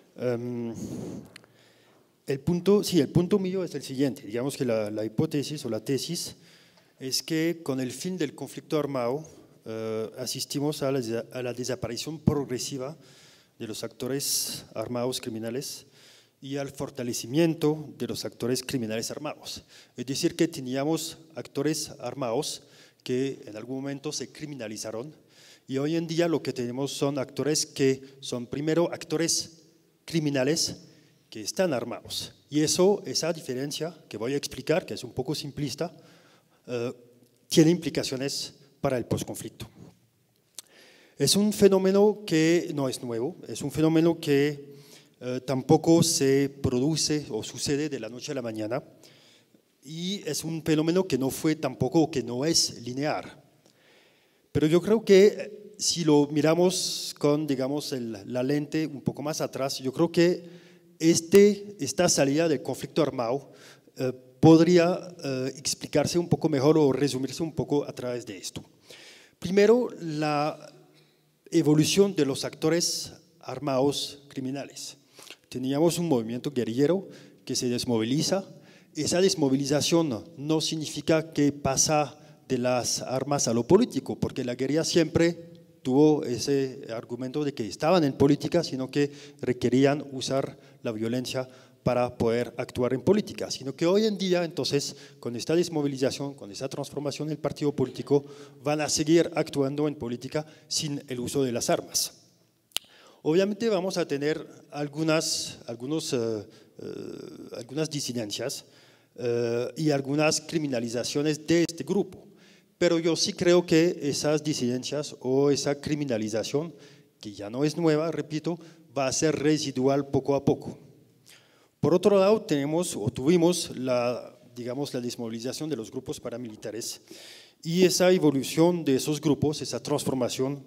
El punto mío es el siguiente. Digamos que la hipótesis o la tesis es que con el fin del conflicto armado asistimos a la desaparición progresiva de los actores armados criminales y al fortalecimiento de los actores criminales armados. Es decir, que teníamos actores armados que en algún momento se criminalizaron y hoy en día lo que tenemos son actores que son primero actores criminales que están armados. Y esa diferencia que voy a explicar, que es un poco simplista, tiene implicaciones para el posconflicto. Es un fenómeno que no es nuevo, es un fenómeno que tampoco se produce o sucede de la noche a la mañana y es un fenómeno que no fue tampoco, que no es lineal. Pero yo creo que si lo miramos con, digamos, la lente un poco más atrás, yo creo que esta salida del conflicto armado podría explicarse un poco mejor o resumirse un poco a través de esto. Primero, la evolución de los actores armados criminales. Teníamos un movimiento guerrillero que se desmoviliza. Esa desmovilización no significa que pasa de las armas a lo político, porque la guerrilla siempre tuvo ese argumento de que estaban en política, sino que requerían usar la violencia para poder actuar en política, sino que hoy en día, entonces, con esta desmovilización, con esta transformación del partido político, van a seguir actuando en política sin el uso de las armas. Obviamente vamos a tener algunas disidencias y algunas criminalizaciones de este grupo, pero yo sí creo que esas disidencias o esa criminalización, que ya no es nueva, repito, va a ser residual poco a poco. Por otro lado, tuvimos la desmovilización de los grupos paramilitares y esa evolución de esos grupos, esa transformación,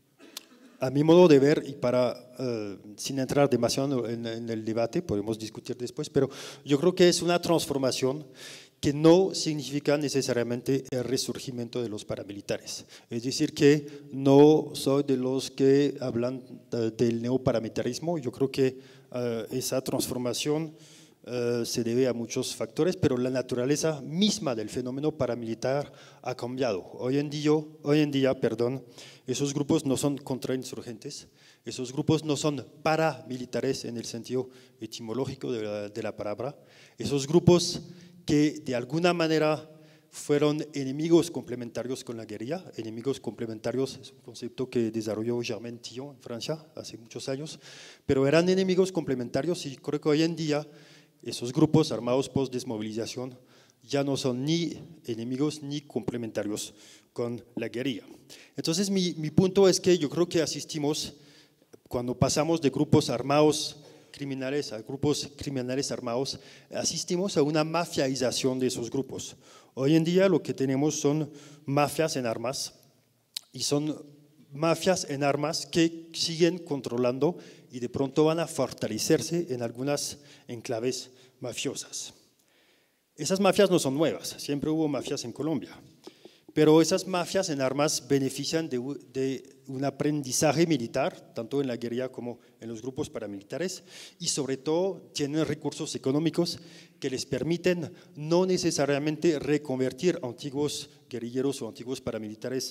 a mi modo de ver, y sin entrar demasiado en el debate, podemos discutir después, pero yo creo que es una transformación que no significa necesariamente el resurgimiento de los paramilitares. Es decir, que no soy de los que hablan del neoparamilitarismo. Yo creo que esa transformación se debe a muchos factores, pero la naturaleza misma del fenómeno paramilitar ha cambiado. Hoy en día, esos grupos no son contrainsurgentes, esos grupos no son paramilitares en el sentido etimológico de la palabra. Esos grupos que de alguna manera fueron enemigos complementarios con la guerrilla. Enemigos complementarios es un concepto que desarrolló Germain Tillon en Francia hace muchos años, pero eran enemigos complementarios y creo que hoy en día esos grupos armados post-desmovilización ya no son ni enemigos ni complementarios con la guerrilla. Entonces mi punto es que yo creo que asistimos, cuando pasamos de grupos armados criminales a grupos criminales armados, asistimos a una mafiaización de esos grupos. Hoy en día lo que tenemos son mafias en armas y son mafias en armas que siguen controlando y de pronto van a fortalecerse en algunas enclaves mafiosas. Esas mafias no son nuevas, siempre hubo mafias en Colombia, pero esas mafias en armas benefician de un aprendizaje militar, tanto en la guerrilla como en los grupos paramilitares, y sobre todo tienen recursos económicos que les permiten no necesariamente reconvertir antiguos guerrilleros o antiguos paramilitares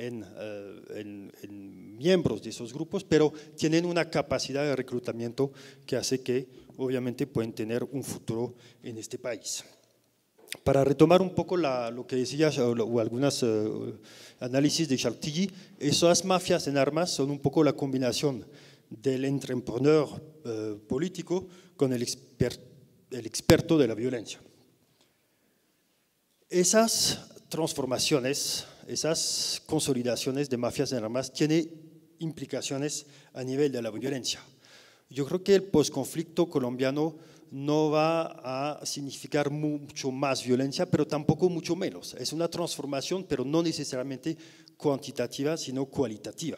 en miembros de esos grupos, pero tienen una capacidad de reclutamiento que hace que obviamente pueden tener un futuro en este país. Para retomar un poco lo que decías o algunos análisis de Chartilly, esas mafias en armas son un poco la combinación del entrepreneur político con el experto de la violencia. Esas transformaciones, esas consolidaciones de mafias en armas tienen implicaciones a nivel de la violencia. Yo creo que el posconflicto colombiano no va a significar mucho más violencia, pero tampoco mucho menos. Es una transformación, pero no necesariamente cuantitativa, sino cualitativa.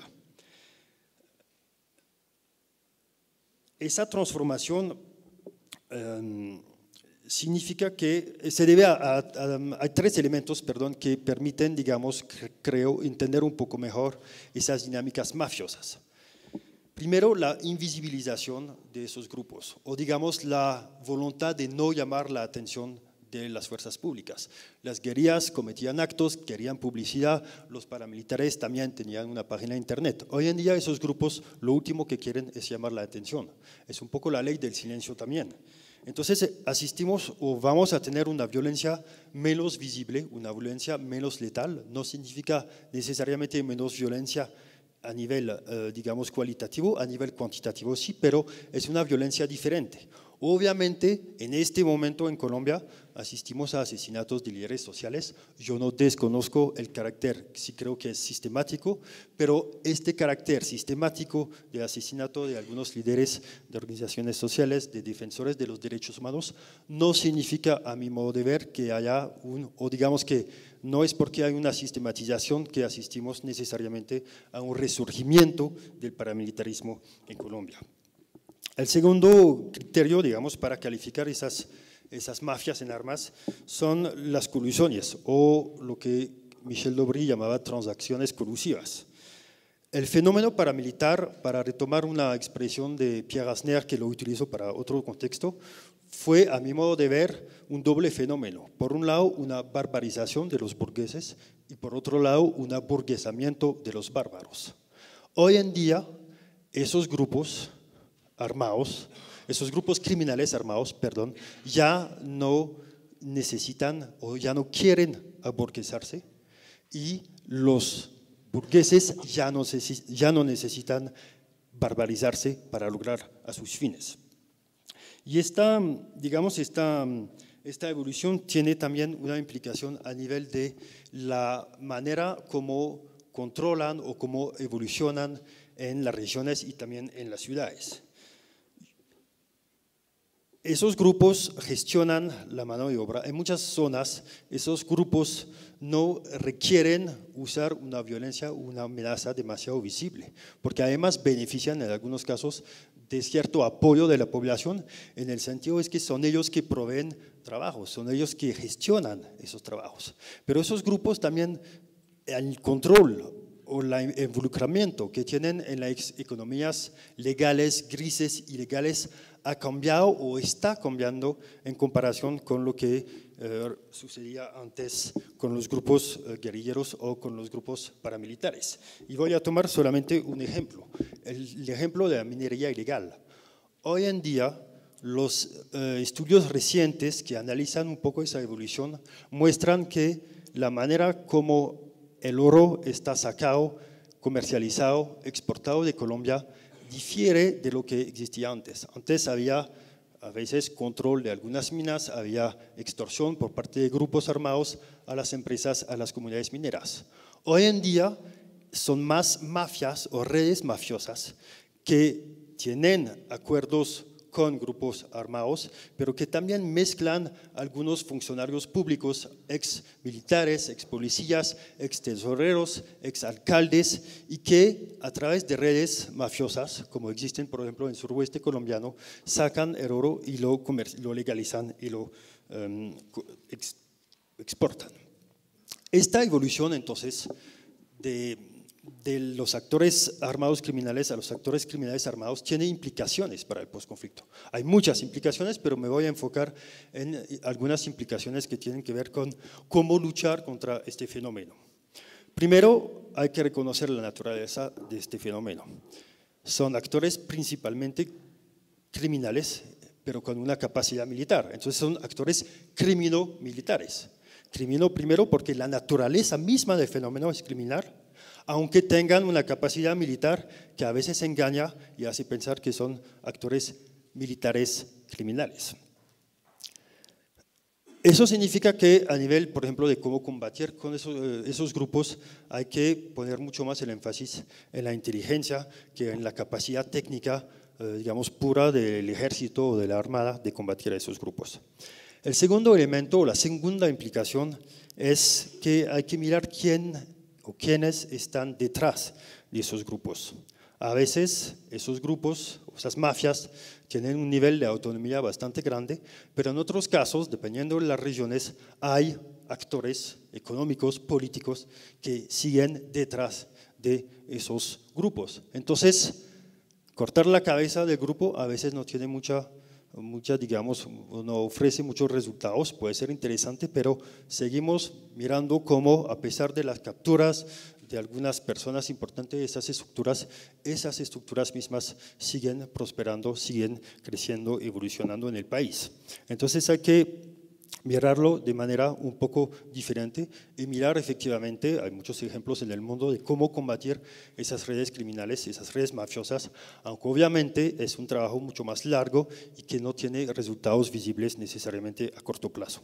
Esa transformación significa que se debe a tres elementos, que permiten, digamos, creo, entender un poco mejor esas dinámicas mafiosas. Primero, la invisibilización de esos grupos, o digamos la voluntad de no llamar la atención de las fuerzas públicas. Las guerrillas cometían actos, querían publicidad, los paramilitares también tenían una página de internet. Hoy en día esos grupos lo último que quieren es llamar la atención. Es un poco la ley del silencio también. Entonces asistimos o vamos a tener una violencia menos visible, una violencia menos letal. No significa necesariamente menos violencia a nivel, digamos, cualitativo, a nivel cuantitativo sí, pero es una violencia diferente. Obviamente, en este momento en Colombia asistimos a asesinatos de líderes sociales. Yo no desconozco el carácter, sí creo que es sistemático, pero este carácter sistemático de asesinato de algunos líderes de organizaciones sociales, de defensores de los derechos humanos, no significa, a mi modo de ver, que haya o digamos que no es porque hay una sistematización que asistimos necesariamente a un resurgimiento del paramilitarismo en Colombia. El segundo criterio, digamos, para calificar esas mafias en armas son las colusiones o lo que Michel Dobry llamaba transacciones colusivas. El fenómeno paramilitar, para retomar una expresión de Pierre Asner que lo utilizo para otro contexto, fue, a mi modo de ver, un doble fenómeno. Por un lado, una barbarización de los burgueses y por otro lado, un aburguesamiento de los bárbaros. Hoy en día, esos grupos armados, esos grupos criminales armados, perdón, ya no necesitan o ya no quieren aburguesarse y los burgueses ya no necesitan barbarizarse para lograr a sus fines. Y esta evolución tiene también una implicación a nivel de la manera como controlan o cómo evolucionan en las regiones y también en las ciudades. Esos grupos gestionan la mano de obra. En muchas zonas, esos grupos no requieren usar una violencia o una amenaza demasiado visible, porque además benefician en algunos casos de cierto apoyo de la población, en el sentido es que son ellos que proveen trabajos, son ellos que gestionan esos trabajos. Pero esos grupos también, el control o el involucramiento que tienen en las economías legales, grises y legales, ha cambiado o está cambiando en comparación con lo que sucedía antes con los grupos guerrilleros o con los grupos paramilitares. Y voy a tomar solamente un ejemplo, el ejemplo de la minería ilegal. Hoy en día, los estudios recientes que analizan un poco esa evolución muestran que la manera como el oro está sacado, comercializado, exportado de Colombia difiere de lo que existía antes. Antes había a veces control de algunas minas, había extorsión por parte de grupos armados a las empresas, a las comunidades mineras. Hoy en día son más mafias o redes mafiosas que tienen acuerdos con grupos armados, pero que también mezclan algunos funcionarios públicos, ex militares, ex policías, ex tesoreros, ex alcaldes, y que a través de redes mafiosas, como existen por ejemplo en el suroeste colombiano, sacan el oro y lo legalizan y lo exportan. Esta evolución entonces de los actores armados criminales a los actores criminales armados tiene implicaciones para el posconflicto. Hay muchas implicaciones, pero me voy a enfocar en algunas implicaciones que tienen que ver con cómo luchar contra este fenómeno. Primero, hay que reconocer la naturaleza de este fenómeno. Son actores principalmente criminales, pero con una capacidad militar. Entonces son actores crimino-militares. Crimino primero porque la naturaleza misma del fenómeno es criminal, aunque tengan una capacidad militar que a veces engaña y hace pensar que son actores militares criminales. Eso significa que a nivel, por ejemplo, de cómo combatir con esos grupos, hay que poner mucho más el énfasis en la inteligencia que en la capacidad técnica, digamos, pura del ejército o de la armada de combatir a esos grupos. El segundo elemento, o la segunda implicación, es que hay que mirar quién o quiénes están detrás de esos grupos. A veces esos grupos, esas mafias, tienen un nivel de autonomía bastante grande, pero en otros casos, dependiendo de las regiones, hay actores económicos, políticos, que siguen detrás de esos grupos. Entonces, cortar la cabeza del grupo a veces no tiene mucha, digamos, no ofrece muchos resultados, puede ser interesante, pero seguimos mirando cómo, a pesar de las capturas de algunas personas importantes de esas estructuras mismas siguen prosperando, siguen creciendo, evolucionando en el país. Entonces hay que mirarlo de manera un poco diferente y mirar efectivamente, hay muchos ejemplos en el mundo de cómo combatir esas redes criminales, esas redes mafiosas, aunque obviamente es un trabajo mucho más largo y que no tiene resultados visibles necesariamente a corto plazo.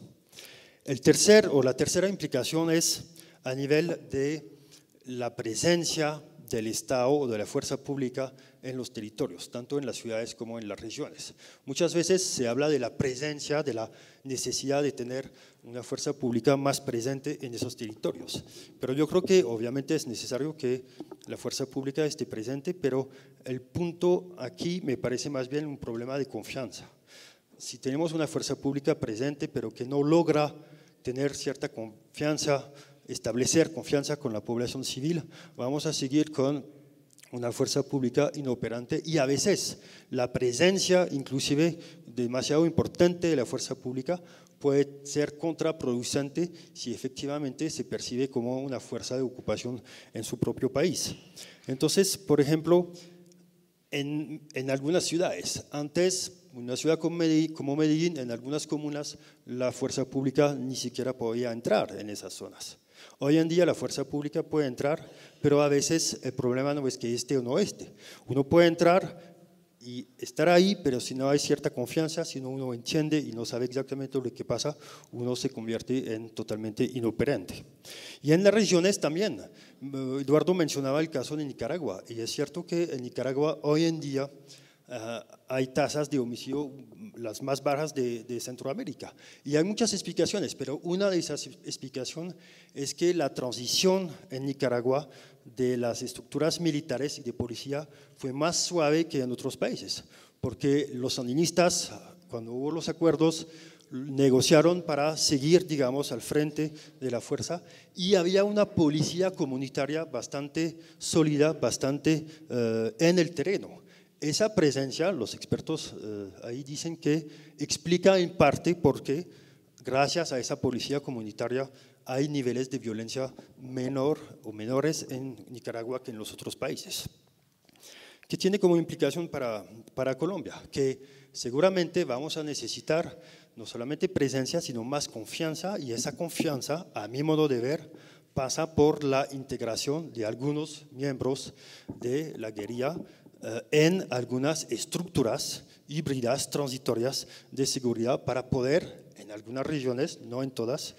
La tercera implicación es a nivel de la presencia del Estado o de la fuerza pública en los territorios, tanto en las ciudades como en las regiones. Muchas veces se habla de la presencia, de la necesidad de tener una fuerza pública más presente en esos territorios. Pero yo creo que obviamente es necesario que la fuerza pública esté presente, pero el punto aquí me parece más bien un problema de confianza. Si tenemos una fuerza pública presente, pero que no logra tener cierta confianza, establecer confianza con la población civil, vamos a seguir con una fuerza pública inoperante y a veces la presencia inclusive demasiado importante de la fuerza pública puede ser contraproducente si efectivamente se percibe como una fuerza de ocupación en su propio país. Entonces, por ejemplo, en algunas ciudades, antes una ciudad como Medellín, en algunas comunas la fuerza pública ni siquiera podía entrar en esas zonas. Hoy en día la fuerza pública puede entrar, pero a veces el problema no es que esté o no esté. Uno puede entrar y estar ahí, pero si no hay cierta confianza, si no uno entiende y no sabe exactamente lo que pasa, uno se convierte en totalmente inoperante. Y en las regiones también. Eduardo mencionaba el caso de Nicaragua, y es cierto que en Nicaragua hoy en día hay tasas de homicidio las más bajas de Centroamérica. Y hay muchas explicaciones, pero una de esas explicaciones es que la transición en Nicaragua de las estructuras militares y de policía fue más suave que en otros países, porque los sandinistas, cuando hubo los acuerdos, negociaron para seguir, digamos, al frente de la fuerza y había una policía comunitaria bastante sólida, bastante en el terreno. Esa presencia, los expertos ahí dicen que explica en parte por qué, gracias a esa policía comunitaria, hay niveles de violencia menores en Nicaragua que en los otros países. ¿Qué tiene como implicación para Colombia? Que seguramente vamos a necesitar no solamente presencia, sino más confianza, y esa confianza, a mi modo de ver, pasa por la integración de algunos miembros de la guerrilla en algunas estructuras híbridas transitorias de seguridad para poder, en algunas regiones, no en todas,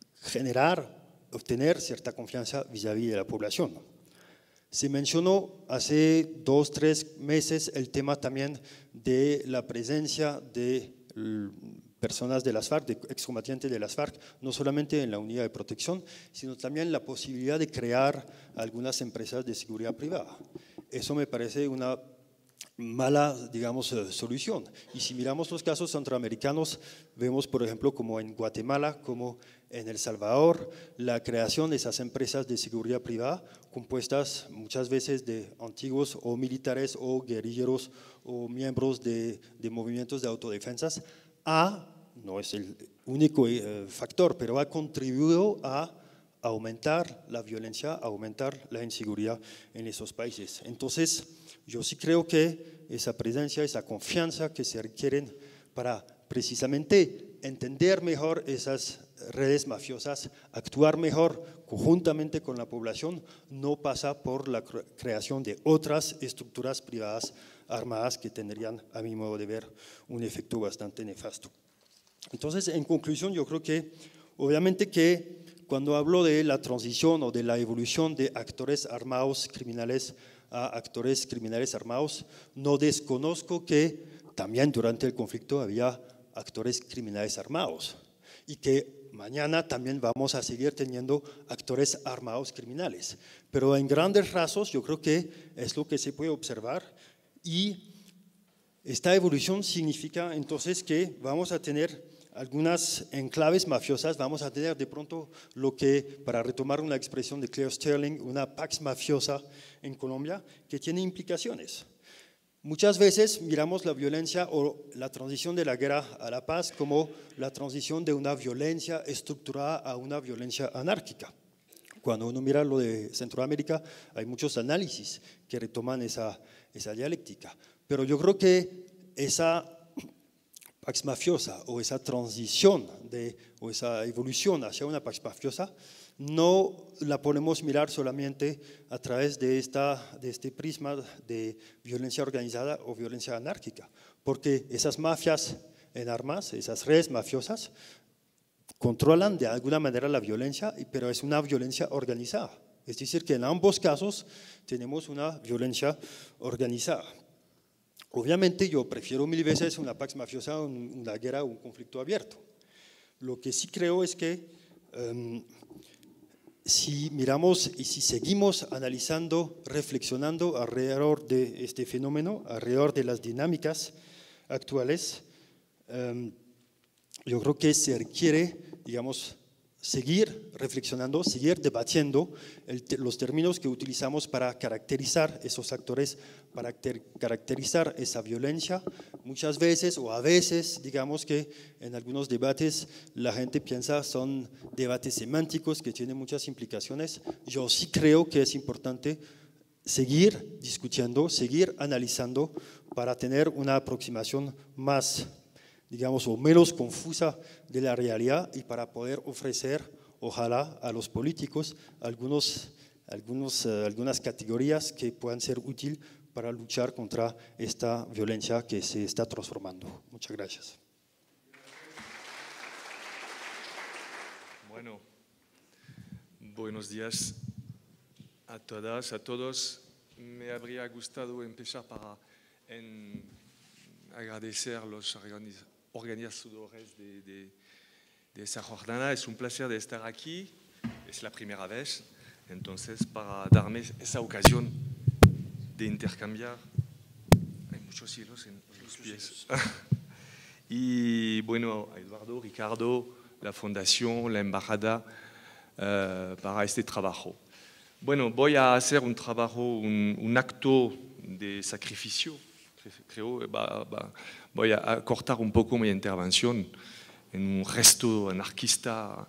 obtener cierta confianza vis-à-vis de la población. Se mencionó hace 2 o 3 meses el tema también de la presencia de personas de las FARC, de excombatientes de las FARC, no solamente en la unidad de protección, sino también la posibilidad de crear algunas empresas de seguridad privada. Eso me parece una mala, digamos, solución. Y si miramos los casos centroamericanos, vemos, por ejemplo, como en Guatemala, como en El Salvador, la creación de esas empresas de seguridad privada, compuestas muchas veces de antiguos o militares o guerrilleros o miembros de movimientos de autodefensas, no es el único factor, pero ha contribuido a aumentar la violencia, aumentar la inseguridad en esos países. Entonces, yo sí creo que esa presencia, esa confianza que se requieren para precisamente entender mejor esas redes mafiosas, actuar mejor conjuntamente con la población, no pasa por la creación de otras estructuras privadas armadas que tendrían, a mi modo de ver, un efecto bastante nefasto. Entonces, en conclusión, yo creo que obviamente que cuando hablo de la transición o de la evolución de actores armados criminales a actores criminales armados, no desconozco que también durante el conflicto había actores criminales armados y que mañana también vamos a seguir teniendo actores armados criminales. Pero en grandes rasgos yo creo que es lo que se puede observar y esta evolución significa entonces que vamos a tener algunas enclaves mafiosas, vamos a tener de pronto lo que, para retomar una expresión de Claire Sterling, una pax mafiosa en Colombia, que tiene implicaciones. Muchas veces miramos la violencia o la transición de la guerra a la paz como la transición de una violencia estructurada a una violencia anárquica. Cuando uno mira lo de Centroamérica, hay muchos análisis que retoman esa dialéctica. Pero yo creo que esa pax mafiosa o esa transición o esa evolución hacia una pax mafiosa no la podemos mirar solamente a través de este prisma de violencia organizada o violencia anárquica, porque esas mafias en armas, esas redes mafiosas, controlan de alguna manera la violencia, pero es una violencia organizada. Es decir, que en ambos casos tenemos una violencia organizada. Obviamente yo prefiero mil veces una pax mafiosa a una guerra o un conflicto abierto. Lo que sí creo es que si miramos y si seguimos analizando, reflexionando alrededor de este fenómeno, alrededor de las dinámicas actuales, yo creo que se requiere, digamos, seguir reflexionando, seguir debatiendo los términos que utilizamos para caracterizar esos actores, para caracterizar esa violencia. Muchas veces o a veces, digamos que en algunos debates la gente piensa son debates semánticos que tienen muchas implicaciones. Yo sí creo que es importante seguir discutiendo, seguir analizando para tener una aproximación más, digamos, o menos confusa de la realidad y para poder ofrecer, ojalá, a los políticos algunas categorías que puedan ser útiles para luchar contra esta violencia que se está transformando. Muchas gracias. Bueno, buenos días a todas, a todos. Me habría gustado empezar para agradecer a los organizadores de esa jornada. Es un placer de estar aquí, es la primera vez, entonces para darme esa ocasión de intercambiar, hay muchos hilos en los pies. Y bueno, Eduardo, Ricardo, la Fundación, la Embajada, para este trabajo. Bueno, voy a hacer un trabajo, un acto de sacrificio. Creo que voy a cortar un poco mi intervención en un gesto anarquista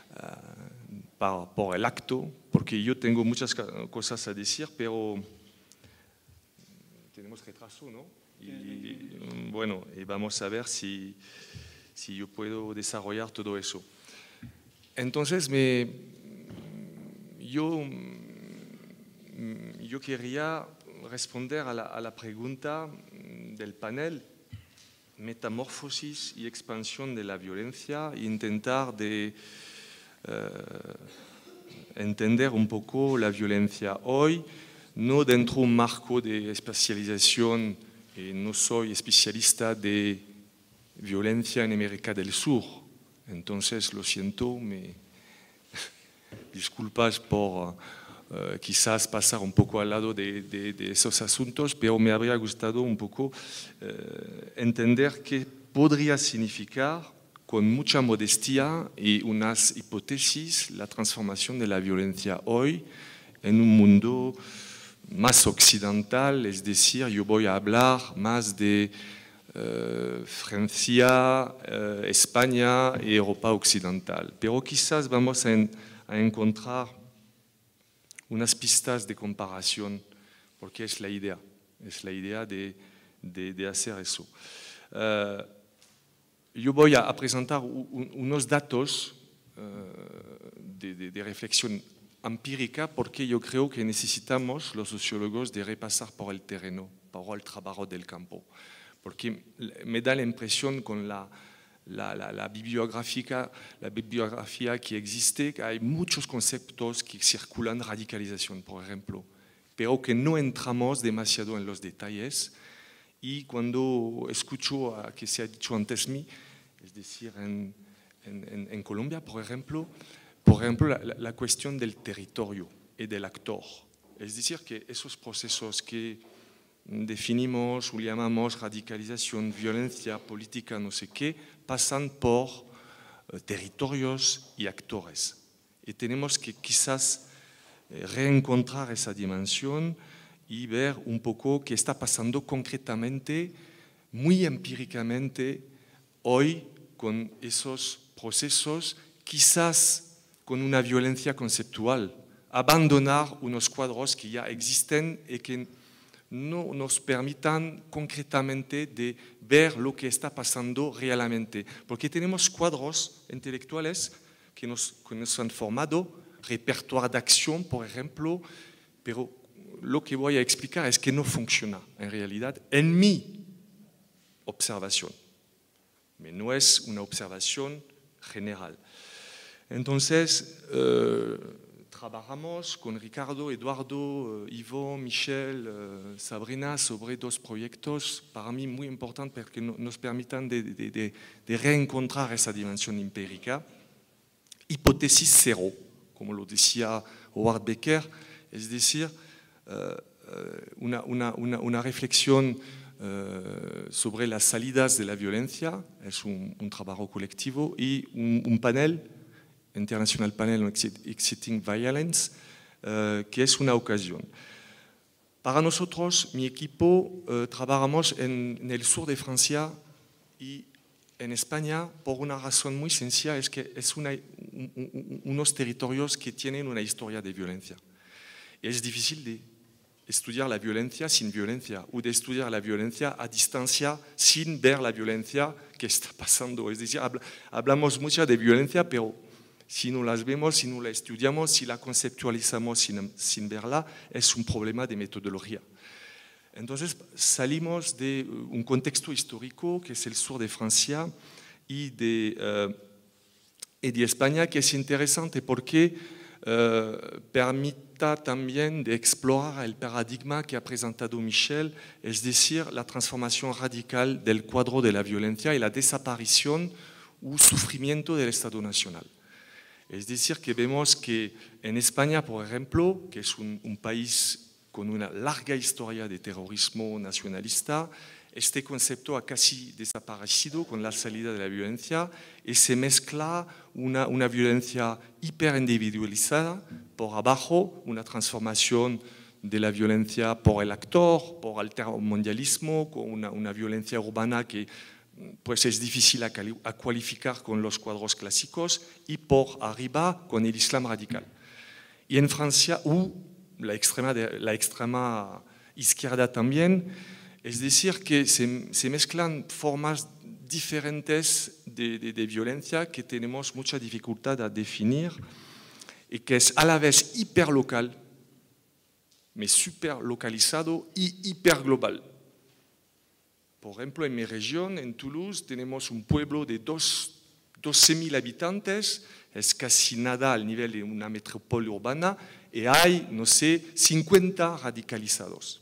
por el acto, porque yo tengo muchas cosas a decir, pero tenemos retraso, ¿no? Y bueno, y vamos a ver si yo puedo desarrollar todo eso. Entonces, yo quería responder a la pregunta del panel, metamorfosis y expansión de la violencia, e intentar de entender un poco la violencia hoy, no dentro de un marco de especialización, no soy especialista de violencia en América del Sur, entonces lo siento, disculpas por quizás pasar un poco al lado de esos asuntos, pero me habría gustado un poco entender qué podría significar, con mucha modestia y unas hipótesis, la transformación de la violencia hoy en un mundo más occidental, es decir, yo voy a hablar más de Francia, España y Europa occidental, pero quizás vamos a encontrar unas pistas de comparación, porque es la idea de hacer eso. Yo voy a presentar unos datos de reflexión empírica, porque yo creo que necesitamos los sociólogos de repasar por el terreno, por el trabajo del campo, porque me da la impresión con la la bibliografía que existe, que hay muchos conceptos que circulan, radicalización, por ejemplo, pero que no entramos demasiado en los detalles. Y cuando escucho a que se ha dicho antes mí, es decir, en Colombia, por ejemplo, la cuestión del territorio y del actor. Es decir, que esos procesos que definimos o llamamos radicalización, violencia política, no sé qué, pasan por territorios y actores. Y tenemos que quizás reencontrar esa dimensión y ver un poco qué está pasando concretamente, muy empíricamente, hoy con esos procesos, quizás con una violencia conceptual, abandonar unos cuadros que ya existen y que no nos permitan concretamente de ver lo que está pasando realmente. Porque tenemos cuadros intelectuales que nos han formado, repertorio de acción, por ejemplo, pero lo que voy a explicar es que no funciona en realidad en mi observación. No es una observación general. Entonces, trabajamos con Ricardo, Eduardo, Ivo, Michel, Sabrina sobre dos proyectos para mí muy importantes porque nos permitan de reencontrar esa dimensión empírica. Hipótesis cero, como lo decía Howard Becker, es decir, una reflexión sobre las salidas de la violencia, es un trabajo colectivo y un panel, International Panel on Exciting Violence, que es una ocasión. Para nosotros, mi equipo, trabajamos en el sur de Francia y en España por una razón muy sencilla, es que es unos territorios que tienen una historia de violencia. Es difícil de estudiar la violencia sin violencia o de estudiar la violencia a distancia sin ver la violencia que está pasando. Es decir, hablamos mucho de violencia, pero si no las vemos, si no la estudiamos, si la conceptualizamos sin verla, es un problema de metodología. Entonces salimos de un contexto histórico que es el sur de Francia y de España, que es interesante porque permite también de explorar el paradigma que ha presentado Michel, es decir, la transformación radical del cuadro de la violencia y la desaparición o sufrimiento del Estado Nacional. Es decir, que vemos que en España, por ejemplo, que es un país con una larga historia de terrorismo nacionalista, este concepto ha casi desaparecido con la salida de la violencia y se mezcla una violencia hiperindividualizada por abajo, una transformación de la violencia por el actor, por altermondialismo, con una violencia urbana que pues es difícil a cualificar con los cuadros clásicos, y por arriba con el Islam radical. Y en Francia, la extrema izquierda también, es decir, que se mezclan formas diferentes de violencia que tenemos mucha dificultad a definir y que es a la vez hiperlocal, superlocalizado y hiperglobal. Por ejemplo, en mi región, en Toulouse, tenemos un pueblo de 12.000 habitantes, es casi nada al nivel de una metrópoli urbana, y hay, no sé, 50 radicalizados.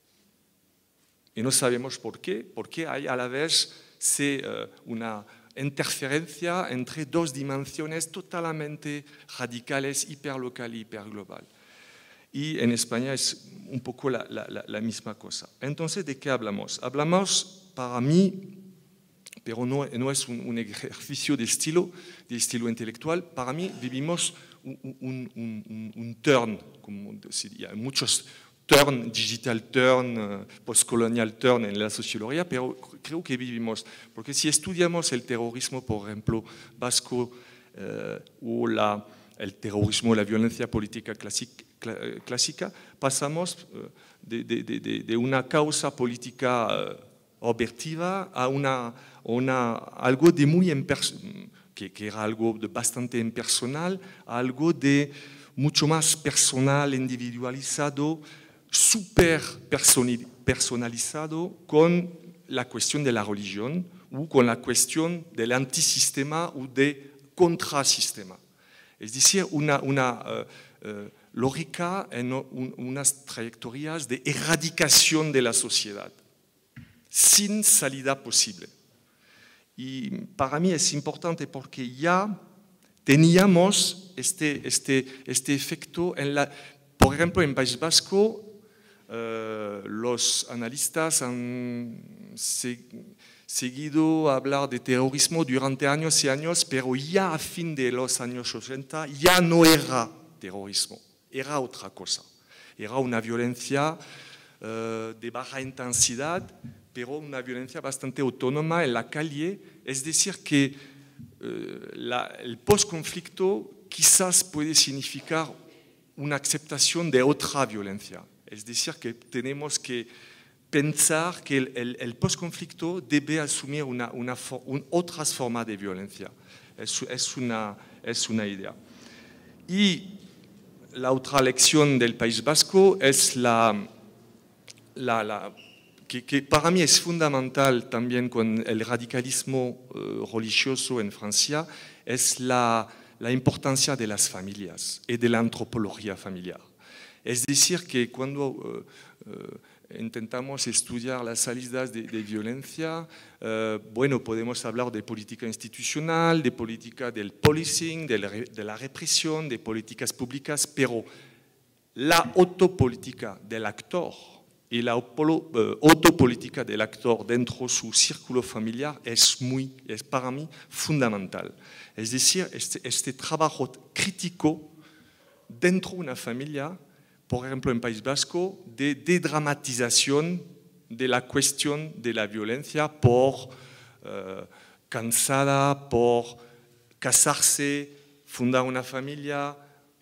Y no sabemos por qué, porque hay a la vez una interferencia entre dos dimensiones totalmente radicales, hiperlocal y hiperglobal. Y en España es un poco la misma cosa. Entonces, ¿de qué hablamos? Hablamos, para mí, pero no es un ejercicio de estilo intelectual, para mí vivimos un turn, como decía, muchos turn, digital turn, postcolonial turn en la sociología, pero creo que vivimos, porque si estudiamos el terrorismo, por ejemplo, vasco, o el terrorismo, la violencia política clásica, pasamos de una causa política objetiva a algo de muy que era algo de bastante impersonal, a algo de mucho más personal, individualizado, súper personalizado con la cuestión de la religión o con la cuestión del antisistema o de contrasistema. Es decir, una lógica en unas trayectorias de erradicación de la sociedad, sin salida posible. Y para mí es importante porque ya teníamos este efecto, por ejemplo, en País Vasco, los analistas han seguido hablar de terrorismo durante años y años, pero ya a fin de los años 80 ya no era terrorismo, era otra cosa. Era una violencia de baja intensidad, pero una violencia bastante autónoma en la calle. Es decir, que el postconflicto quizás puede significar una aceptación de otra violencia. Es decir, que tenemos que pensar que el postconflicto debe asumir otras formas de violencia. Es una idea. Y la otra lección del País Vasco es que para mí es fundamental también con el radicalismo religioso en Francia, es la importancia de las familias y de la antropología familiar. Es decir, que cuando intentamos estudiar las salidas de violencia, bueno, podemos hablar de política institucional, de política del policing, de la represión, de políticas públicas, pero la autopolítica del actor y la autopolítica del actor dentro de su círculo familiar es para mí fundamental. Es decir, este trabajo crítico dentro de una familia, por ejemplo en País Vasco, de dramatización de la cuestión de la violencia por cansada, por casarse, fundar una familia,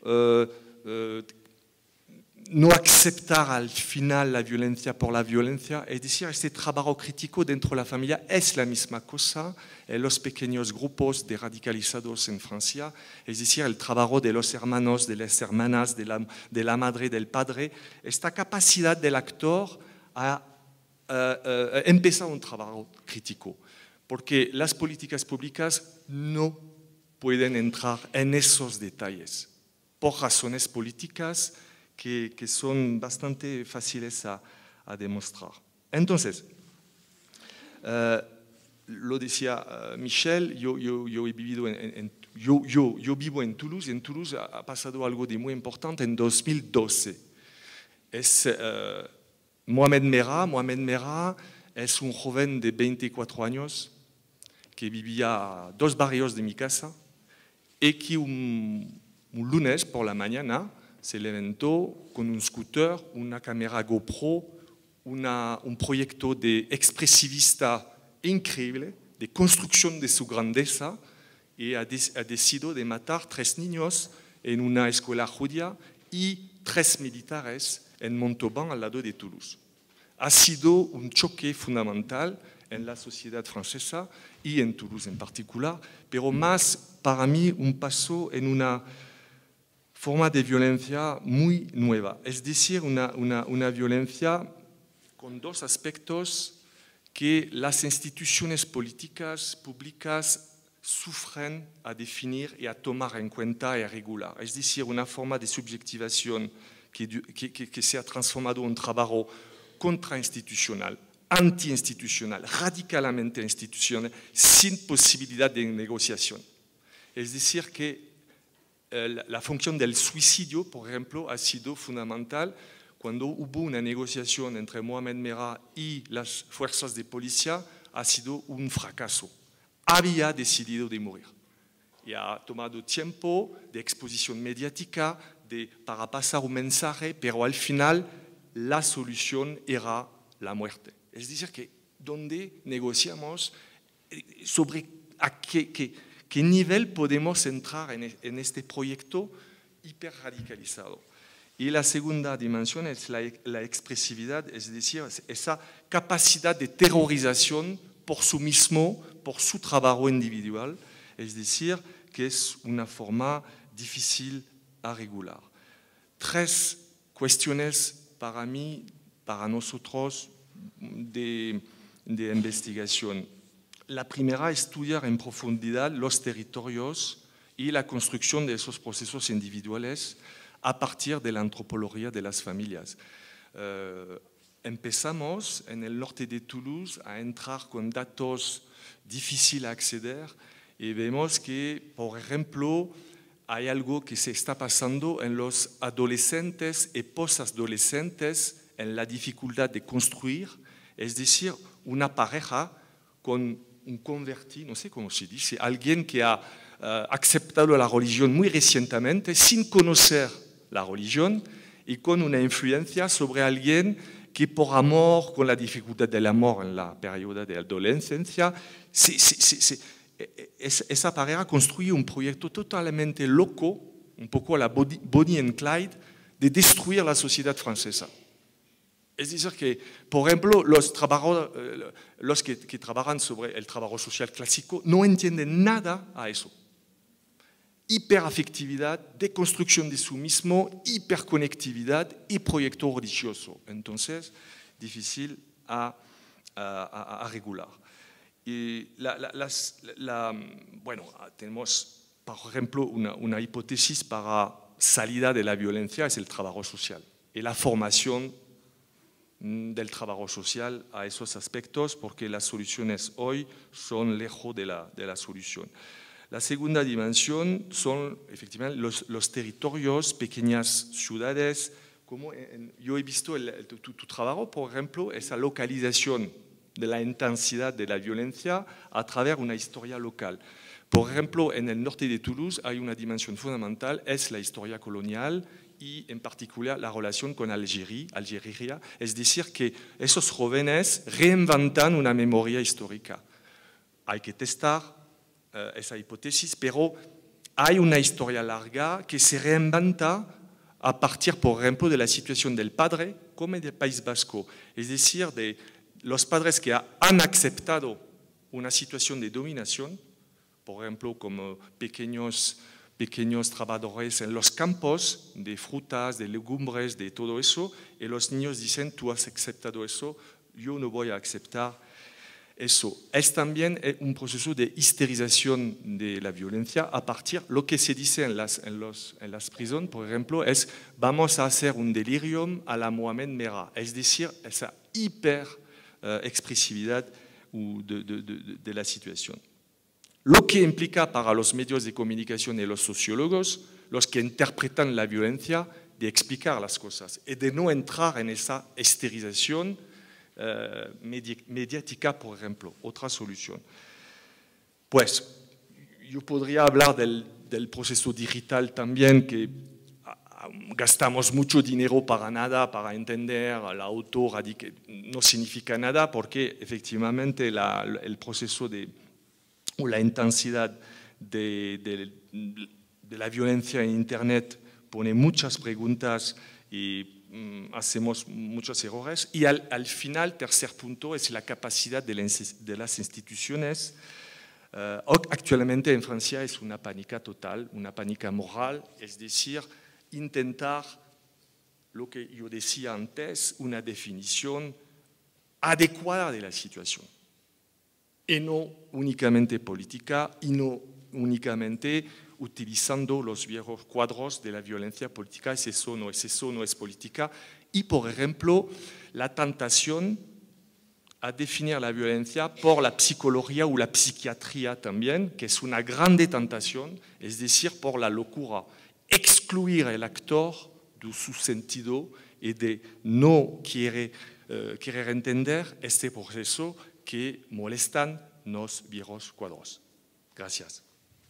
no aceptar al final la violencia por la violencia. Es decir, este trabajo crítico dentro de la familia es la misma cosa en los pequeños grupos de radicalizados en Francia. Es decir, el trabajo de los hermanos, de las hermanas, de la madre, del padre. Esta capacidad del actor a empezar un trabajo crítico. Porque las políticas públicas no pueden entrar en esos detalles. Por razones políticas que son bastante fáciles a demostrar. Entonces, lo decía Michel, yo he vivido yo vivo en Toulouse, y en Toulouse ha pasado algo de muy importante en 2012. Es Mohamed Merah es un joven de 24 años que vivía a 2 barrios de mi casa y que un lunes por la mañana se levantó con un scooter, una cámara GoPro, un proyecto de expresivista increíble, de construcción de su grandeza, y ha decidido de matar 3 niños en una escuela judía y 3 militares en Montauban, al lado de Toulouse. Ha sido un choque fundamental en la sociedad francesa y en Toulouse en particular, pero más para mí un paso en una forma de violencia muy nueva, es decir, una violencia con 2 aspectos que las instituciones políticas públicas sufren a definir y a tomar en cuenta y a regular. Es decir, una forma de subjetivación que se ha transformado en un trabajo contrainstitucional, antiinstitucional, radicalmente institucional, sin posibilidad de negociación. Es decir, que la función del suicidio, por ejemplo, ha sido fundamental cuando hubo una negociación entre Mohamed Merah y las fuerzas de policía, ha sido un fracaso. Había decidido de morir. Y ha tomado tiempo de exposición mediática para pasar un mensaje, pero al final la solución era la muerte. Es decir, que donde negociamos sobre a qué nivel podemos entrar en este proyecto hiperradicalizado. Y la segunda dimensión es la expresividad, es decir, esa capacidad de terrorización por su trabajo individual, es decir, que es una forma difícil a regular. 3 cuestiones para mí, para nosotros, de investigación. La primera, estudiar en profundidad los territorios y la construcción de esos procesos individuales a partir de la antropología de las familias. Empezamos en el norte de Toulouse a entrar con datos difíciles a acceder y vemos que, por ejemplo, hay algo que se está pasando en los adolescentes y posadolescentes en la dificultad de construir, es decir, una pareja con un converti, no sé cómo se dice, alguien que ha aceptado la religión muy recientemente sin conocer la religión y con una influencia sobre alguien que por amor, con la dificultad del amor en la periodo de adolescencia, esa pareja construye un proyecto totalmente loco, un poco a la Bonnie and Clyde, de destruir la sociedad francesa. Es decir, que, por ejemplo, los que trabajan sobre el trabajo social clásico no entienden nada a eso. Hiperafectividad, deconstrucción de sí mismo, hiperconectividad y proyecto religioso. Entonces, difícil a regular. Y bueno, tenemos, por ejemplo, una hipótesis para salida de la violencia, es el trabajo social y la formación del trabajo social a esos aspectos, porque las soluciones hoy son lejos de la solución. La segunda dimensión son efectivamente los territorios, pequeñas ciudades, como yo he visto tu trabajo, por ejemplo, esa localización de la intensidad de la violencia a través de una historia local. Por ejemplo, en el norte de Toulouse hay una dimensión fundamental, es la historia colonial y en particular la relación con Algeria, es decir, que esos jóvenes reinventan una memoria histórica. Hay que testar esa hipótesis, pero hay una historia larga que se reinventa a partir, por ejemplo, de la situación del padre, como en el País Vasco, es decir, de los padres que han aceptado una situación de dominación, por ejemplo, como pequeños trabajadores en los campos de frutas, de legumbres, de todo eso, y los niños dicen, tú has aceptado eso, yo no voy a aceptar eso. Es también un proceso de histerización de la violencia a partir, lo que se dice en las prisiones, por ejemplo, es vamos a hacer un delirium a la Mohamed Merah, es decir, esa hiper expresividad de la situación. Lo que implica para los medios de comunicación y los sociólogos, los que interpretan la violencia, de explicar las cosas y de no entrar en esa esterilización mediática, por ejemplo. Otra solución. Pues yo podría hablar del proceso digital también, que gastamos mucho dinero para nada, para entender la autorradical, no significa nada, porque efectivamente el proceso o la intensidad de la violencia en Internet pone muchas preguntas y hacemos muchos errores. Y al final, tercer punto, es la capacidad de las instituciones. Actualmente en Francia es una pánica total, una pánica moral, es decir, intentar, lo que yo decía antes, una definición adecuada de la situación. Y no únicamente política, y no únicamente utilizando los viejos cuadros de la violencia política, es eso, no es política. Y, por ejemplo, la tentación a definir la violencia por la psicología o la psiquiatría también, que es una grande tentación, es decir, por la locura. Excluir al actor de su sentido y de no querer entender este proceso que molestan los viejos cuadros. Gracias.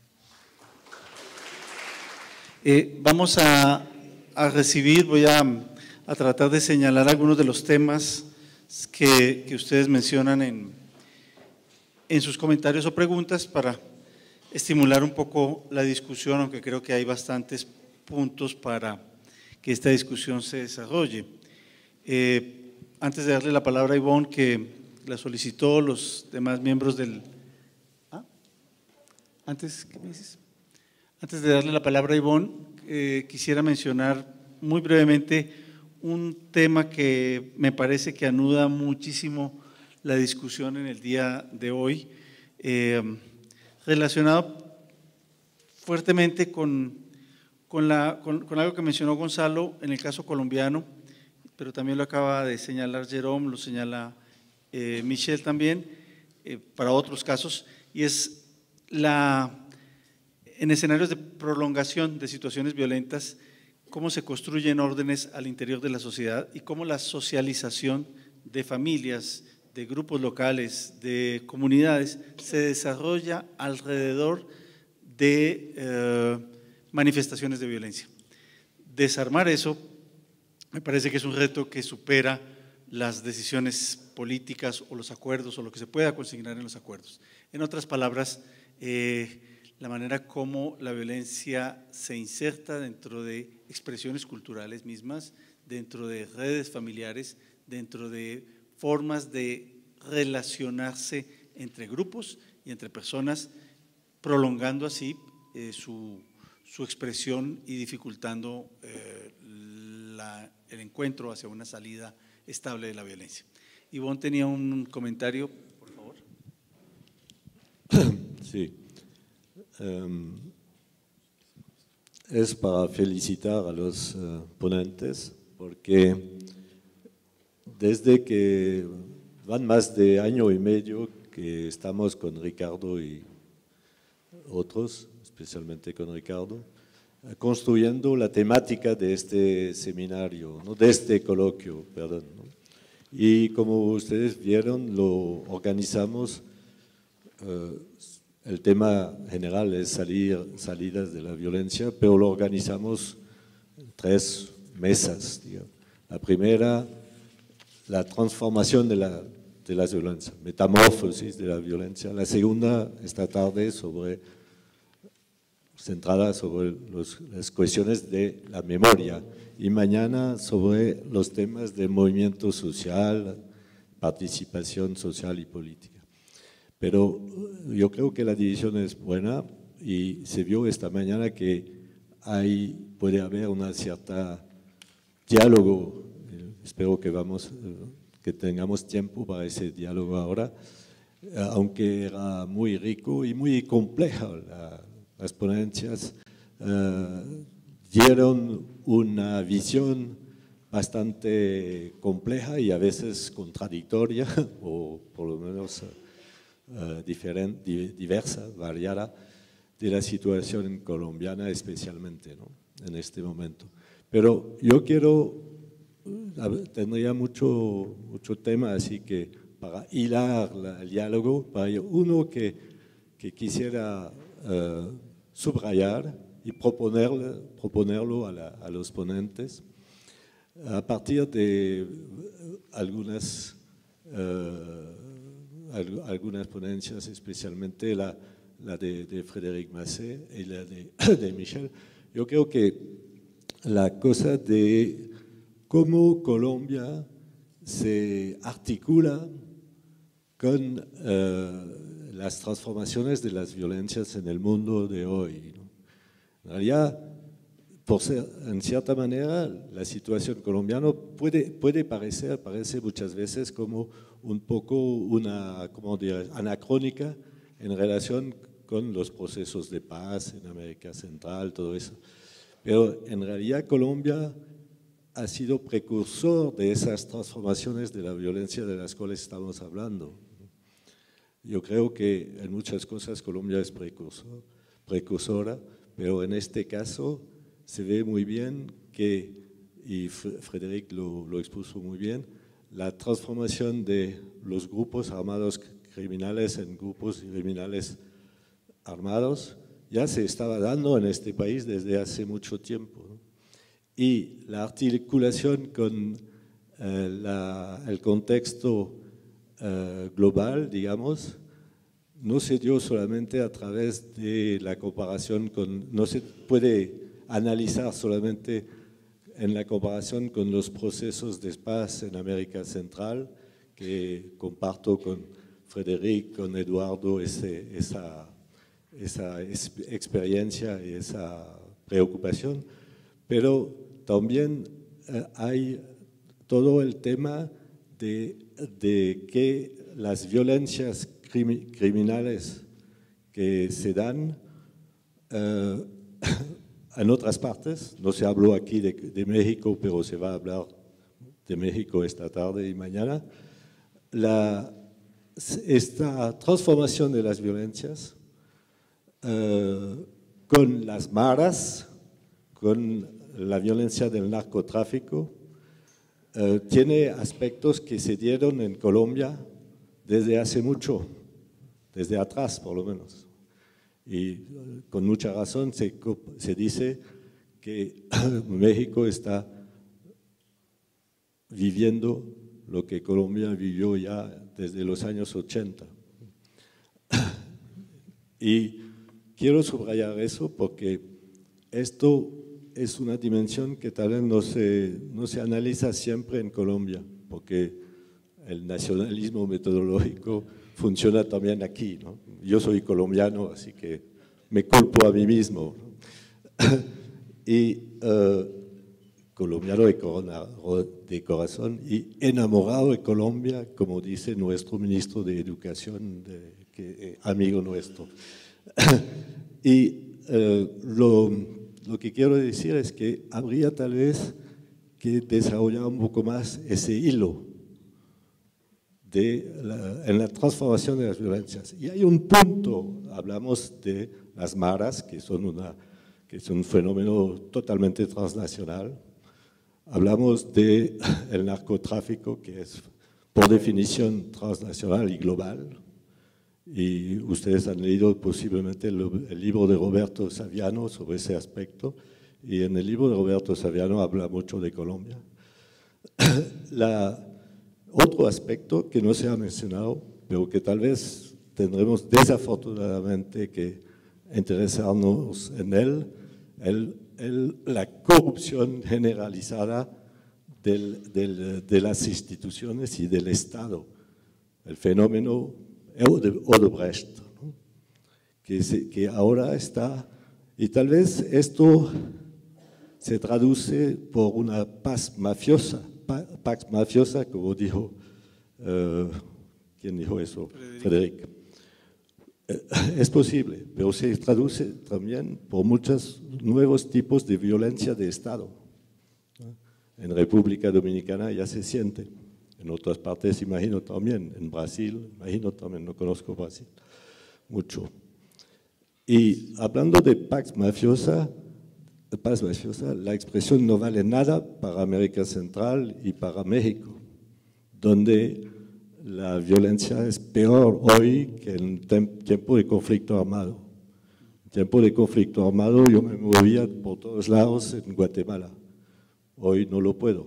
Vamos a recibir, voy a tratar de señalar algunos de los temas que ustedes mencionan en sus comentarios o preguntas para estimular un poco la discusión, aunque creo que hay bastantes puntos para que esta discusión se desarrolle. Antes de darle la palabra a Ivonne, que la solicitó, los demás miembros del… ¿Qué me dices? Antes de darle la palabra a Ivonne, quisiera mencionar muy brevemente un tema que me parece que anuda muchísimo la discusión en el día de hoy, relacionado fuertemente con algo que mencionó Gonzalo en el caso colombiano, pero también lo acaba de señalar Jerome, lo señala Michelle también, para otros casos, y es en escenarios de prolongación de situaciones violentas, cómo se construyen órdenes al interior de la sociedad y cómo la socialización de familias, de grupos locales, de comunidades, se desarrolla alrededor de manifestaciones de violencia. Desarmar eso me parece que es un reto que supera las decisiones políticas o los acuerdos o lo que se pueda consignar en los acuerdos. En otras palabras, la manera como la violencia se inserta dentro de expresiones culturales mismas, dentro de redes familiares, dentro de formas de relacionarse entre grupos y entre personas, prolongando así su expresión y dificultando el encuentro hacia una salida estable de la violencia. Ivonne tenía un comentario, por favor. Sí. Es para felicitar a los ponentes, porque desde que van más de año y medio que estamos con Ricardo y otros, especialmente con Ricardo, construyendo la temática de este seminario, ¿no? De este coloquio, perdón, ¿no? Y como ustedes vieron, lo organizamos, el tema general es salidas de la violencia, pero lo organizamos en 3 mesas, digamos. La primera, la transformación de la violencia, metamorfosis de la violencia. La segunda, esta tarde, centrada sobre las cuestiones de la memoria, y mañana sobre los temas de movimiento social, participación social y política. Pero yo creo que la división es buena y se vio esta mañana que puede haber una cierta diálogo. Espero que tengamos tiempo para ese diálogo ahora, aunque era muy rico y muy complejo. Las ponencias dieron una visión bastante compleja y a veces contradictoria, o por lo menos diversa, variada, de la situación colombiana especialmente, ¿no? En este momento. Pero yo tendría mucho tema, así que para hilar el diálogo, uno que quisiera subrayar y proponerlo a los ponentes a partir de algunas ponencias, especialmente la de Frédéric Massé y la de Michel. Yo creo que la cosa de cómo Colombia se articula con las transformaciones de las violencias en el mundo de hoy, ¿no? En realidad, en cierta manera, la situación colombiana parece muchas veces como un poco anacrónica en relación con los procesos de paz en América Central, todo eso. Pero en realidad Colombia ha sido precursor de esas transformaciones de la violencia de las cuales estamos hablando. Yo creo que en muchas cosas Colombia es precursora, pero en este caso se ve muy bien y Frédéric lo expuso muy bien, la transformación de los grupos armados criminales en grupos criminales armados ya se estaba dando en este país desde hace mucho tiempo, ¿no? Y la articulación con el contexto global, digamos, no se dio solamente a través de la comparación no se puede analizar solamente en la comparación con los procesos de paz en América Central, que comparto con Frédéric, con Eduardo, esa experiencia y esa preocupación, pero también hay todo el tema de que las violencias criminales que se dan en otras partes. No se habló aquí de México, pero se va a hablar de México esta tarde y mañana. Esta transformación de las violencias con las maras, con la violencia del narcotráfico, tiene aspectos que se dieron en Colombia desde hace mucho, desde atrás por lo menos. Y con mucha razón se dice que México está viviendo lo que Colombia vivió ya desde los años 80. Y quiero subrayar eso porque esto es una dimensión que tal vez no se analiza siempre en Colombia, porque el nacionalismo metodológico funciona también aquí, ¿no? Yo soy colombiano, así que me culpo a mí mismo, ¿no? Y colombiano de corazón y enamorado de Colombia, como dice nuestro ministro de Educación, amigo nuestro. Y lo que quiero decir es que habría tal vez que desarrollar un poco más ese hilo en la transformación de las violencias. Y hay un punto, hablamos de las maras, que es un fenómeno totalmente transnacional. Hablamos del narcotráfico, que es por definición transnacional y global. Y ustedes han leído posiblemente el libro de Roberto Saviano sobre ese aspecto. Y en el libro de Roberto Saviano habla mucho de Colombia. Otro aspecto que no se ha mencionado, pero que tal vez tendremos desafortunadamente que interesarnos en la corrupción generalizada de las instituciones y del Estado, el fenómeno Odebrecht, ¿no? que ahora está, y tal vez esto se traduce por una paz mafiosa, como dijo, ¿quién dijo eso? Frederick. Es posible, pero se traduce también por muchos nuevos tipos de violencia de Estado. En República Dominicana ya se siente, en otras partes imagino también, en Brasil, imagino también, no conozco Brasil mucho. Y hablando de paz mafiosa, la expresión no vale nada para América Central y para México, donde la violencia es peor hoy que en tiempo de conflicto armado. En tiempo de conflicto armado yo me movía por todos lados en Guatemala. Hoy no lo puedo.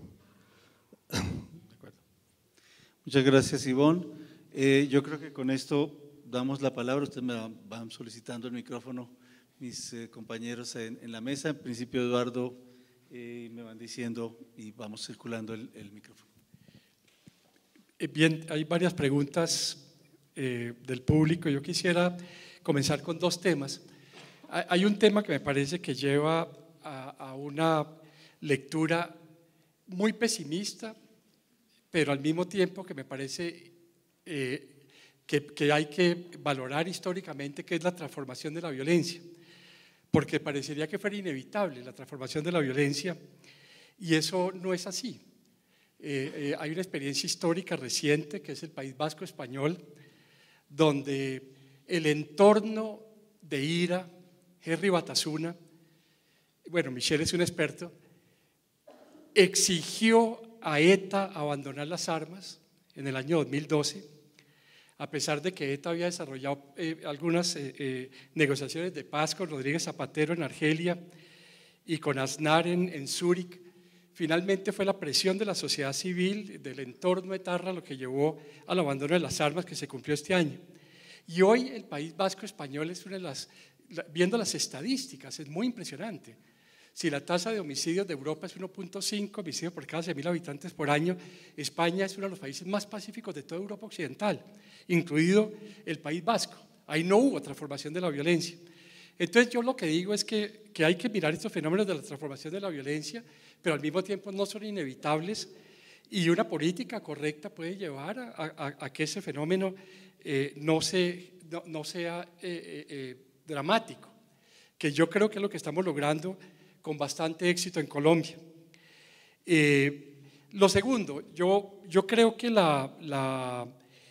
Muchas gracias, Ivonne. Yo creo que con esto damos la palabra. Ustedes me van solicitando el micrófono, mis compañeros en la mesa. En principio, Eduardo, me van diciendo y vamos circulando el micrófono. Bien, hay varias preguntas del público. Yo quisiera comenzar con dos temas. Hay un tema que me parece que lleva a una lectura muy pesimista, pero al mismo tiempo que me parece que hay que valorar históricamente, que es la transformación de la violencia, porque parecería que fuera inevitable la transformación de la violencia, y eso no es así. Hay una experiencia histórica reciente, que es el País Vasco español, donde el entorno de IRA, Herri Batasuna, bueno, Michel es un experto, exigió a ETA abandonar las armas en el año 2012, a pesar de que ETA había desarrollado algunas negociaciones de paz con Rodríguez Zapatero en Argelia y con Aznar en Zúrich. Finalmente fue la presión de la sociedad civil, del entorno etarra, lo que llevó al abandono de las armas que se cumplió este año. Y hoy el País Vasco español es una de las, viendo las estadísticas, es muy impresionante. Si la tasa de homicidios de Europa es 1.5 homicidios por cada 100.000 habitantes por año, España es uno de los países más pacíficos de toda Europa occidental, incluido el País Vasco. Ahí no hubo transformación de la violencia. Entonces yo lo que digo es que hay que mirar estos fenómenos de la transformación de la violencia, pero al mismo tiempo no son inevitables y una política correcta puede llevar a que ese fenómeno no sea dramático, que yo creo que es lo que estamos logrando con bastante éxito en Colombia. Lo segundo, yo creo que las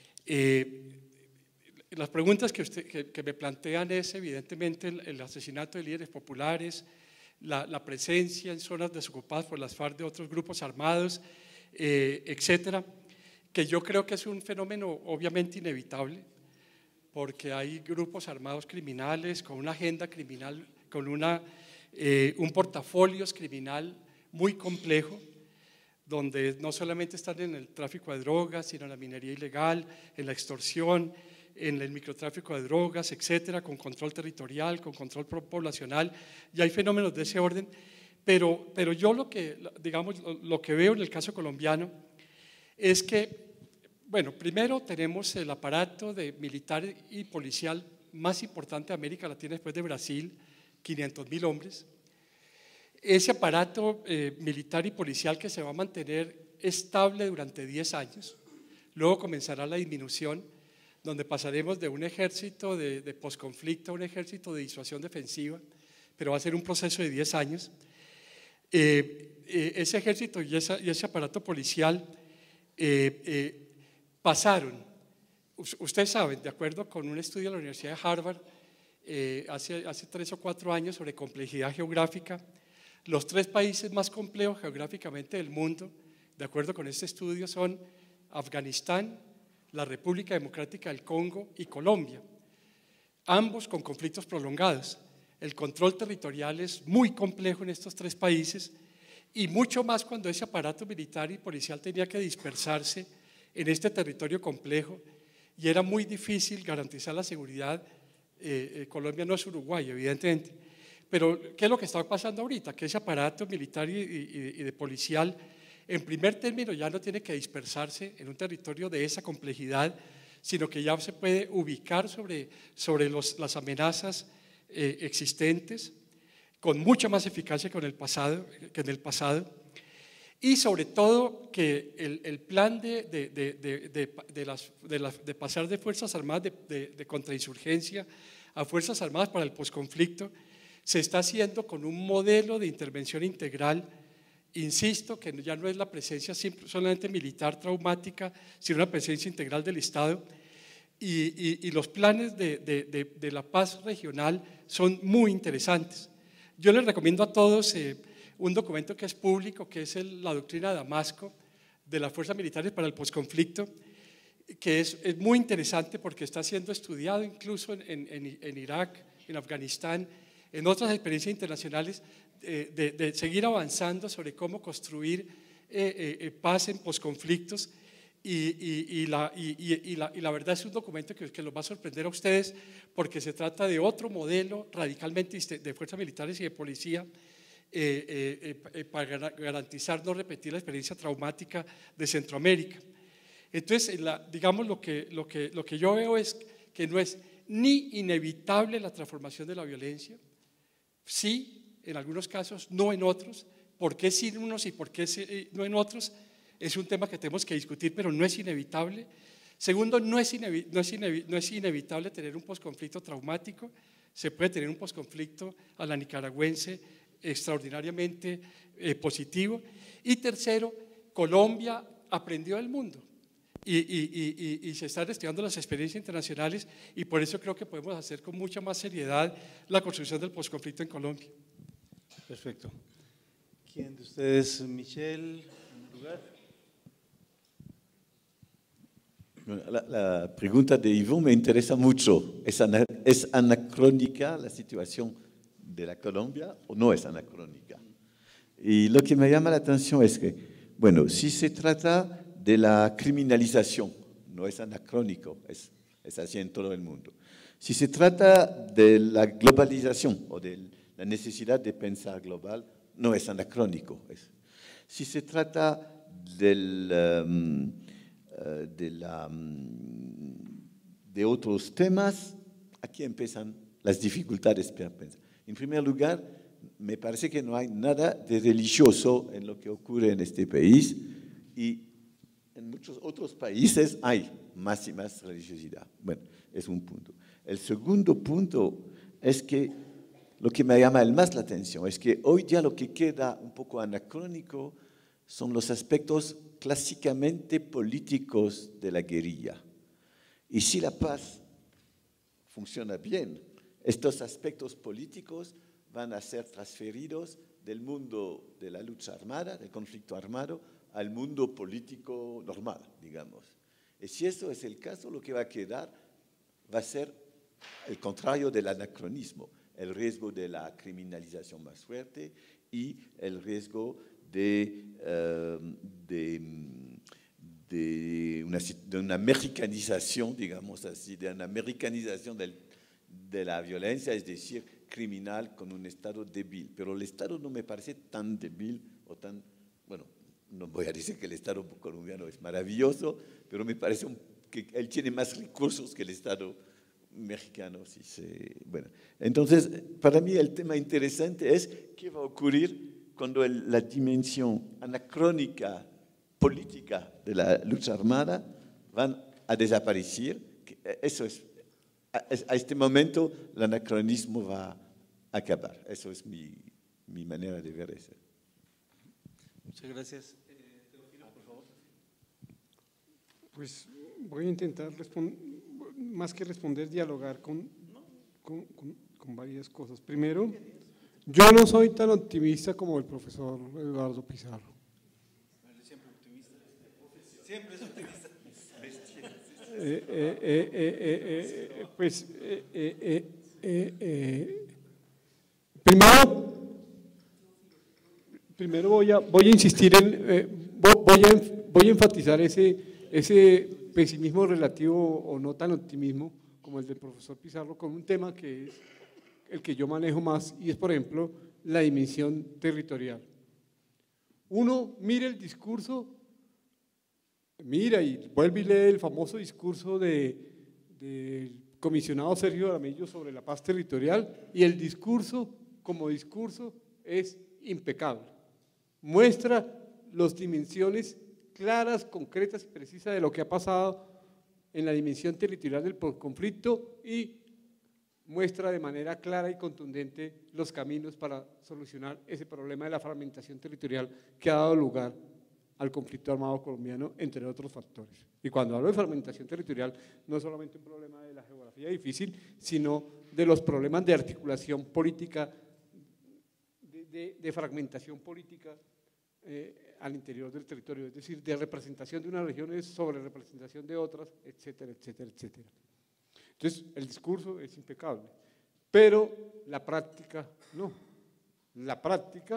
preguntas que me plantean es evidentemente el asesinato de líderes populares, la presencia en zonas desocupadas por las FARC de otros grupos armados, etcétera, que yo creo que es un fenómeno obviamente inevitable, porque hay grupos armados criminales con una agenda criminal, con un portafolio criminal muy complejo, donde no solamente están en el tráfico de drogas, sino en la minería ilegal, en la extorsión, en el microtráfico de drogas, etcétera, con control territorial, con control poblacional, y hay fenómenos de ese orden, pero yo lo que veo en el caso colombiano es que, bueno, primero tenemos el aparato militar y policial más importante de América Latina después de Brasil, 500.000 hombres. Ese aparato militar y policial que se va a mantener estable durante 10 años, luego comenzará la disminución, donde pasaremos de un ejército de posconflicto a un ejército de disuasión defensiva, pero va a ser un proceso de 10 años. Ese ejército y ese aparato policial pasaron, ustedes saben, de acuerdo con un estudio de la Universidad de Harvard, hace 3 o 4 años sobre complejidad geográfica, los 3 países más complejos geográficamente del mundo, de acuerdo con este estudio, son Afganistán, la República Democrática del Congo y Colombia, ambos con conflictos prolongados. El control territorial es muy complejo en estos 3 países y mucho más cuando ese aparato militar y policial tenía que dispersarse en este territorio complejo y era muy difícil garantizar la seguridad. Colombia no es Uruguay, evidentemente, pero ¿qué es lo que está pasando ahorita? Que ese aparato militar y de policial, en primer término, ya no tiene que dispersarse en un territorio de esa complejidad, sino que ya se puede ubicar sobre las amenazas existentes con mucha más eficacia que en el pasado, y sobre todo que el plan de pasar de Fuerzas Armadas de contrainsurgencia a Fuerzas Armadas para el posconflicto se está haciendo con un modelo de intervención integral. Insisto que ya no es la presencia solamente militar traumática, sino una presencia integral del Estado, y los planes de la paz regional son muy interesantes. Yo les recomiendo a todos un documento que es público, que es la doctrina de Damasco de las Fuerzas Militares para el Posconflicto, que es muy interesante porque está siendo estudiado incluso en Irak, en Afganistán, en otras experiencias internacionales, de seguir avanzando sobre cómo construir paz en posconflictos, y la verdad es un documento que los va a sorprender a ustedes porque se trata de otro modelo radicalmente de fuerzas militares y de policía para garantizar no repetir la experiencia traumática de Centroamérica. Entonces, digamos, lo que yo veo es que no es ni inevitable la transformación de la violencia, sí, en algunos casos, no en otros. ¿Por qué sí en unos y por qué no en otros? Es un tema que tenemos que discutir, pero no es inevitable. Segundo, no es inevitable tener un posconflicto traumático. Se puede tener un posconflicto a la nicaragüense extraordinariamente positivo. Y tercero, Colombia aprendió del mundo y se están estudiando las experiencias internacionales, y por eso creo que podemos hacer con mucha más seriedad la construcción del posconflicto en Colombia. Perfecto. ¿Quién de ustedes, Michelle, en lugar? La pregunta de Ivo me interesa mucho. ¿Es anacrónica la situación de la Colombia o no es anacrónica? Y lo que me llama la atención es que, bueno, si se trata de la criminalización, no es anacrónico, es así en todo el mundo. Si se trata de la globalización o de la necesidad de pensar global, no es anacrónico. Si se trata de otros temas, aquí empiezan las dificultades para pensar. En primer lugar, me parece que no hay nada de religioso en lo que ocurre en este país, y en muchos otros países hay más y más religiosidad. Bueno, es un punto. El segundo punto es que lo que me llama más la atención es que hoy ya lo que queda un poco anacrónico son los aspectos clásicamente políticos de la guerrilla. Y si la paz funciona bien, estos aspectos políticos van a ser transferidos del mundo de la lucha armada, del conflicto armado, al mundo político normal, digamos. Y si eso es el caso, lo que va a quedar va a ser el contrario del anacronismo, el riesgo de la criminalización más fuerte y el riesgo de una americanización, digamos así, de una americanización de la violencia, es decir, criminal con un Estado débil. Pero el Estado no me parece tan débil o tan, bueno, no voy a decir que el Estado colombiano es maravilloso, pero me parece que él tiene más recursos que el Estado mexicano. Bueno, entonces, para mí el tema interesante es qué va a ocurrir cuando la dimensión anacrónica política de la lucha armada van a desaparecer. Eso es, a este momento el anacronismo va a acabar. Eso es mi manera de ver eso. Muchas gracias. Teófilo, por favor. Pues voy a intentar más que responder, dialogar con varias cosas. Primero, yo no soy tan optimista como el profesor Eduardo Pizarro. Siempre optimista. Siempre es optimista. Primero voy a insistir voy a enfatizar ese pesimismo relativo o no tan optimismo como el del profesor Pizarro con un tema que es el que yo manejo más y es, por ejemplo, la dimensión territorial. Uno mira el discurso, mira y vuelve y lee el famoso discurso del comisionado Sergio Jaramillo sobre la paz territorial y el discurso como discurso es impecable. Muestra las dimensiones claras, concretas y precisas de lo que ha pasado en la dimensión territorial del conflicto y muestra de manera clara y contundente los caminos para solucionar ese problema de la fragmentación territorial que ha dado lugar al conflicto armado colombiano, entre otros factores. Y cuando hablo de fragmentación territorial, no es solamente un problema de la geografía difícil, sino de los problemas de articulación política, de fragmentación política al interior del territorio, es decir, de representación de unas regiones sobre representación de otras, etcétera, etcétera, etcétera. Entonces, el discurso es impecable, pero la práctica no. La práctica,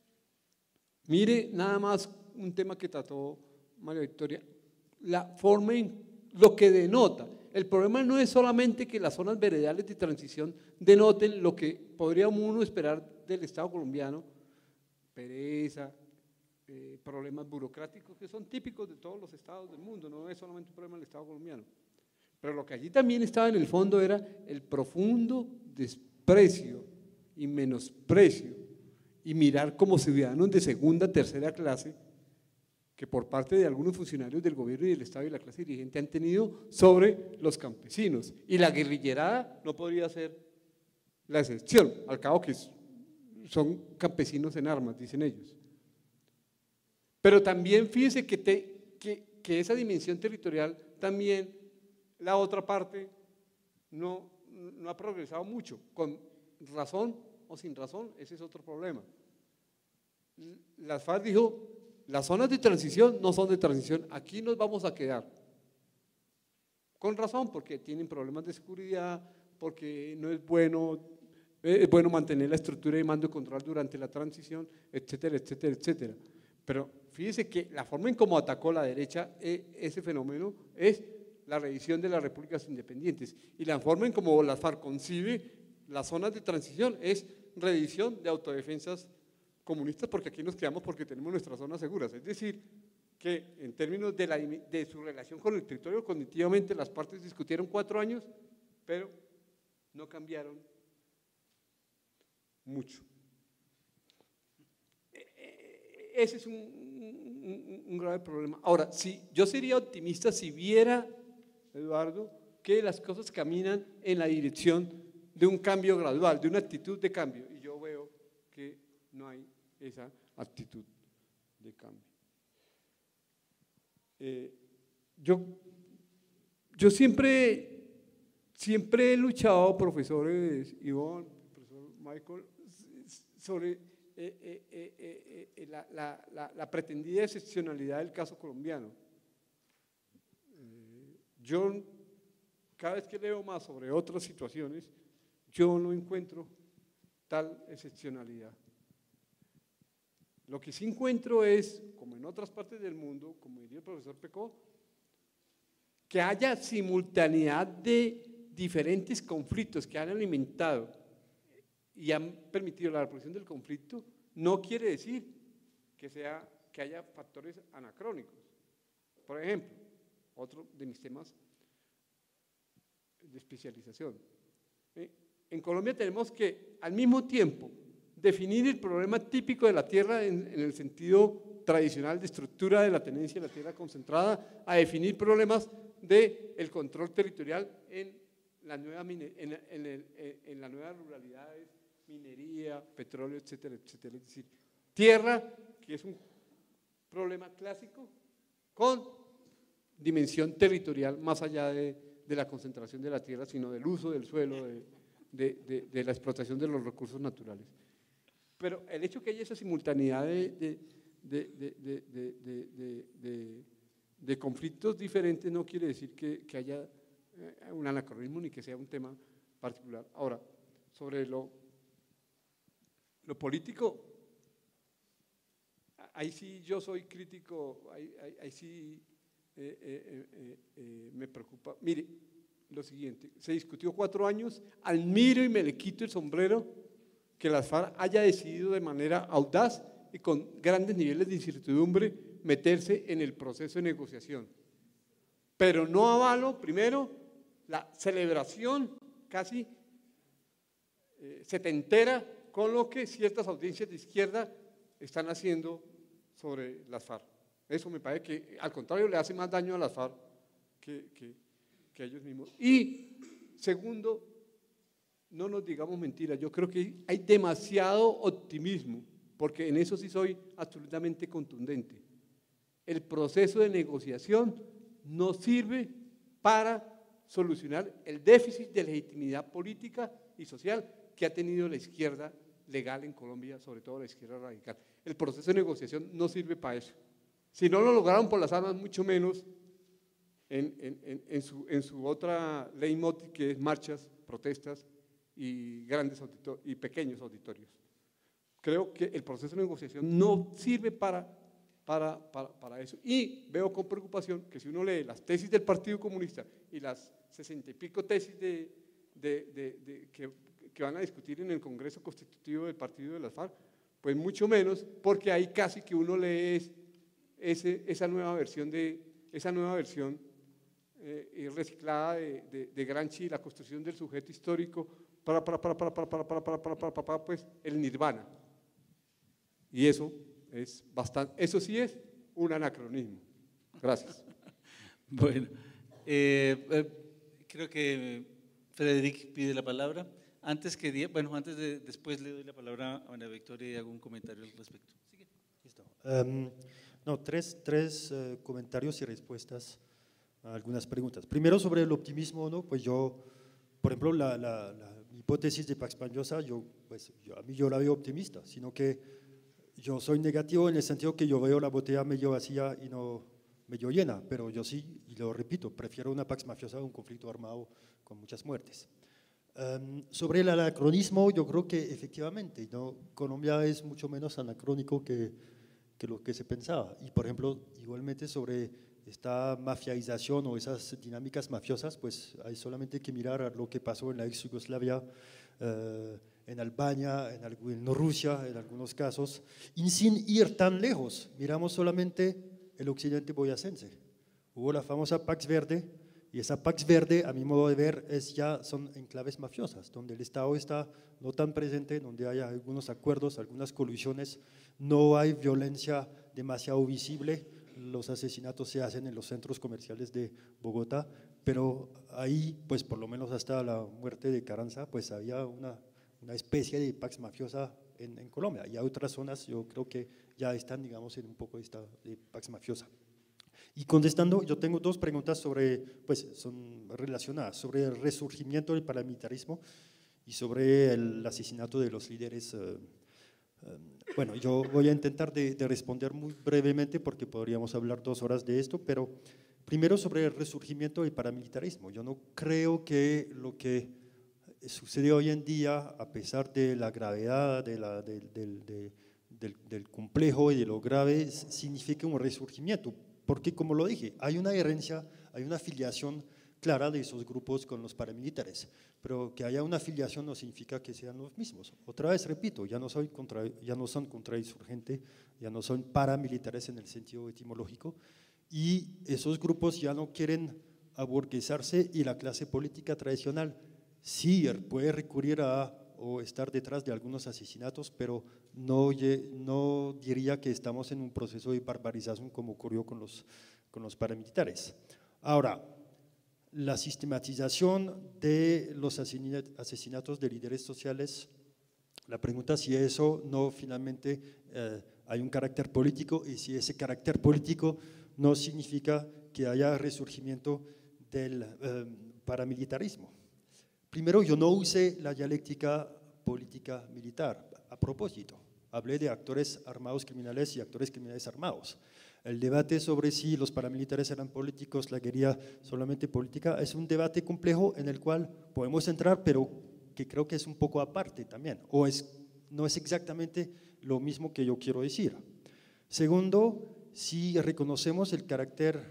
mire nada más un tema que trató María Victoria, la forma en lo que denota. El problema no es solamente que las zonas veredales de transición denoten lo que podría uno esperar del Estado colombiano, pereza, problemas burocráticos que son típicos de todos los estados del mundo, no es solamente un problema del Estado colombiano. Pero lo que allí también estaba en el fondo era el profundo desprecio y menosprecio y mirar como ciudadanos de segunda, tercera clase que por parte de algunos funcionarios del gobierno y del Estado y la clase dirigente han tenido sobre los campesinos. Y la guerrillerada no podría ser la excepción, al cabo que son campesinos en armas, dicen ellos. Pero también fíjense que esa dimensión territorial también, la otra parte, no ha progresado mucho, con razón o sin razón, ese es otro problema. Las FARC dijo, las zonas de transición no son de transición, aquí nos vamos a quedar. Con razón, porque tienen problemas de seguridad, porque no es bueno mantener la estructura de mando y control durante la transición, etcétera, etcétera, etcétera. Pero fíjese que la forma en cómo atacó la derecha ese fenómeno es la revisión de las repúblicas independientes y la forma en cómo la FARC concibe las zonas de transición es revisión de autodefensas comunistas porque aquí nos quedamos porque tenemos nuestras zonas seguras. Es decir, que en términos de su relación con el territorio, cognitivamente las partes discutieron 4 años, pero no cambiaron mucho. ese es un grave problema. Ahora, yo sería optimista si viera, Eduardo, que las cosas caminan en la dirección de un cambio gradual, de una actitud de cambio, y yo veo que no hay esa actitud de cambio. Yo siempre he luchado, profesores Ivonne, profesor Michael, sobre la pretendida excepcionalidad del caso colombiano. Yo, cada vez que leo más sobre otras situaciones, yo no encuentro tal excepcionalidad. Lo que sí encuentro es, como en otras partes del mundo, como diría el profesor Pecó, que haya simultaneidad de diferentes conflictos que han alimentado y han permitido la reproducción del conflicto, no quiere decir que haya factores anacrónicos. Por ejemplo, otro de mis temas de especialización. En Colombia tenemos que, al mismo tiempo, definir el problema típico de la tierra en el sentido tradicional de estructura de la tenencia de la tierra concentrada, a definir problemas del control territorial en las nuevas ruralidades, minería, petróleo, etcétera, etcétera. Es decir, tierra, que es un problema clásico, con dimensión territorial más allá de la concentración de la tierra, sino del uso del suelo, de la explotación de los recursos naturales. Pero el hecho que haya esa simultaneidad de conflictos diferentes no quiere decir que haya un anacronismo ni que sea un tema particular. Ahora, sobre lo político, ahí sí yo soy crítico, ahí sí me preocupa. Mire, lo siguiente, se discutió 4 años, admiro y me le quito el sombrero que las FARC haya decidido de manera audaz y con grandes niveles de incertidumbre meterse en el proceso de negociación. Pero no avalo, primero, la celebración casi setentera con lo que ciertas audiencias de izquierda están haciendo sobre las FARC. Eso me parece que, al contrario, le hace más daño a las FARC que a ellos mismos. Y, segundo, no nos digamos mentiras, yo creo que hay demasiado optimismo, porque en eso sí soy absolutamente contundente. El proceso de negociación no sirve para solucionar el déficit de legitimidad política y social que ha tenido la izquierda legal en Colombia, sobre todo la izquierda radical. El proceso de negociación no sirve para eso. Si no lo lograron por las armas, mucho menos en su otra leitmotiv, que es marchas, protestas y grandes y pequeños auditorios. Creo que el proceso de negociación no sirve para eso. Y veo con preocupación que si uno lee las tesis del Partido Comunista y las 60 y pico tesis que van a discutir en el Congreso Constitutivo del Partido de las FARC, pues mucho menos, porque ahí casi que uno lee esa nueva versión reciclada de Gramsci, la construcción del sujeto histórico, pues el nirvana. Y eso sí es un anacronismo. Gracias. Bueno, creo que Frederic pide la palabra. Después le doy la palabra a Ana Victoria y hago un comentario al respecto. Sigue. Listo. Tres comentarios y respuestas a algunas preguntas. Primero, sobre el optimismo, ¿no? Pues yo, por ejemplo, la hipótesis de Pax Panyosa, a mí yo la veo optimista, sino que yo soy negativo en el sentido que yo veo la botella medio vacía y no medio llena, pero yo sí, y lo repito, prefiero una Pax Mafiosa a un conflicto armado con muchas muertes. Sobre el anacronismo, yo creo que efectivamente, ¿no? Colombia es mucho menos anacrónico que lo que se pensaba. Y por ejemplo, igualmente sobre esta mafiaización o esas dinámicas mafiosas, pues hay solamente que mirar a lo que pasó en la ex Yugoslavia, en Albania, en Rusia, en algunos casos, y sin ir tan lejos. Miramos solamente el occidente boyacense. Hubo la famosa Pax Verde, Y esa Pax Verde, a mi modo de ver, son enclaves mafiosas, donde el Estado está no tan presente, donde hay algunos acuerdos, algunas colusiones, no hay violencia demasiado visible, los asesinatos se hacen en los centros comerciales de Bogotá, pero ahí, pues por lo menos hasta la muerte de Carranza, pues había una especie de Pax mafiosa en Colombia, y hay otras zonas, yo creo que ya están, digamos, en un poco de Pax mafiosa. Y contestando, yo tengo dos preguntas son relacionadas, sobre el resurgimiento del paramilitarismo y sobre el asesinato de los líderes. Bueno, yo voy a intentar de responder muy brevemente porque podríamos hablar 2 horas de esto, pero primero sobre el resurgimiento del paramilitarismo. Yo no creo que lo que sucede hoy en día, a pesar de la gravedad del complejo y de lo grave, signifique un resurgimiento. Porque, como lo dije, hay una herencia, hay una afiliación clara de esos grupos con los paramilitares, pero que haya una afiliación no significa que sean los mismos. Otra vez repito, ya no son contrainsurgentes, ya no son paramilitares en el sentido etimológico, y esos grupos ya no quieren aburguesarse, y la clase política tradicional sí puede recurrir o estar detrás de algunos asesinatos, pero no diría que estamos en un proceso de barbarización como ocurrió con los paramilitares. Ahora, la sistematización de los asesinatos de líderes sociales, la pregunta es si eso no finalmente hay un carácter político, y si ese carácter político no significa que haya resurgimiento del paramilitarismo. Primero, yo no usé la dialéctica política militar a propósito. Hablé de actores armados criminales y actores criminales armados. El debate sobre si los paramilitares eran políticos, la guerrilla solamente política, es un debate complejo en el cual podemos entrar, pero que creo que es un poco aparte también, no es exactamente lo mismo que yo quiero decir. Segundo, si reconocemos el carácter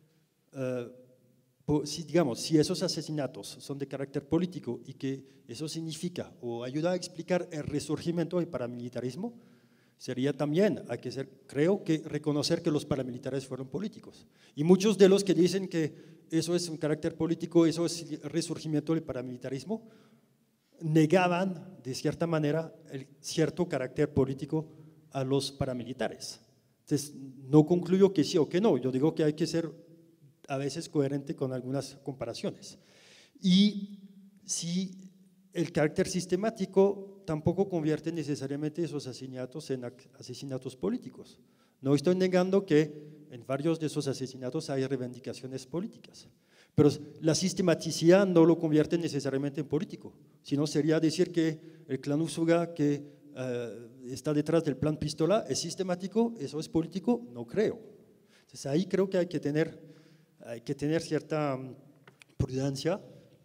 si esos asesinatos son de carácter político y que eso significa o ayuda a explicar el resurgimiento del paramilitarismo, sería también, creo que reconocer que los paramilitares fueron políticos. Y muchos de los que dicen que eso es un carácter político, eso es el resurgimiento del paramilitarismo, negaban de cierta manera el cierto carácter político a los paramilitares. Entonces, no concluyo que sí o que no, yo digo que hay que ser a veces coherente con algunas comparaciones. Y si el carácter sistemático tampoco convierte necesariamente esos asesinatos en asesinatos políticos. No estoy negando que en varios de esos asesinatos hay reivindicaciones políticas, pero la sistematicidad no lo convierte necesariamente en político, sino sería decir que el clan Usuga que está detrás del plan Pistola es sistemático, eso es político, no creo. Entonces ahí creo que hay que tener cierta prudencia.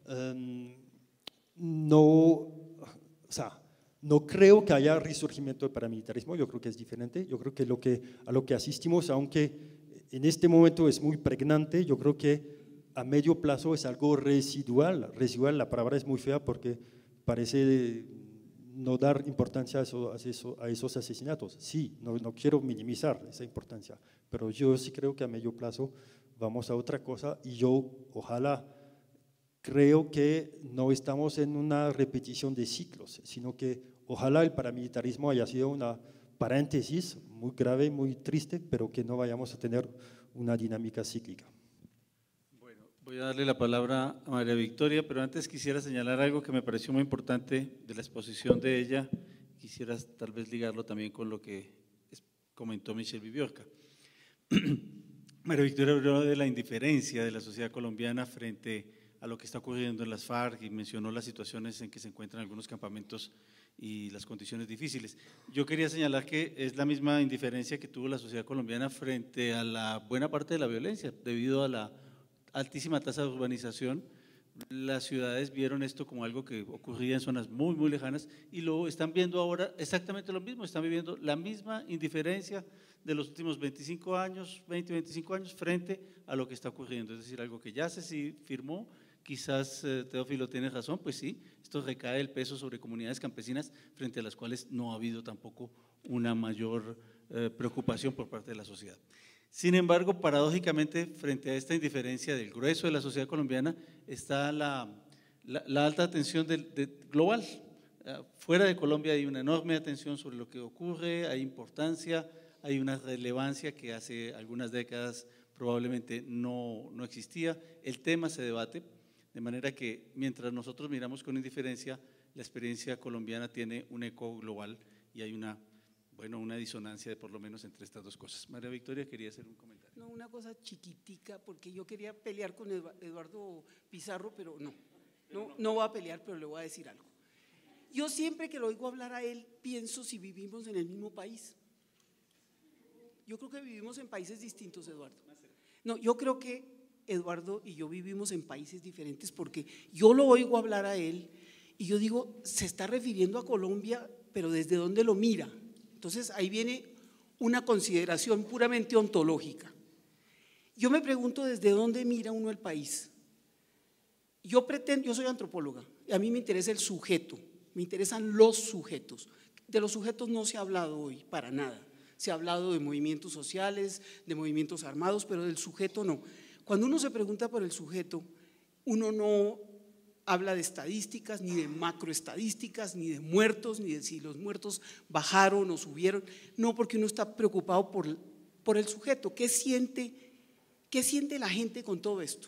No creo que haya resurgimiento del paramilitarismo, yo creo que es diferente. Yo creo que a lo que asistimos, aunque en este momento es muy pregnante, yo creo que a medio plazo es algo residual. Residual, la palabra es muy fea porque parece no dar importancia a esos asesinatos. Sí, no quiero minimizar esa importancia, pero yo sí creo que a medio plazo vamos a otra cosa, y yo creo que no estamos en una repetición de ciclos, sino que ojalá el paramilitarismo haya sido una paréntesis muy grave, muy triste, pero que no vayamos a tener una dinámica cíclica. Bueno, voy a darle la palabra a María Victoria, pero antes quisiera señalar algo que me pareció muy importante de la exposición de ella. Quisiera tal vez ligarlo también con lo que comentó Michelle Viviorca. María Victoria habló de la indiferencia de la sociedad colombiana frente a lo que está ocurriendo en las FARC y mencionó las situaciones en que se encuentran algunos campamentos y las condiciones difíciles. Yo quería señalar que es la misma indiferencia que tuvo la sociedad colombiana frente a la buena parte de la violencia. Debido a la altísima tasa de urbanización, las ciudades vieron esto como algo que ocurría en zonas muy, muy lejanas, y lo están viendo ahora exactamente lo mismo, están viviendo la misma indiferencia de los últimos 25 años frente a lo que está ocurriendo, es decir, algo que ya se firmó. Quizás Teófilo tiene razón, pues sí, esto recae el peso sobre comunidades campesinas frente a las cuales no ha habido tampoco una mayor preocupación por parte de la sociedad. Sin embargo, paradójicamente, frente a esta indiferencia del grueso de la sociedad colombiana, está la alta atención global. Fuera de Colombia hay una enorme atención sobre lo que ocurre, hay importancia, hay una relevancia que hace algunas décadas probablemente no existía. El tema se debate, de manera que mientras nosotros miramos con indiferencia, la experiencia colombiana tiene un eco global y hay una disonancia de por lo menos entre estas dos cosas. María Victoria quería hacer un comentario. No, una cosa chiquitica, porque yo quería pelear con Eduardo Pizarro, pero no voy a pelear, pero le voy a decir algo. Yo siempre que lo oigo hablar a él, pienso si vivimos en el mismo país. Yo creo que vivimos en países distintos, Eduardo. No, yo creo que Eduardo y yo vivimos en países diferentes, porque yo lo oigo hablar a él y yo digo, se está refiriendo a Colombia, pero ¿desde dónde lo mira? Entonces ahí viene una consideración puramente ontológica. Yo me pregunto desde dónde mira uno el país. Yo soy antropóloga y a mí me interesa el sujeto, me interesan los sujetos. De los sujetos no se ha hablado hoy para nada. Se ha hablado de movimientos sociales, de movimientos armados, pero del sujeto no. Cuando uno se pregunta por el sujeto, uno no habla de estadísticas, ni de macroestadísticas, ni de muertos, ni de si los muertos bajaron o subieron. No, porque uno está preocupado por el sujeto. ¿Qué siente la gente con todo esto?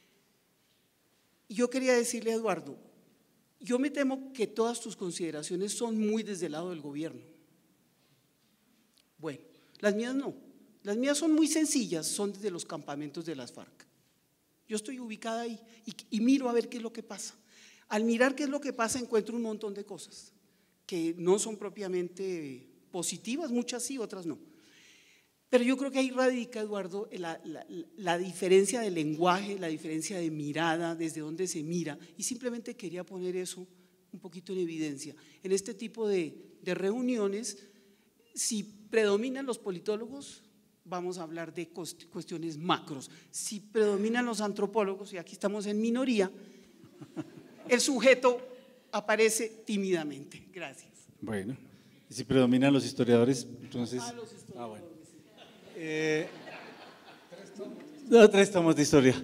Y yo quería decirle a Eduardo, yo me temo que todas tus consideraciones son muy desde el lado del gobierno. Bueno, las mías no. Las mías son muy sencillas, son desde los campamentos de las FARC. Yo estoy ubicada ahí y miro a ver qué es lo que pasa. Al mirar qué es lo que pasa encuentro un montón de cosas que no son propiamente positivas, muchas sí, otras no. Pero yo creo que ahí radica, Eduardo, la diferencia de lenguaje, la diferencia de mirada, desde dónde se mira, y simplemente quería poner eso un poquito en evidencia. En este tipo de reuniones, si predominan los politólogos, vamos a hablar de cuestiones macros. Si predominan los antropólogos, y aquí estamos en minoría, el sujeto aparece tímidamente. Gracias. Bueno, y si predominan los historiadores, entonces… bueno. Tres tomos de historia.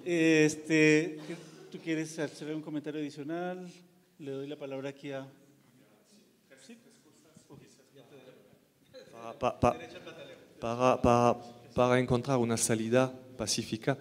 ¿Tú quieres hacer un comentario adicional? Le doy la palabra aquí a… ¿Sí? Para encontrar una salida pacífica,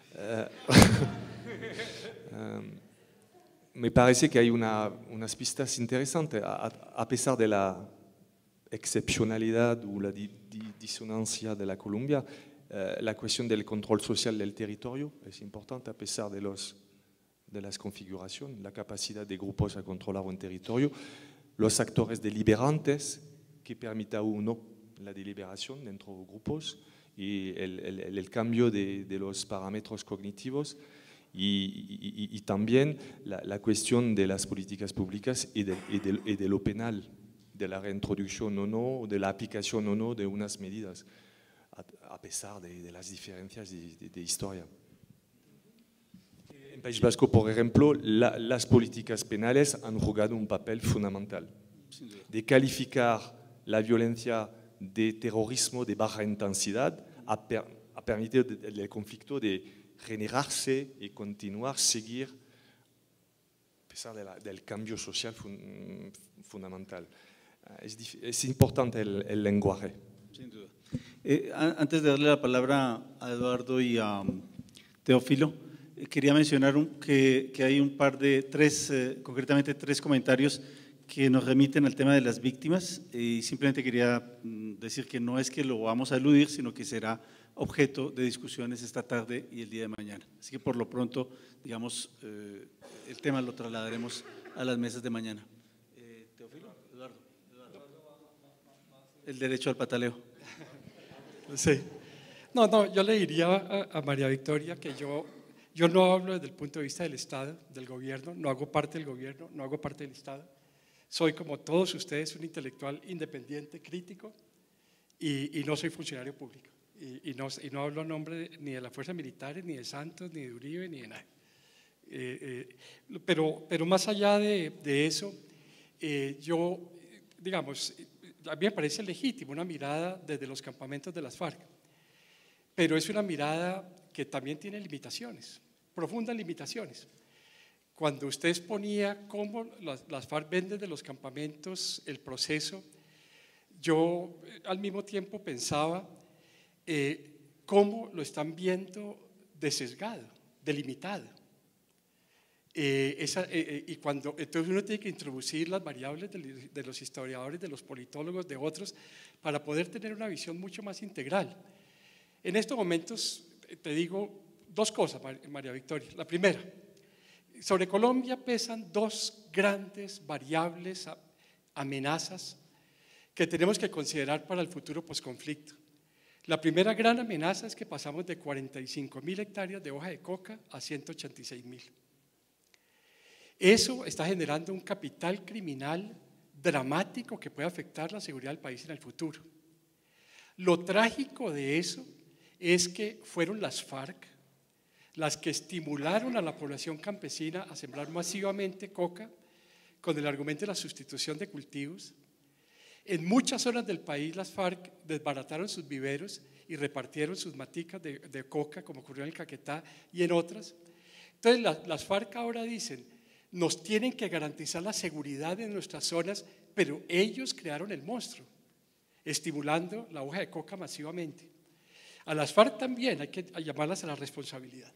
me parece que hay unas pistas interesantes, a pesar de la excepcionalidad o la disonancia de la Colombia. La cuestión del control social del territorio es importante, a pesar de las configuraciones, la capacidad de grupos a controlar un territorio, los actores deliberantes que permitan o no la deliberación dentro de grupos y el cambio de los parámetros cognitivos y también la cuestión de las políticas públicas y de lo penal, de la reintroducción o no, de la aplicación o no de unas medidas, a pesar de las diferencias de historia. En País Vasco, por ejemplo, las políticas penales han jugado un papel fundamental de calificar la violencia de terrorismo de baja intensidad, ha permitido el conflicto de generarse y continuar, seguir, a pesar del cambio social fundamental. Es importante el lenguaje. Sin duda. Antes de darle la palabra a Eduardo y a Teófilo, quería mencionar que hay un par de concretamente tres comentarios que nos remiten al tema de las víctimas, y simplemente quería decir que no es que lo vamos a eludir, sino que será objeto de discusiones esta tarde y el día de mañana. Así que por lo pronto, digamos, el tema lo trasladaremos a las mesas de mañana. Teófilo, Eduardo. El derecho al pataleo. Sí. No, yo le diría a María Victoria que yo no hablo desde el punto de vista del Estado, del gobierno, no hago parte del gobierno, no hago parte del Estado. Soy, como todos ustedes, un intelectual independiente, crítico, y no soy funcionario público. Y no hablo en nombre ni de las fuerzas militares, ni de Santos, ni de Uribe, ni de nadie. Pero más allá de eso, digamos, a mí me parece legítimo una mirada desde los campamentos de las FARC. pero es una mirada que también tiene limitaciones, profundas limitaciones. Cuando usted exponía cómo las FARC ven desde los campamentos el proceso, yo al mismo tiempo pensaba cómo lo están viendo de sesgado, delimitado. Y cuando entonces uno tiene que introducir las variables de los historiadores, de los politólogos, de otros, para poder tener una visión mucho más integral. En estos momentos te digo dos cosas, María Victoria. La primera, sobre Colombia pesan dos grandes variables, amenazas que tenemos que considerar para el futuro posconflicto. La primera gran amenaza es que pasamos de 45.000 hectáreas de hoja de coca a 186.000. Eso está generando un capital criminal dramático que puede afectar la seguridad del país en el futuro. Lo trágico de eso es que fueron las FARC las que estimularon a la población campesina a sembrar masivamente coca con el argumento de la sustitución de cultivos. En muchas zonas del país las FARC desbarataron sus viveros y repartieron sus maticas de coca, como ocurrió en el Caquetá y en otras. Entonces las FARC ahora dicen, nos tienen que garantizar la seguridad en nuestras zonas, pero ellos crearon el monstruo, estimulando la hoja de coca masivamente. A las FARC también hay que llamarlas a la responsabilidad,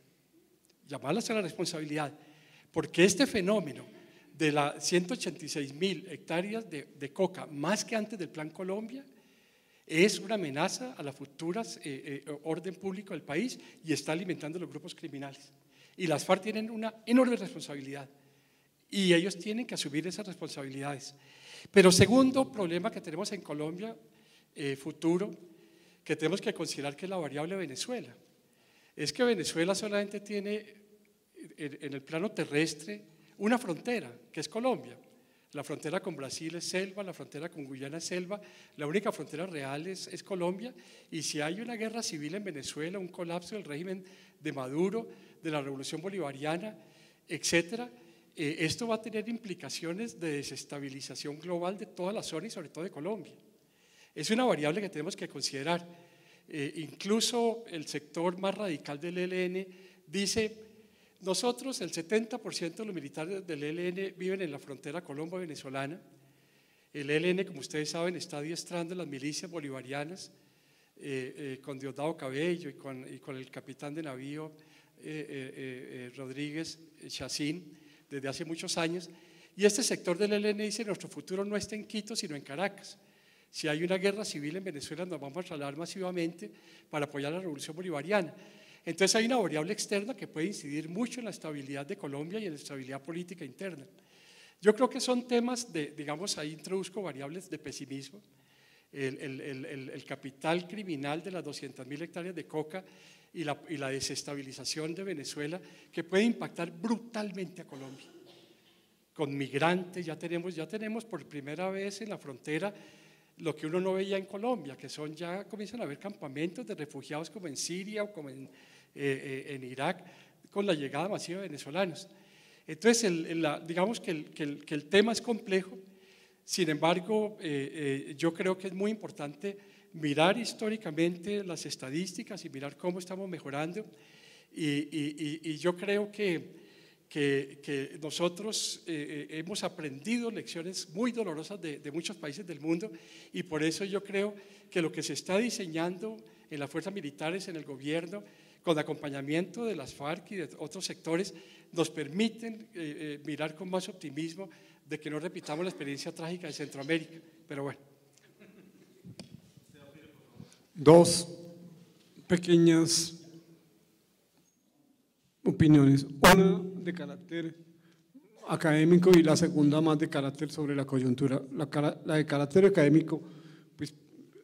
porque este fenómeno de las 186.000 hectáreas de coca, más que antes del Plan Colombia, es una amenaza a la futura orden público del país y está alimentando los grupos criminales. Y las FARC tienen una enorme responsabilidad y ellos tienen que asumir esas responsabilidades. Pero segundo problema que tenemos en Colombia, futuro, que tenemos que considerar, que es la variable Venezuela. Es que Venezuela solamente tiene en el plano terrestre una frontera, que es Colombia. La frontera con Brasil es selva, la frontera con Guyana es selva, la única frontera real es Colombia, y si hay una guerra civil en Venezuela, un colapso del régimen de Maduro, de la revolución bolivariana, etcétera, esto va a tener implicaciones de desestabilización global de toda la zona y sobre todo de Colombia. Es una variable que tenemos que considerar. Incluso el sector más radical del ELN dice, nosotros el 70% de los militares del ELN viven en la frontera colombo-venezolana. El ELN, como ustedes saben, está adiestrando las milicias bolivarianas con Diosdado Cabello y con el capitán de navío Rodríguez Chacín desde hace muchos años. Y este sector del ELN dice, nuestro futuro no está en Quito, sino en Caracas. Si hay una guerra civil en Venezuela, nos vamos a trasladar masivamente para apoyar la revolución bolivariana. Entonces hay una variable externa que puede incidir mucho en la estabilidad de Colombia y en la estabilidad política interna. Yo creo que son temas digamos, ahí introduzco variables de pesimismo. El capital criminal de las 200.000 hectáreas de coca y la desestabilización de Venezuela, que puede impactar brutalmente a Colombia. Con migrantes, ya tenemos por primera vez en la frontera lo que uno no veía en Colombia, que ya comienzan a haber campamentos de refugiados como en Siria o como en Irak, con la llegada masiva de venezolanos. Entonces, digamos que el tema es complejo. Sin embargo, yo creo que es muy importante mirar históricamente las estadísticas y mirar cómo estamos mejorando. Y yo creo que nosotros hemos aprendido lecciones muy dolorosas de muchos países del mundo, y por eso yo creo que lo que se está diseñando en las fuerzas militares, en el gobierno, con acompañamiento de las FARC y de otros sectores, nos permiten mirar con más optimismo de que no repitamos la experiencia trágica de Centroamérica. Pero bueno. Dos pequeñas opiniones, una de carácter académico y la segunda más de carácter sobre la coyuntura. La de carácter académico, pues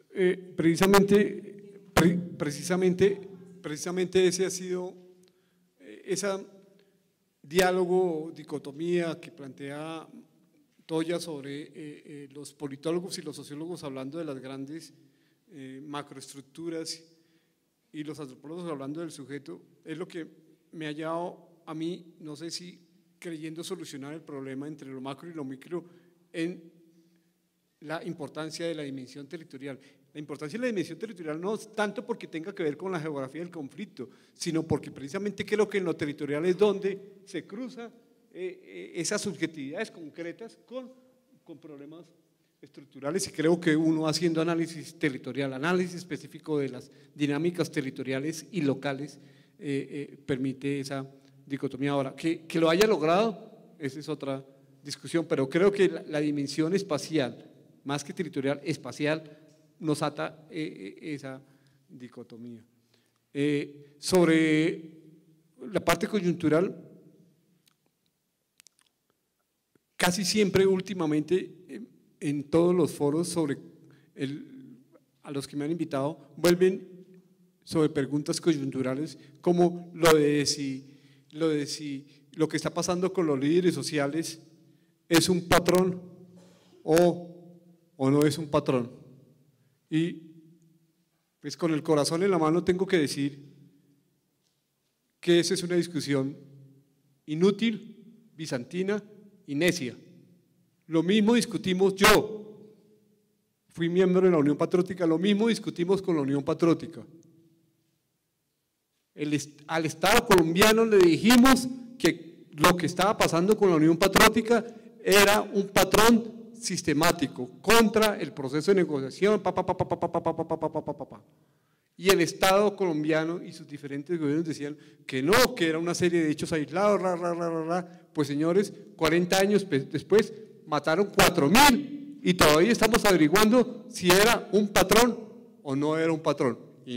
precisamente ese ha sido ese diálogo, dicotomía que plantea Toya sobre los politólogos y los sociólogos hablando de las grandes macroestructuras y los antropólogos hablando del sujeto, es lo que me ha llevado a mí, no sé si creyendo solucionar el problema entre lo macro y lo micro en la importancia de la dimensión territorial. La importancia de la dimensión territorial no es tanto porque tenga que ver con la geografía del conflicto, sino porque precisamente creo que en lo territorial es donde se cruzan esas subjetividades concretas con problemas estructurales, y creo que uno haciendo análisis territorial, análisis específico de las dinámicas territoriales y locales, permite esa dicotomía. Ahora, que lo haya logrado, esa es otra discusión, pero creo que la dimensión espacial, más que territorial, espacial, nos ata esa dicotomía. Sobre la parte coyuntural, casi siempre últimamente en todos los foros a los que me han invitado vuelven sobre preguntas coyunturales como lo que está pasando con los líderes sociales es un patrón o no es un patrón. Y pues con el corazón en la mano tengo que decir que esa es una discusión inútil, bizantina y necia. Lo mismo discutimos yo, fui miembro de la Unión Patriótica, lo mismo discutimos con la Unión Patriótica. Al Estado colombiano le dijimos que lo que estaba pasando con la Unión Patriótica era un patrón sistemático contra el proceso de negociación, y el Estado colombiano y sus diferentes gobiernos decían que no, que era una serie de hechos aislados, pues señores, 40 años después mataron 4.000 y todavía estamos averiguando si era un patrón o no era un patrón, y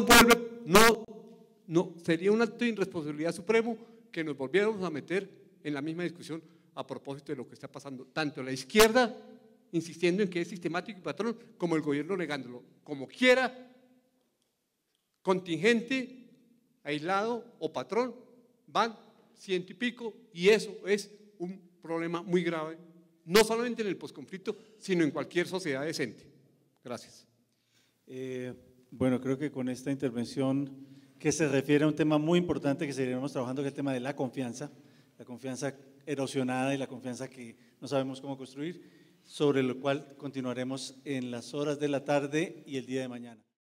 no sería un acto de irresponsabilidad supremo que nos volviéramos a meter en la misma discusión a propósito de lo que está pasando, tanto la izquierda insistiendo en que es sistemático y patrón, como el gobierno negándolo, como quiera, contingente, aislado o patrón, van 100 y pico, y eso es un problema muy grave, no solamente en el posconflicto, sino en cualquier sociedad decente. Gracias. Bueno, creo que con esta intervención que se refiere a un tema muy importante que seguiremos trabajando, que es el tema de la confianza erosionada y la confianza que no sabemos cómo construir, sobre lo cual continuaremos en las horas de la tarde y el día de mañana.